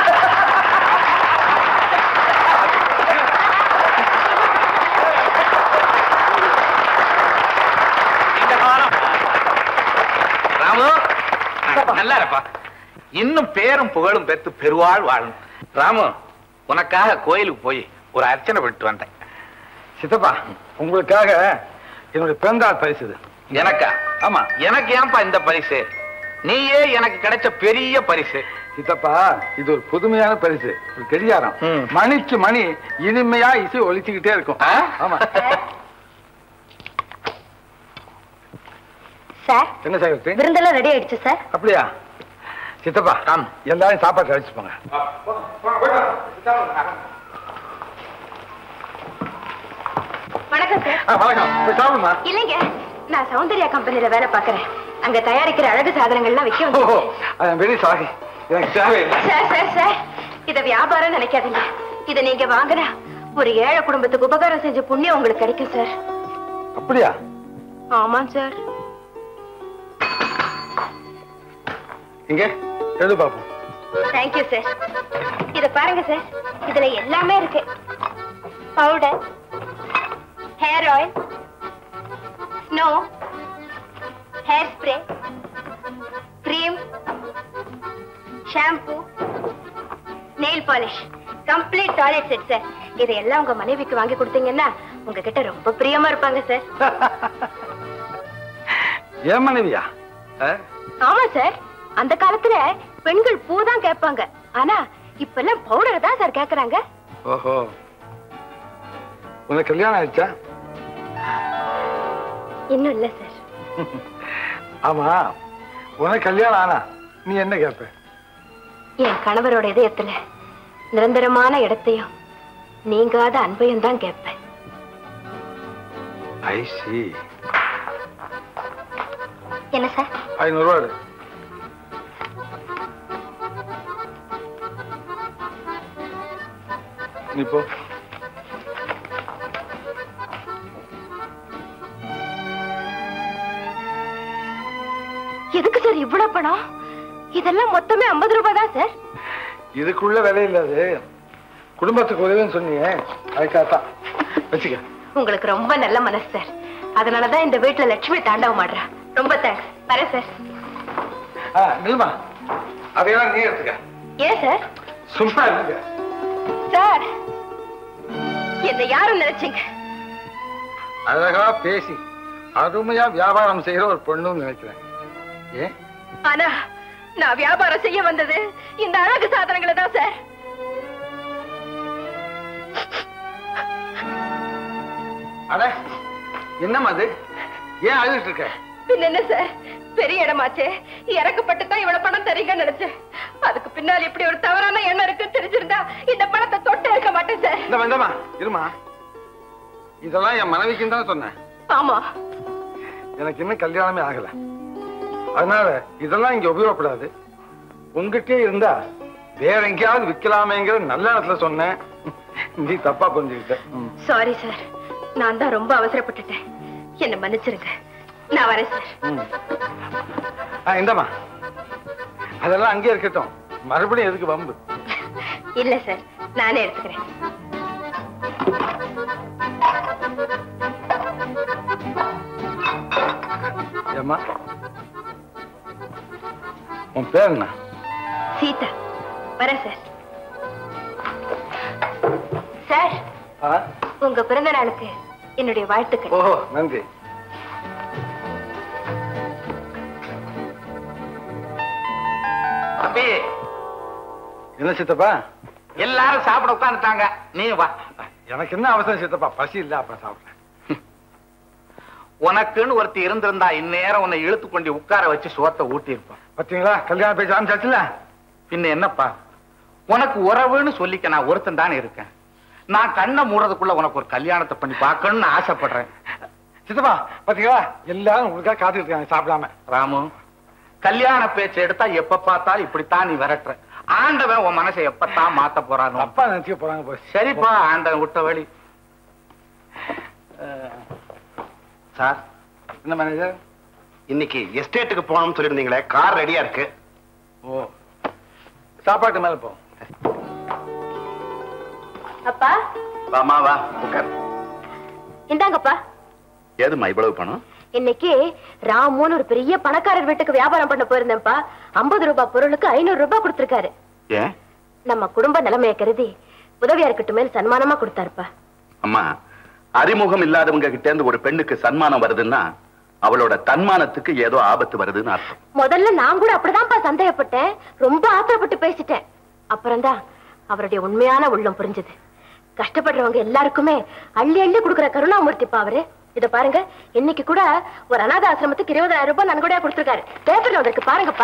ராமு நல்லா இருப்பா. இன்னும் பேரும் புகழும் பெற்று பெருவாள் வாழும். ராமு, உனக்காக கோயிலுக்கு போய் ஒரு அர்ச்சனை பண்ணிட்டு வந்தேன். சித்தப்பா, உங்களுக்காக என்னுடைய பிறந்தநாள் பரிசு இது. எனக்கா? ஆமா. எனக்கு ஏன்பா இந்த பரிசு? நீயே எனக்கு கிடைச்ச பெரிய பரிசு. சித்தப்பா, இது ஒரு புதுமையான பரிசு. ஒரு கடிகாரம், மணிக்கு மணி இனிமையா இசை ஒலிச்சுக்கிட்டே இருக்கும். ஆமா சார். என்ன சார், விருந்தெல்லாம் ரெடி ஆயிடுச்சு சார். அப்படியா? சித்தப்பா, எல்லாரும் சாப்பாடு அழைச்சு போங்க. வணக்கம் சார். வணக்கம். சாப்பிடுமா? இல்லைங்க, நான் சௌந்தர்யா கம்பெனில வேலை பாக்குறேன். அங்க தயாரிக்கிற அழகு சாதனங்கள்லாம் விற்க வந்து. வெரி சாரி, எனக்கு தேவையில்லை. சார் சார் சார், இத வியாபாரம் நினைக்காதீங்க. இத நீங்க வாங்கினா ஒரு ஏழை குடும்பத்துக்கு உபகாரம் செஞ்ச புண்ணியம் உங்களுக்கு கிடைக்கும் சார். அப்படியா? ஆமாம் சார். இங்க எழுது பாப்போம். Thank you sir. இத பாருங்க சார், இதுல எல்லாமே இருக்கு. Powder, hair oil, snow, hair spray, cream, shampoo, nail polish, complete toilet set sir. இதையெல்லாம் உங்க மனைவிக்கு வாங்கி கொடுத்தீங்கன்னா உங்ககிட்ட ரொம்ப பிரியமா இருப்பாங்க சார். ஏன் மனைவியா? ஆமா சார். அந்த காலத்துல பெண்கள் பூ தான் கேட்பாங்க, ஆனா இப்ப எல்லாம் பவுடர் தான் சார் கேக்குறாங்க. ஓஹோ, உனக்கு கல்யாணம் ஆயிடுச்சா? இன்னும் இல்ல சார். ஆமா, உனக்கு கல்யாணம் ஆனா நீ என்ன கேட்ப? என் கணவரோட இதயத்துல நிரந்தரமான இடத்தையும் நீங்காத அன்பையும் தான் கேட்பேன். I see. என்ன சார்? 500 ரூபாய். நீ போ. எதுக்கு சார் இவ்வளவு பணம்? இதெல்லாம் மொத்தமே 50 ரூபாய் தான் சார். இதுக்குள்ள விலை இல்லாது குடும்பத்துக்கு உதவின்னு சொன்னீங்க, அதுக்காகத்தான். வச்சுக்க. உங்களுக்கு ரொம்ப நல்ல மனசு சார். அதனாலதான் இந்த வீட்டுல லட்சுமி தாண்டவம் ஆடுறா. ரொம்ப தேங்க்ஸ். வரேன் சார். நில்மா, அதையெல்லாம் நீ எடுத்துக்க. ஏன் சார்? சும்மா இருங்க சார். என்ன யாரும் நினைச்சீங்க? அழகா பேசி அருமையா வியாபாரம் செய்யற ஒரு பொண்ணுன்னு நினைக்கிறேன். ஏன்? ஆனா நான் வியாபாரம் செய்ய வந்தது இந்த அழகு சாதனங்களை தான் சார். அட, என்னம்மா அது? ஏன் அழுதுட்டு இருக்க? என்ன சார், பெரிய இடமாச்சே, இறக்கப்பட்டு தான் இவ்வளவு பணம் தரீங்கன்னு நினைச்சேன். அதுக்கு பின்னால் இப்படி ஒரு தவறான எண்ணம் இருக்குன்னு தெரிஞ்சிருந்தா இந்த பணத்தை தொட்டு இருக்க மாட்டேன் சார். இந்த வேண்டாமா, இருமா. இதெல்லாம் என் மனைவிக்குன்னு தான் சொன்னேன். ஆமா, எனக்கு இன்னும் கல்யாணமே ஆகல. அதனால இதெல்லாம் இங்க உபயோகப்படாது. உங்ககிட்டே இருந்தா வேற எங்கேயாவது விற்கலாமேங்கிற நல்ல இடத்துல சொன்னேன். நீ தப்பா புரிஞ்சுக்கிட்ட. சாரி சார், நான் தான் ரொம்ப அவசரப்பட்டுட்டேன், என்ன மன்னிச்சிருங்க. நான் வரேன் சார். இந்தம்மா, அதெல்லாம் அங்கே இருக்கட்டும், மறுபடியும் எதுக்கு வம்பு? இல்ல சார், நானே எடுத்துக்கிறேன். ஏம்மா, உன் பேர் என்ன? சீதா. வரேன் சார். சார், உங்க பிறந்த நாளுக்கு என்னுடைய வாழ்த்துக்கள். ஓஹோ, நன்றி. தம்பி, என்ன சித்தப்பா? எல்லாரும் சாப்பிட உட்காந்துட்டாங்க, நீ வா. எனக்கு என்ன அவசரம் சித்தப்பா? பசி இல்ல, அப்புறம் சாப்பிடுறேன். உனக்குன்னு ஒருத்தி இருந்திருந்தா இந்நேரம் உன்னை இழுத்து கொண்டு உட்கார வச்சு சோத்தை ஊட்டி இருப்பான். பாத்தீங்களா, கல்யாணம் பேச ஆரம்பிச்சாச்சுல. பின்ன என்னப்பா, உனக்கு உறவுன்னு சொல்லிக்க நான் ஒருத்தன் தானே இருக்கேன். நான் கண்ணை மூடுறதுக்குள்ள உனக்கு ஒரு கல்யாணத்தை பண்ணி பார்க்கணும்னு ஆசைப்படுறேன். சித்தப்பா பாத்தீங்களா, எல்லாரும் உங்களுக்காக காத்துட்டு இருக்காங்க சாப்பிடாம. ராமு, கல்யாண பேச்சு எடுத்தா எப்ப பார்த்தாலும் இப்படித்தான் நீ விரட்டுற. ஆண்டவன் உன் மனசை எப்பத்தான் மாத்த போறானோ. அப்பா நினைச்சு போறாங்க போய். சரிப்பா, ஆண்டவன் விட்ட வழி. சார், என்ன மேனேஜர்? இன்னைக்கு எஸ்டேட்டுக்கு போகணும்னு சொல்லியிருந்தீங்களே, கார் ரெடியா இருக்கு. ஓ, சாப்பாட்டு மேல போ. அப்பா, வாமா வா, உட்கார். இந்தாங்கப்பா. ஏதுமா இவ்வளவு பணம்? இன்னைக்கு ராமுன்னு ஒரு பெரிய பணக்காரர் வீட்டுக்கு வியாபாரம் பண்ண போயிருந்தேன்ப்பா. 50 ரூபாய் பொருளுக்கு 500 ரூபாய் கொடுத்திருக்காரு. ஏன்? நம்ம குடும்ப நிலைமையை கருதி உதவியா இருக்கட்டும் மேல் சன்மானமா கொடுத்தாருப்பா. அம்மா, அறிமுகம் இல்லாதவங்க கிட்ட இருந்து ஒரு பெண்ணுக்கு சன்மானம் வருதுன்னா அவளோட தன்மானத்துக்கு ஏதோ ஆபத்து வருதுன்னு அர்த்தம். முதல்ல நான் கூட அப்படிதான்ப்பா சந்தேகப்பட்டேன், ரொம்ப ஆத்திரப்பட்டு பேசிட்டேன். அப்புறம்தான் அவருடைய உண்மையான உள்ளம் புரிஞ்சது. கஷ்டப்படுறவங்க எல்லாருக்குமே அள்ளி அள்ளி கொடுக்கிற கருணாமூர்த்திப்பா அவரு. இத பாருங்க, இன்னைக்கு கூட ஒரு அநாத ஆசிரமத்துக்கு 20,000 ரூபாய் நன்கொடையா கொடுத்திருக்காரு. பேப்பர்ல வந்திருக்கு பாருங்கப்பா.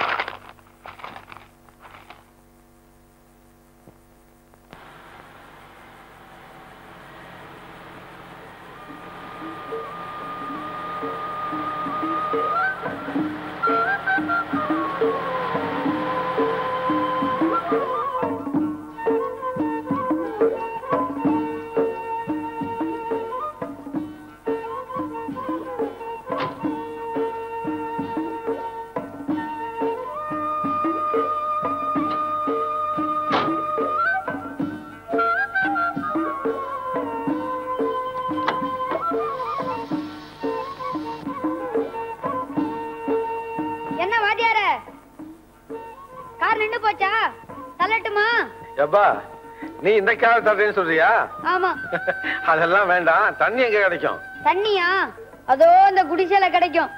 நீ இந்த கால தரேன்னு சொல்றியா? ஆமா. அதெல்லாம் வேண்டாம், தண்ணி எங்க கிடைக்கும்? தண்ணியா? அதோ இந்த குடிசையில கிடைக்கும்.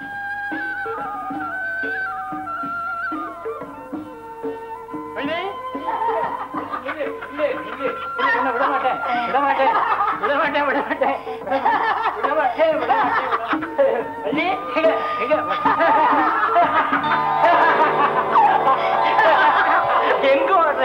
எங்க ஓடுற?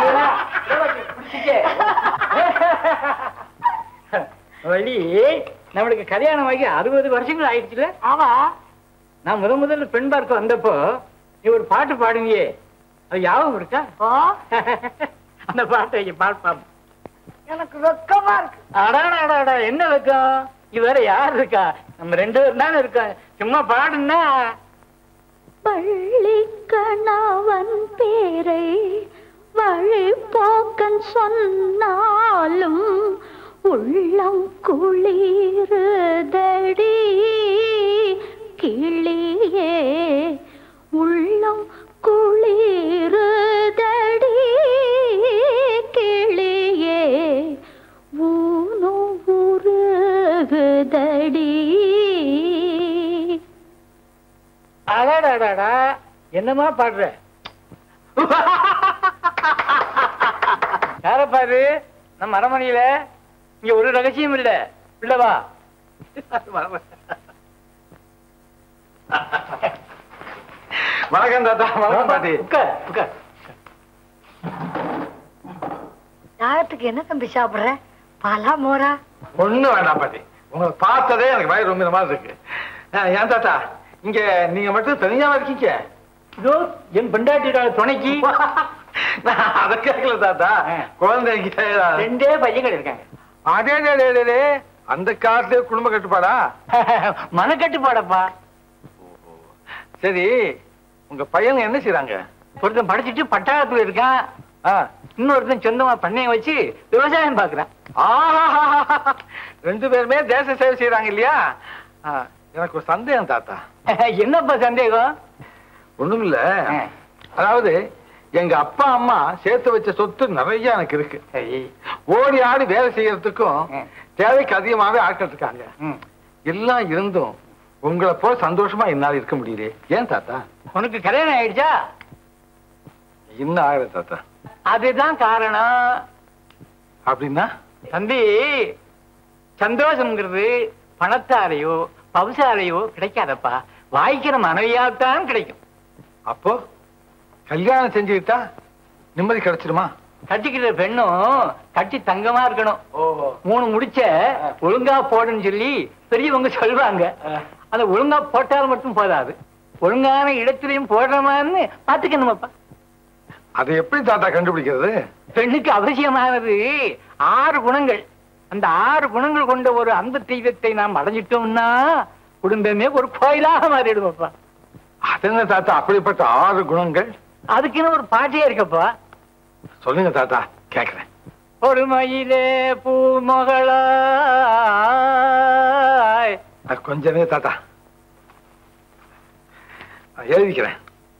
வள்ளி, நம்மளுக்கு கல்யாணம் ஆகி 60 வருஷங்கள் ஆயிடுச்சுல. ஆமா, நான் முதல்ல பெண் பார்க்க வந்தப்போ நீ ஒரு பாட்டு பாடுவியே, அது ஞாபகம் இருக்கா? அந்த பாட்டை பாட்டு. எனக்கு வெக்கமா இருக்கு. அடாடா, என்ன வெக்கம்? இவர யார் இருக்கா? நம்ம 2 பேரும் தானே இருக்கோம். சும்மா பாடுன்னா. பள்ளி கணவன் பேரை வழிபோக்கன் சொன்னாலும் உள்ளம் குளிருதடி கிளியே, உள்ளம் குளிருதடி கிளியே, ஊனும் உருகுதடி. அடாடாடா, என்னமா பாடுற? யார பாரு? நம்ம அரமணியில இங்க ஒரு ரகசியம் இல்ல. இல்லவா? வணக்கம் தாத்தா. வணக்கம் பாட்டி. நேரத்துக்கு என்ன தம்பி சாப்பிடுற? பாலா மோரா? ஒண்ணு வேண்டாம் பாட்டி, உங்களை பார்த்ததே எனக்கு வயிறு ரொம்ப மாதிரி இருக்கு. ஏன் தாத்தா, இங்க நீங்க மட்டும் தனியாவா இருக்கீங்க? என் பெண்டாட்டியோட துணைக்கு அதை கேட்கல தாத்தா. குழந்தைங்க 2 பையன்கள் இருக்காங்க. அதே அந்த காலத்துல குடும்ப கட்டுப்பாடா? மனக்கட்டுப்பாடப்பா. சரி, உங்க பையன் என்ன செய்யறாங்க? ஒருத்தன் படிச்சுட்டு பட்டாளத்துல இருக்கான், இன்னொருத்தன் சொந்தமா பண்ணைய வச்சு விவசாயம் பாக்குறான். 2 பேருமே தேச சேவை செய்யறாங்க இல்லையா? எனக்கு ஒரு சந்தேகம் தாத்தா. என்னப்பா சந்தேகம்? ஒண்ணும் இல்ல, அதாவது எங்க அப்பா அம்மா சேர்த்து வச்ச சொத்து நிறைய எனக்கு இருக்கு. ஓடி ஆடி வேலை செய்யறதுக்கும் தேவைக்கு அதிகமாவே ஆட்கள் இருக்காங்க. எல்லாம் இருந்தும் உங்களை போல சந்தோஷமா என்னால இருக்க முடியல. ஏன் தாத்தா? உனக்கு கல்யாணம் ஆயிடுச்சா? இன்னும் ஆகல தாத்தா. அதுதான் காரணம். அப்படின்னா தம்பி, சந்தோஷம்ங்கிறது பணத்தாலேயோ பவுசாலேயோ கிடைக்காதப்பா, வாய்க்கிற மனைவியாத்தான் கிடைக்கும். அப்போ கல்யாணம் செஞ்சுக்கிட்டா நிம்மதி கிடைச்சிருமா? கட்டிக்கிற பெண்ணும் கட்டி தங்கமா இருக்கணும். 3 முடிச்ச ஒழுங்கா போடுன்னு சொல்லி பெரியவங்க சொல்றாங்க. அந்த ஒழுங்கா போட்டால் மட்டும் போதாது, ஒழுங்கான இடத்திலையும் போடுறமான்னு பாத்துக்கணுமாப்பா. அதை எப்படி தாத்தா கண்டுபிடிக்கிறது? பெண்ணுக்கு அவசியமானது 6 குணங்கள். அந்த 6 குணங்கள் கொண்ட ஒரு அன்பு தெய்வத்தை நாம் அடைஞ்சிட்டோம்னா குடும்பமே ஒரு கோயிலாக மாறிடுவோப்பா. அது என்ன தாத்தா அப்படிப்பட்ட 6 குணங்கள்? அதுக்குன்னு ஒரு பாட்டியே இருக்கப்பா. சொல்லுங்க தாத்தா, கேக்குறேன். ஒரு மயிலே பூமகளா. கொஞ்சமே தாத்தா எழுதிக்கிறேன்.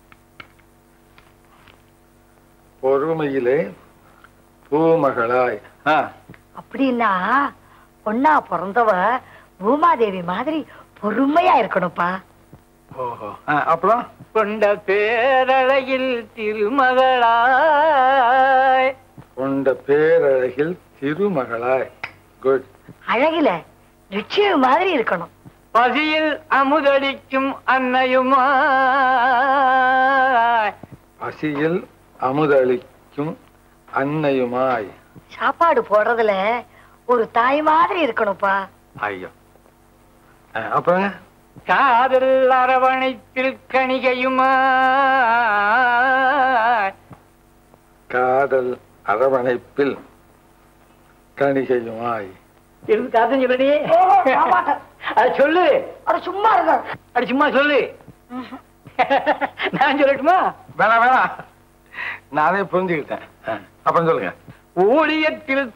பொறுமையிலே பூமகளாய். அப்படின்னா பொண்ணா பிறந்தவ பூமாதேவி மாதிரி பொறுமையா இருக்கணும்ப்பா. ஓஹோ, அப்புறம் கொண்ட பேரழகில் திருமகளாய். கொண்ட பேரழகில் திருமகளாய். குட். அழகில நிச்சயம் மாதிரி இருக்கணும். பசியில் அமுதளிக்கும் அன்னையுமாய். பசியில் அமுதளிக்கும் அன்னையுமாய். சாப்பாடு போடுறதுல ஒரு தாய் மாதிரி இருக்கணும்ப்பா. ஐயோ, அப்புறம் காதல் அரவணைப்பில் கணிகையுமாய். காதல் அரவணைப்பில் கணிகையுமாய். இருந்து காதல் சொல்லி அது சொல்லு. அது சும்மா இருக்க. அது சும்மா சொல்லு. நான் சொல்லட்டுமா? வேணாம் வேணாம், நானே புரிஞ்சுக்கிட்டேன். அப்புறம் சொல்லுங்க. ஊழியத்தில்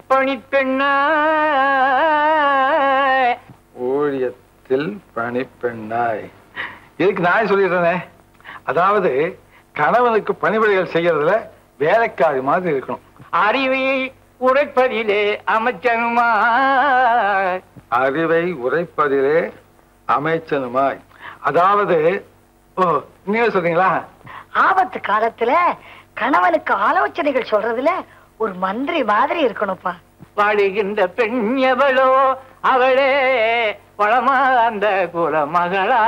பணிப்பெண்ணாய். ஊழியத்தில் பணிப்பெண்ணாய். இதுக்கு நான் சொல்லிடுறேனே, அதாவது கணவனுக்கு பணிவிடைகள் செய்யறதுல வேலைக்காரி மாதிரி இருக்கணும். அறிவை உரைப்பதிலே அமைச்சனுமாய். அறிவை உரைப்பதிலே அமைச்சனுமாய். அதாவது நீங்க சொல்றீங்களா? ஆபத்து காலத்துல கணவனுக்கு ஆலோசனைகள் சொல்றதுல ஒரு மந்திரி மாதிரி இருக்கணும்ப்பா. வாழுகின்ற பெண் எவளோ அவளே வளமாந்த குலமகளா.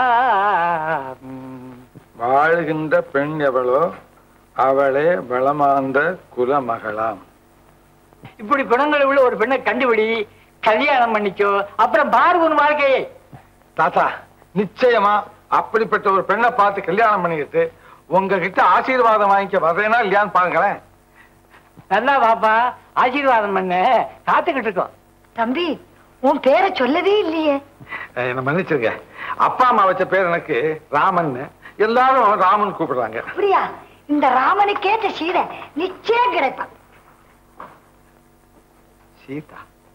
வாழுகின்ற பெண் எவளோ அவளே வளமாந்த குலமகளாம். இப்படி குணங்கள் உள்ள ஒரு பெண்ணை கண்டுபிடி, கல்யாணம் பண்ணிக்கோ, அப்புறம் பாரு உன் வாழ்க்கையை. தாத்தா, நிச்சயமா அப்படிப்பட்ட ஒரு பெண்ணை பார்த்து கல்யாணம் பண்ணிக்கிட்டு உங்ககிட்ட ஆசீர்வாதம் வாங்கிக்க வர்றேனா இல்லையான்னு பாருங்களேன். நல்லா பாப்பா, ஆசீர்வாதம் பண்ண காத்துக்கிட்டு இருக்கோம். தம்பி, உன் பேரை சொல்லவே இல்லையே. என்ன மன்னிச்சிருங்க, அப்பா அம்மா வச்ச பேர் எனக்கு ராமன். எல்லாரும் ராமன் கூப்பிடுறாங்க. அப்படியா? இந்த ராமனுக்கேற்ற சீதை நிச்சயம் கிடைப்பான். சீதா.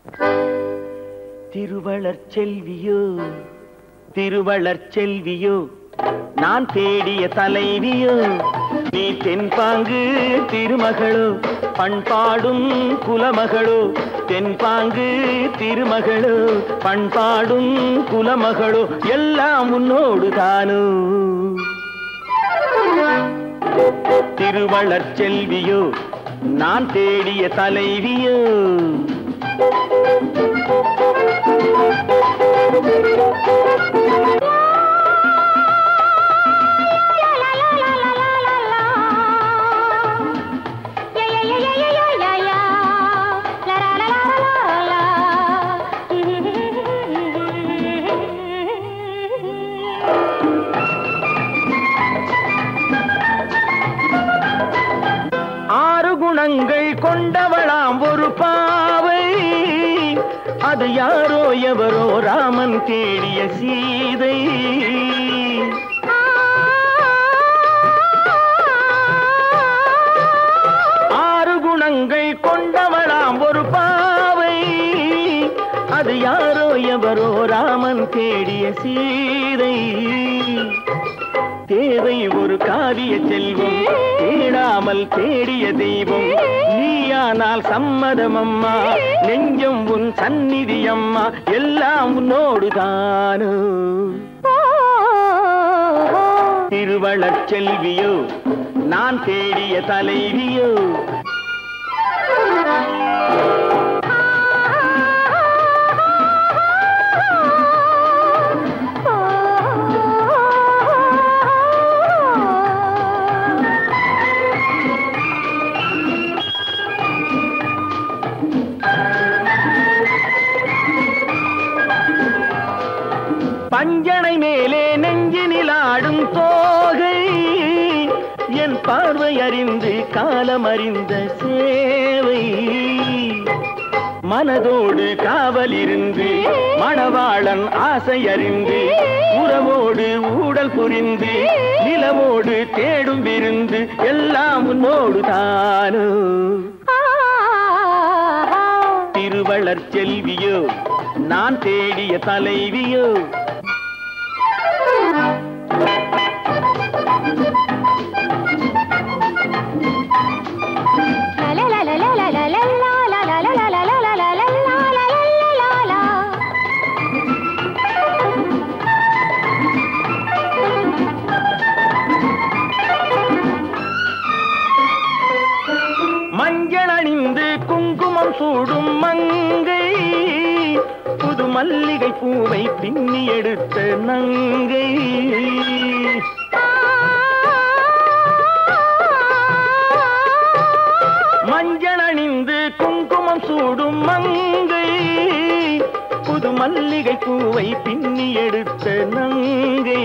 திருவளர் செல்வியோ திருவளர் செல்வியோ நான் தேடிய தலைவியோ நீ தென்பாங்கு திருமகளோ பண்பாடும் குலமகளோ தென்பாங்கு திருமகளோ பண்பாடும் குலமகளோ எல்லாம் உன்னோடு தானோ திருவளர் செல்வியோ நான் தேடிய தலைவியோ ஆறு அது யாரோ எவரோ ராமன் தேடிய சீதை. ஆறு குணங்கள் கொண்டவளாம் ஒரு பாவை, அது யாரோ எவரோ ராமன் தேடிய சீதை. தேவை ஒரு காவிய செல்வம், தேடாமல் தேடிய தெய்வம். நீயானால் சம்மதம் அம்மா, நெஞ்சம் உன் சந்நிதி அம்மா, எல்லாம் உன்னோடு தானோ. திருவளர் செல்வியோ நான் தேடிய தலைவியோ. பஞ்சனை மேலே நெஞ்சினில் ஆடும் தோகை, என் பார்வை அறிந்து காலம் அறிந்த சேவை. மனதோடு காவலிருந்து மணவாளன் ஆசை அறிந்து, உறவோடு ஊடல் புரிந்து நிலவோடு தேடும் விருந்து, எல்லாம் உன்னோடு தானோ. திருவளர் செல்வியோ நான் தேடிய தலைவியோ. மஞ்சள் அணிந்து குங்குமம் சூடும் மங்கை, புது மல்லிகை பூவை பின்னி எடுத்த நங்கை. மஞ்சள் அணிந்து குங்குமம் சூடும் மங்கை, புது மல்லிகை பூவை பின்னி எடுத்த நங்கை.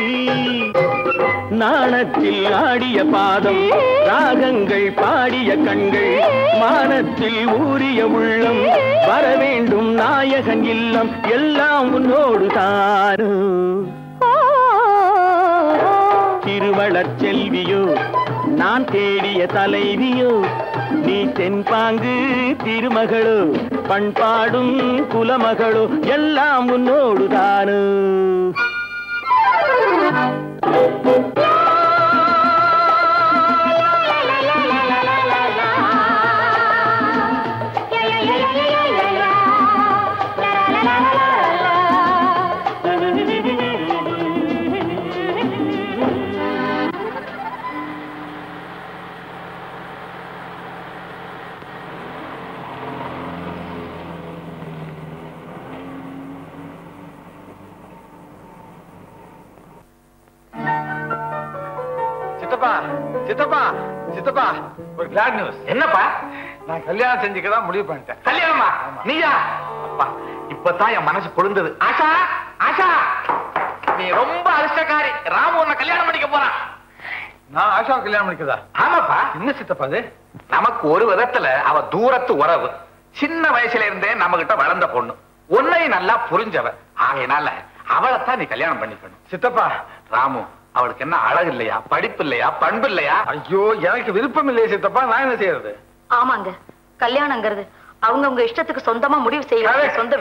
நாணத்தில் ஆடிய பாதம், ராகங்கள் பாடிய கண்கள், மானத்தில் ஊறிய உள்ளம், வரவேண்டும் நாயகன் இல்லம், எல்லாம் உன்னோடு தானோ. திருவளர் செல்வியோ நான் தேடிய தலைவியோ. நீ தென்பாங்கு திருமகளோ, பண்பாடும் குலமகளோ, எல்லாம் உன்னோடு தானோ. சித்தப்பா சித்தப்பா ஒரு கிளாட் நியூஸ். என்னப்பா? நான் கல்யாணம் செஞ்சுக்கதான் முடிவு பண்ணிட்டேன். கல்யாணமா? நீயா? அப்பா இப்பதான் என் மனசு கொழுந்தது. ஆஷா ஆஷா, நீ ரொம்ப அதிர்ஷ்டக்காரி. ராமு உன்னை கல்யாணம் பண்ணிக்க போறான். நான் ஆஷாவை கல்யாணம் பண்ணிக்கதா? ஆமாப்பா. என்ன சித்தப்பா அது? நமக்கு ஒரு விதத்துல அவ தூரத்து உறவு. சின்ன வயசுல இருந்தே நம்ம கிட்ட வளர்ந்த பொண்ணு, உன்னை நல்லா புரிஞ்சவ. ஆகையினால அவளைத்தான் நீ கல்யாணம் பண்ணிக்கணும். சித்தப்பா, ராமு அவளுக்கு என்ன அழகு இல்லையா, படிப்பு இல்லையா, பண்பு இல்லையா? ஐயோ, எனக்கு விருப்பம் இல்லையே சித்தப்பா, நான் என்ன செய்யறது? ஆமாங்க, கல்யாணங்கிறது அவங்க உங்க இஷ்டத்துக்கு சொந்தமா முடிவு செய்யறாங்க. சொந்த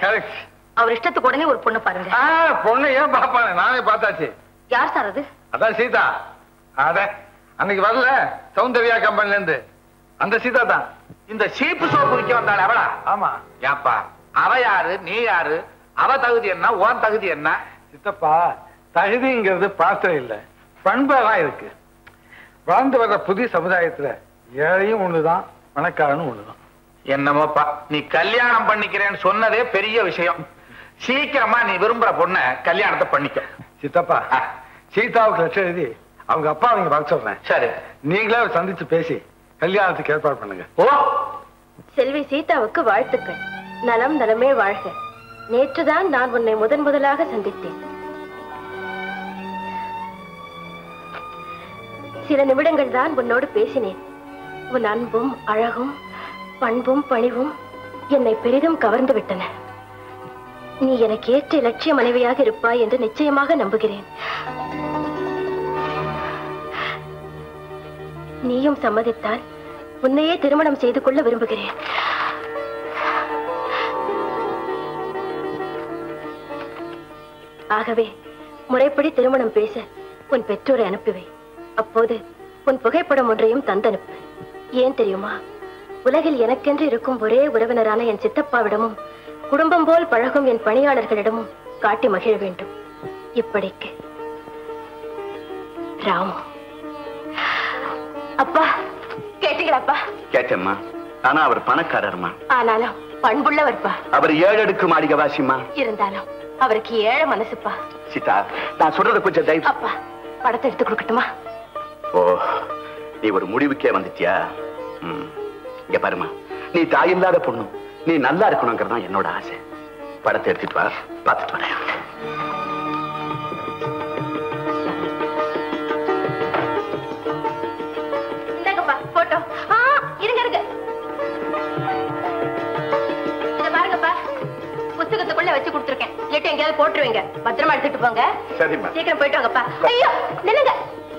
அவர் இஷ்டத்துக்கு உடனே ஒரு பொண்ணு பாருங்க. பொண்ணு ஏன் பாப்பாங்க, நானே பார்த்தாச்சு. யார் சார் அது? அதான் சீதா. அத அன்னைக்கு வரல சௌந்தர்யா கம்பெனில இருந்து அந்த சீதா தான். இந்த சீப்பு சோப்பு விற்க வந்தாள் அவளா? ஆமா. ஏப்பா அவ யாரு, நீ யாரு? அவ தகுதி என்ன, உன் தகுதி என்ன? சித்தப்பா, தகுதிங்கிறது பாத்திரம் இல்ல, பண்பெல்லாம் இருக்கு. வளர்ந்து வர்ற புதிய சமுதாயத்துல ஏழையும் ஒண்ணுதான், பணக்காரனும் ஒண்ணுதான். என்னமோப்பா, நீ கல்யாணம் பண்ணிக்கிறேன்னு சொன்னதே பெரிய விஷயம். சீக்கிரமா நீ விரும்புற பொண்ண கல்யாணத்தை பண்ணிக்க. சித்தப்பா, சீதாவுக்கு லட்சம் எழுதி அவங்க அப்பா அவங்க வர சொல்றேன். சரி, நீங்களே சந்திச்சு பேசி கல்யாணத்துக்கு ஏற்பாடு பண்ணுங்க. ஓ, செல்வி சீதாவுக்கு வாழ்த்துக்கள். நலம் நலமே வாழ்க. நேற்றுதான் நான் உன்னை முதலாக சந்தித்தேன். சில நிமிடங்கள் தான் உன்னோடு பேசினேன். உன் அன்பும் அழகும் பண்பும் பணிவும் என்னை பெரிதும் கவர்ந்து விட்டன. நீ எனக்கு ஏற்ற இலட்சிய மனைவியாக இருப்பாய் என்று நிச்சயமாக நம்புகிறேன். நீயும் சம்மதித்தால் உன்னையே திருமணம் செய்து கொள்ள விரும்புகிறேன். ஆகவே முறைப்படி திருமணம் பேச உன் பெற்றோரை அனுப்பிவை. அப்போது உன் புகைப்படம் ஒன்றையும் தந்தனுப்பு. ஏன் தெரியுமா? உலகில் எனக்கென்று இருக்கும் ஒரே உறவினரான என் சித்தப்பாவிடமும் குடும்பம் போல் பழகும் என் பணியாளர்களிடமும் காட்டி மகிழ வேண்டும். இப்படிக்கு ராமு. அப்பா கேட்டீங்களாப்பா? கேட்டேம்மா. ஆனா அவர் பணக்காரர்மா. ஆனாலும் பண்புள்ளவர்ப்பா. அவர் 7 அடுக்கு மாளிகை வாசிமா. இருந்தாலும் அவருக்கு ஏழை மனசுப்பா. சீதா, நான் சொல்றது கொஞ்சம் தயவு. அப்பா படத்தை எடுத்து கொடுக்கட்டுமா? ஓ, நீ ஒரு முடிவுக்கே வந்துட்டியா? இங்க பாருமா, நீ தாயில்லாத பொண்ணு, நீ நல்லா இருக்கணுங்கிறதான் என்னோட ஆசை. படத்தை எடுத்துட்டு வா, பார்த்துட்டு வரேன். இந்தாங்கப்பா போட்டோ. இருங்க இருங்க, இத பாருங்கப்பா, புத்தகத்துக்குள்ள வச்சு கொடுத்துருக்கேன். இல்லட்டு எங்கேயாவது போட்டுருவீங்க. பத்திரமா எடுத்துட்டு போங்க. சரிம்மா. சீக்கிரம் போயிட்டு வாங்கப்பா. ஐயோ நில்லுங்க.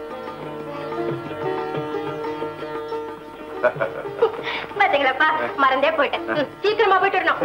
பாத்தீங்களாப்பா, மறந்தே போயிட்டேன். சீக்கிரமா போயிட்டு வரணும்.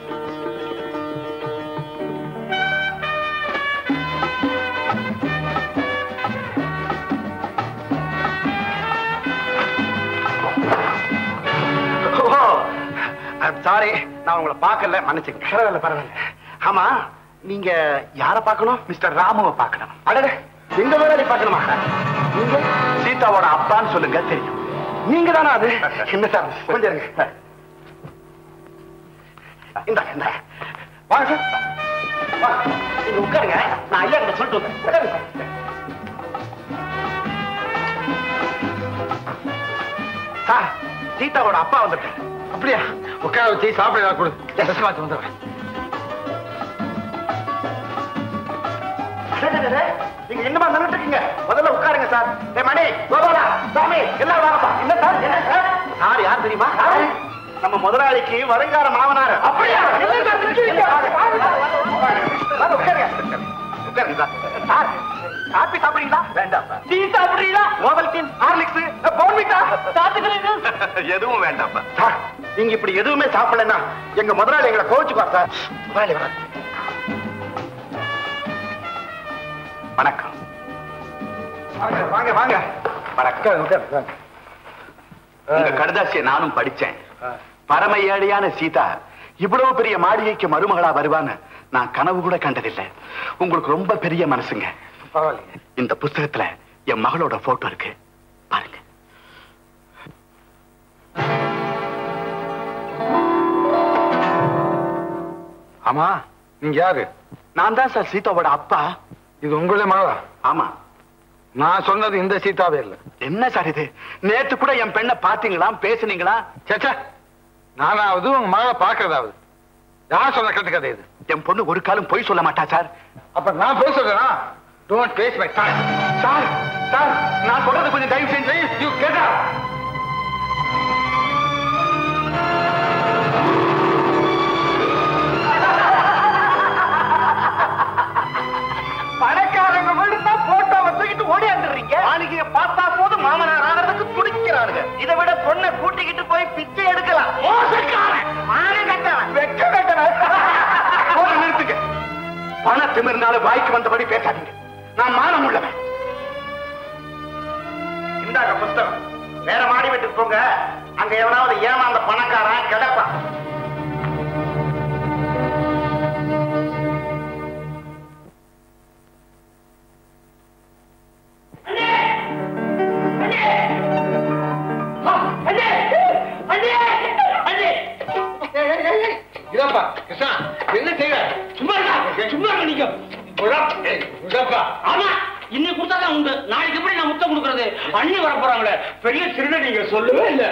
சாரி, நான் உங்களை பார்க்கல, மன்னிச்சுங்க. பரவாயில்ல பரவாயில்ல. ஆமா, நீங்க யார பார்க்கணும்? மிஸ்டர் ராமுவை பார்க்கணும். அடடே, எங்க வேலை பார்க்கணுமா? நீங்க சீதாவோட அப்பான்னு சொல்லுங்க, தெரியும். நீங்க தானே அது? என்ன சார், கொஞ்சம் இருங்க. இந்தாங்க இந்தாங்க. வாங்க சார், வாங்க. நீங்க உட்காருங்க, நான் ஐயா கிட்ட சொல்லிட்டு வந்தேன். உட்காருங்க சார். சீதாவோட அப்பா வந்துட்டேன். அப்படியா? உட்கார வச்சு சாப்பிட கொடு. மாத்தி வந்துடுறேன். நீங்க என்னமா நின்னுட்டு இருக்கீங்க? முதல்ல உட்காருங்க சார். மணி, கோபாலா, சாமி, எல்லாரும் வாங்கப்பா. என்ன சார்? சார் யார் தெரியுமா? நம்ம முதலாளிக்கு வருங்கால மாமனார். அப்படியா? உட்காருங்க சார். சார், காப்பி சாப்பிடுறீங்களா? வேண்டாம். டீ சாப்பிடுறீங்களா? ஓவல்டின், ஹார்லிக்ஸ், போர்ன்விட்டா சாப்பிடுறீங்க? எதுவும் வேண்டாம் சார். நீங்க இப்படி எதுவுமே சாப்பிடலன்னா எங்க முதலாளி எங்களை கோவிச்சுப்பார் சார். முதலாளி வர. வணக்கம். வாங்க வாங்க. வணக்கம். உங்க கடுதாசியை நானும் படிச்சேன். பரம ஏழையான சீதா இவ்வளவு பெரிய மாளிகைக்கு மருமகளா வருவான்னு நான் கனவு கூட கண்டதில்லை. உங்களுக்கு ரொம்ப பெரிய மனசுங்க. இந்த புத்தகத்துல என் மகளோட போட்டோ இருக்கு, பாருங்க. ஆமா, நீங்க யாரு? நான் தான் சார் சீதாவோட அப்பா. இது உங்களே மகளா? ஆமா. நான் சொன்னது இந்த சீதாவே இல்ல. என்ன சார் இது? நேத்து கூட என் பெண்ணை பாத்தீங்களா, பேசுனீங்களா? சேச்சா, நானாவது உங்க மகளை பாக்குறதாவது? யார் சொன்ன கட்டு கதை இது? என் பொண்ணு ஒரு காலம் பொய் சொல்ல மாட்டா சார். அப்ப நான் பொய் சொல்றேனா? Don't waste my time. Sir, sir, நான் சொல்றது கொஞ்சம் தயவு செஞ்சு. You get out. பணக்காரங்க மட்டும் போட்டோவை தூக்கிட்டு ஓடியாந்துடுறீங்க. மாளிகையை பார்த்தா போது மாமனார் ஆகிறதுக்கு துடிக்கிறானுங்க. இதை விட பொண்ணை கூட்டிக்கிட்டு போய் பிச்சை எடுக்கலாம். வெக்க கட்டவன். நிறுத்துங்க. பண திமிர்னால வாய்க்கு வந்தபடி பேசாதீங்க. நான் மானம் உள்ளவன். இந்தாங்க புத்தகம். வேற மாடி வீட்டுக்கு போங்க. அங்க எவனாவது ஏமாந்த பணக்காரன் கிடப்பான். இதப்பா கிருஷ்ணா, என்ன செய்ய? சும்மா சும்மா நீங்க. ஆமா, இன்னைக்கு கொடுத்தாதான் உண்டு. நாளைக்கு எப்படி நான் முத்தம் கொடுக்கறது? அண்ணி வர போறாங்களே, பெரிய திருட. நீங்க சொல்லவே இல்லை.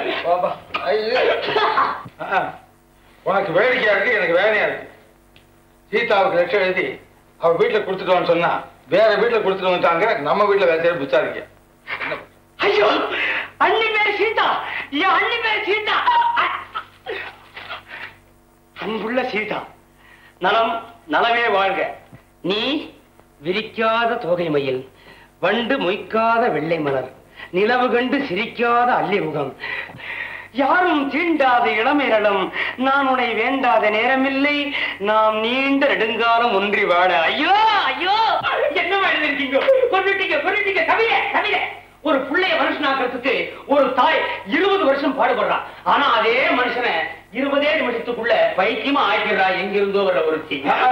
உனக்கு வேடிக்கையா இருக்கு, எனக்கு வேலையா இருக்கு. சீதாவுக்கு லட்சம் எழுதி அவ வீட்டுல கொடுத்துட்டோன்னு சொன்னா வேற வீட்டுல கொடுத்துட்டு வந்துட்டாங்க. நம்ம வீட்டுல வேற செய்ய புத்தா இருக்கேன். ஐயோ, அண்ணி பேர் சீதா. என் அண்ணி பேர் சீதா. அன்புள்ள சீதா, நலம் நலமே வாழ்க. நீ விரிக்காத தோகை மயில், வண்டு மொய்க்காத வெள்ளை மலர், நிலவு கண்டு சிரிக்காத அல்லிமுகம், யாரும் தீண்டாத இளமையிடம், நான் உன்னை வேண்டாத நேரமில்லை, நாம் நீண்ட நெடுங்காலம் ஒன்றி வாழ. ஐயோ ஐயோ, என்ன எழுதிருக்கீங்க? கொண்டுட்டீங்க கவிதை கவிதை. ஒரு பிள்ளைய மனுஷனாக்கிறதுக்கு ஒரு தாய் 20 வருஷம் பாடுபடுறான். ஆனா அதே மனுஷனை 20 நிமிஷத்துக்குள்ள பைத்தியமா ஆக்கிடுறா. எங்கிருந்தோ வர ஒரு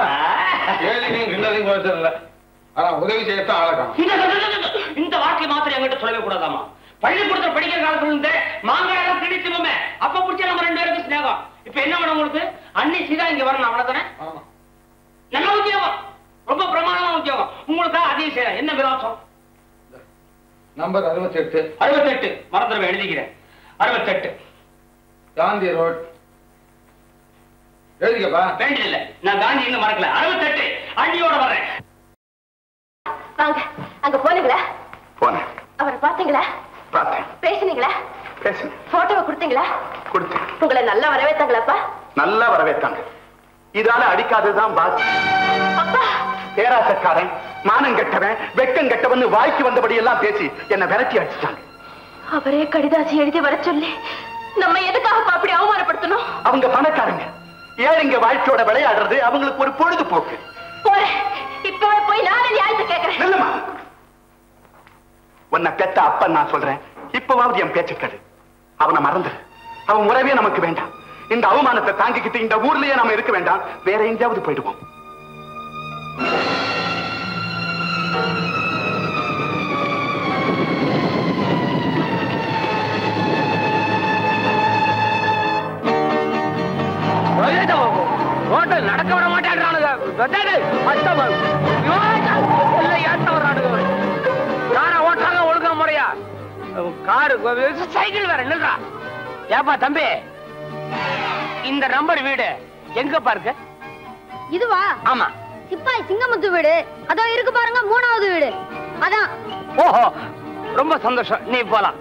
உதவி செய்யத்தான் ஆளலாம். இந்த வார்த்தை மாத்திரம் என்கிட்ட சொல்லவே கூடாதாமா. பள்ளிக்கூடத்தில் படிக்கிற காலத்துல இருந்து மாங்காயெல்லாம் திணிச்சுமே, அப்ப பிடிச்சா நம்ம 2 பேருக்கு ஸ்நேகம். இப்ப என்ன வேணும் உங்களுக்கு? அன்னி சீதா இங்க வரணும், அவ்வளவுதானே? நல்ல உத்தியோகம், ரொம்ப பிரமாதமான உத்தியோகம். உங்களுக்கு அதையும் செய்யலாம். என்ன விலாசம்? நம்பர் 68 மறந்துடுவேன், எழுதிக்கிறேன். 68 காந்தி ரோட். எழுதிக்கப்பா. வேண்டியதில்லை, நான் காந்தி இன்னும் மறக்கல. 68 அண்டியோட வர்றேன். வாங்க. அங்க போனீங்களா? போனேன். அவரை பாத்தீங்களா? பார்த்தேன். பேசுனீங்களா? பேசுனேன். போட்டோவை கொடுத்தீங்களா? கொடுத்தேன். உங்களை நல்லா வரவேத்தாங்களாப்பா? நல்லா வரவேற்றாங்க. இதால அடிக்காததுதான் பாஸ். பேராசக்காரன், மானம் கெட்டவன், வெக்கம் கெட்டவன் வாய்க்கு வந்தபடி எல்லாம் பேசி என்ன விரட்டி அடிச்சிட்டாங்க. அவரே கடிதாசி எழுதி வர சொல்லி நம்ம எதுக்காக அப்படி அவமானப்படுத்தணும்? அவங்க பணக்காரங்க, ஏழைங்க வாழ்க்கையோட விளையாடுறது அவங்களுக்கு ஒரு பொழுதுபோக்கு. போறேன், இப்பவே போய் நானே நியாயத்தை கேட்கிறேன். இல்லம்மா, உன்னை பெத்த அப்ப நான் சொல்றேன், இப்பவாவது என் பேச்சுக்கள். அவனை மறந்துரு. அவன் உறவே நமக்கு வேண்டாம். இந்த அவமானத்தை தாங்கிக்கிட்டு இந்த ஊர்லயே நாம இருக்க வேண்டாம், வேற எங்கேயாவது போயிடுவோம். ஹோட்டல் நடக்க விட மாட்டேன்றானுங்க. யாரா ஓட்டுறாங்க ஒழுங்கா முறையா? காரு சைக்கிள் வேற நில்றா. ஏப்பா தம்பி, இந்த நம்பர் வீடு எங்க பாருங்க? இதுவா? ஆமா, சிப்பாய் சிங்கமுத்து வீடு. அதோ இருக்கு பாருங்க, 3வது வீடு. அதான். ஓஹோ, ரொம்ப சந்தோஷம். நீ போலாம்.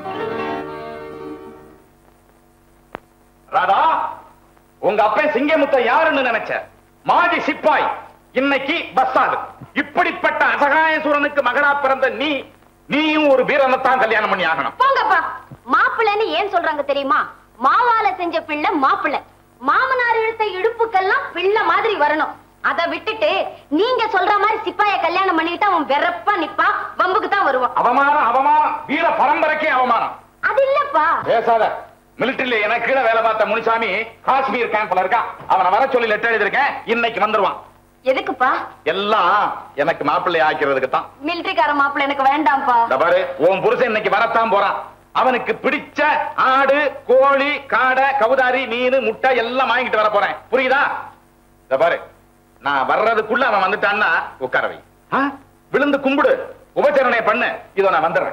ராதா, உங்க அப்பன் சிங்கமுத்த யாருன்னு நினைச்ச? மாஜி சிப்பாய். இன்னைக்கு பஸ் ஆகுது. இப்படிப்பட்ட அசகாய சூரனுக்கு மகளா பிறந்த நீயும் ஒரு வீரனைத்தான் கல்யாணம் பண்ணி ஆகணும். போங்கப்பா. மாப்பிள்ளைன்னு ஏன் சொல்றாங்க தெரியுமா? மாவால செஞ்ச பிள்ளை மாப்பிள்ளை. மாமனார் இழுத்த இடுப்புக்கெல்லாம் பிள்ளை மாதிரி வரணும். அதை விட்டுட்டு நீங்க சொல்ற மாதிரி சிப்பாய கல்யாணம் பண்ணிட்டு அவன் வெறப்பா நிப்பான், வம்புக்கு தான் வருவான். அவமானம், அவமானம், வீர பரம்பரைக்கே அவமானம். அது இல்லப்பா. பேசாத. மிலிட்டரியில எனக்கு கீழே வேலை பார்த்த முனிசாமி காஷ்மீர் கேம்ப்ல இருக்கான். அவனை வர சொல்லி லெட்டர் எழுதிருக்கேன். இன்னைக்கு வந்துருவான். எதுக்குப்பா? எல்லாம் எனக்கு மாப்பிள்ளை ஆக்கிறதுக்கு தான். மிலிட்டரிக்கார மாப்பிள்ளை எனக்கு வேண்டாம்ப்பா. பாரு, உன் புருஷன் இன்னைக்கு வரத்தான் போறான். அவனுக்கு பிடிச்ச ஆடு, கோழி, காடை, கவுதாரி, மீன், முட்டை எல்லாம் வாங்கிட்டு வர போறேன். புரியுதா? பாரு, நான் வர்றதுக்குள்ள அவன் வந்துட்டான்னா உட்கார வை. விழுந்து கும்பிடு, உபச்சரணை பண்ணு. இதோ நான் வந்துடுறேன்.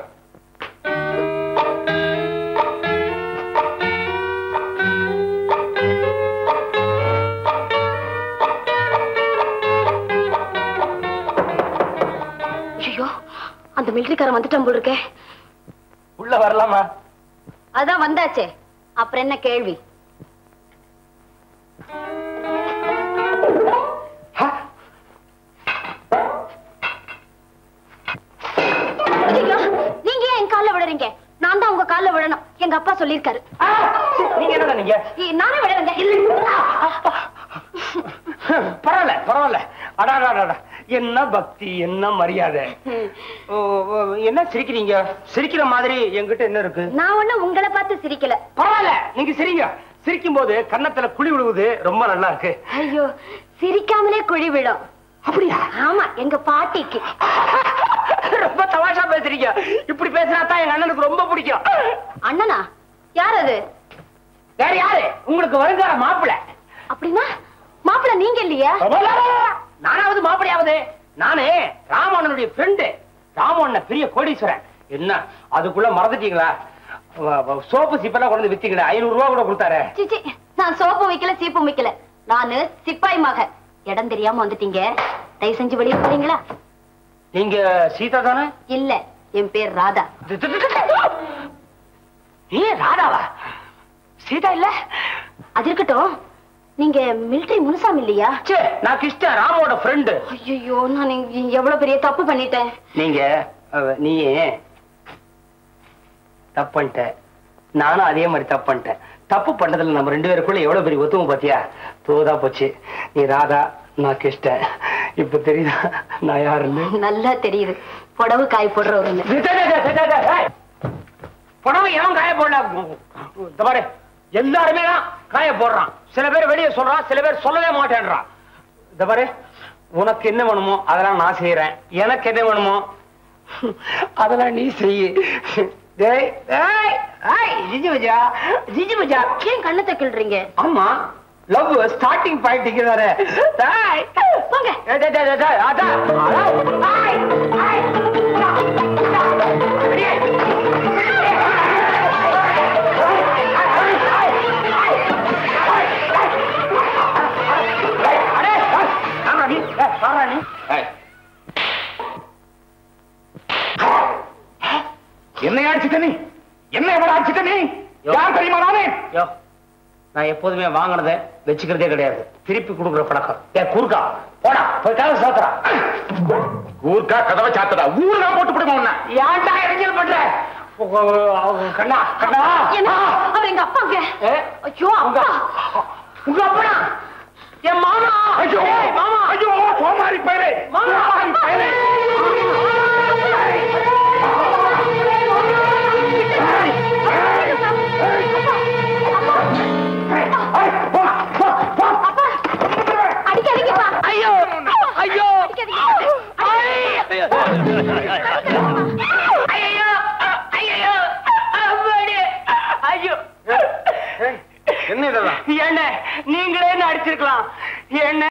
ஐயோ, அந்த மிலிட்டரிக்காரன் வந்துட்டான் போல இருக்கே. உள்ள வரலாமா? அதான் வந்தாச்சே, அப்புறம் என்ன கேள்வி? நீங்க ஏன் என் கால்ல விடுறீங்க? நான் தான் உங்க கால்ல விடணும். எங்க அப்பா சொல்லிருக்காரு. நீங்க என்ன நீங்க? நானே விடுறேங்க. பரவாயில்ல பரவாயில்ல. அடாடா, என்ன பக்தி, என்ன மரியாதை. என்ன சிரிக்கிறீங்க? சிரிக்கிற மாதிரி என்கிட்ட என்ன இருக்கு? நான் ஒண்ணு உங்களை பார்த்து சிரிக்கல. பரவாயில்ல, நீங்க சிரிங்க. சிரிக்கும் போது கன்னத்துல குழி விழுவுது, ரொம்ப நல்லா இருக்கு. ஐயோ, சிரிக்காமலே குழி விழும். அப்படியா? ஆமா, எங்க பாட்டிக்கு. ரொம்ப தமாஷா பேசுறீங்க. இப்படி பேசினாதான் எங்க அண்ணனுக்கு ரொம்ப பிடிக்கும். அண்ணனா? யார் அது? வேற யாரு? உங்களுக்கு வருங்கால மாப்பிள்ளை. அப்படின்னா மாப்பிள்ளை நீங்க இல்லையா? நானாவது மாப்பிள்ளையாவது? நானே ராமண்ணனுடைய ஃப்ரெண்டு. ராமண்ணன் பெரிய கோடீஸ்வரன். என்ன அதுக்குள்ள மறந்துட்டீங்களா? சோப்பு சீப்பெல்லாம் கொண்டு வித்தீங்களா? 500 ரூபா கூட கொடுத்தாரு. சிச்சி, நான் சோப்பு வைக்கல, சீப்பு வைக்கல. நானு சிப்பாய் மக. இடம் தெரியாம வந்துட்டீங்க. தயவு செஞ்சு வெளியே போறீங்களா? நீங்க சீதா தானே? இல்ல, என் பேர் ராதா. நீ ராதாவா? சீதா இல்ல? அது இருக்கட்டும். நீங்க மிலிட்டரி முனுசாமி இல்லையா? நான் கிருஷ்ண ராமோட ஃப்ரெண்டு. ஐயோ, நான் எவ்வளவு பெரிய தப்பு பண்ணிட்டேன். நீ தப்பு பண்ணிட்ட, நானும் அதே மாதிரி தப்பு பண்ணிட்டேன். தப்பு பண்ணதுல நம்ம 2 பேருக்குள்ள எவ்வளவு பெரிய ஒத்துமை பாத்தியா? தோதா போச்சு. நீ ராதா, நான் கிருஷ்ண. இப்ப தெரியுதா நான் யாருன்னு? நல்லா தெரியுது. புடவு காய் போடுறவரு. புடவை எவன் காய போடல பாரு, எல்லாருமே தான் காய போடுறான். சில பேர் வெளியே சொல்றான், சில பேர் சொல்லவே மாட்டேன்றான். இந்த பாரு, உனக்கு என்ன வேணுமோ அதெல்லாம் நான் செய்யறேன், எனக்கு என்ன வேணுமோ அதெல்லாம் நீ செய்ய. ஏன் கண்ணத்தை கிள்றீங்க? ஆமா, லவ் ஸ்டார்டிங் பாயிண்ட் இங்கதானே. என்ன அடிச்சுட்ட நீ? என்ன எவ்வளவு அடிச்சுட்ட நீ? யார் தெரியுமா நானே? நான் எப்போதுமே வாங்கினதை வச்சுக்கிறதே கிடையாது, திருப்பி கொடுக்குற பழக்கம். கூர்க்கா போடா, போய் கதவை சாத்துறா. கூர்க்கா கதவை சாத்துறா? ஊருக்கா போட்டு விடுமா உன்ன? ஏன்டா இடைஞ்சல் பண்ற? கண்ணா கண்ணா, அவர் எங்க அப்பாங்க. ஐயோ, அப்பா. உங்க அப்பனா? என் மாமா. ஐயோ மாமா, ஐயோ சோமாரி பையலே, சோமாரி பையலே. ஐயோ ஐயோ என்ன இதெல்லாம்? என்ன நீங்களே அடிச்சிருக்கலாம். என்ன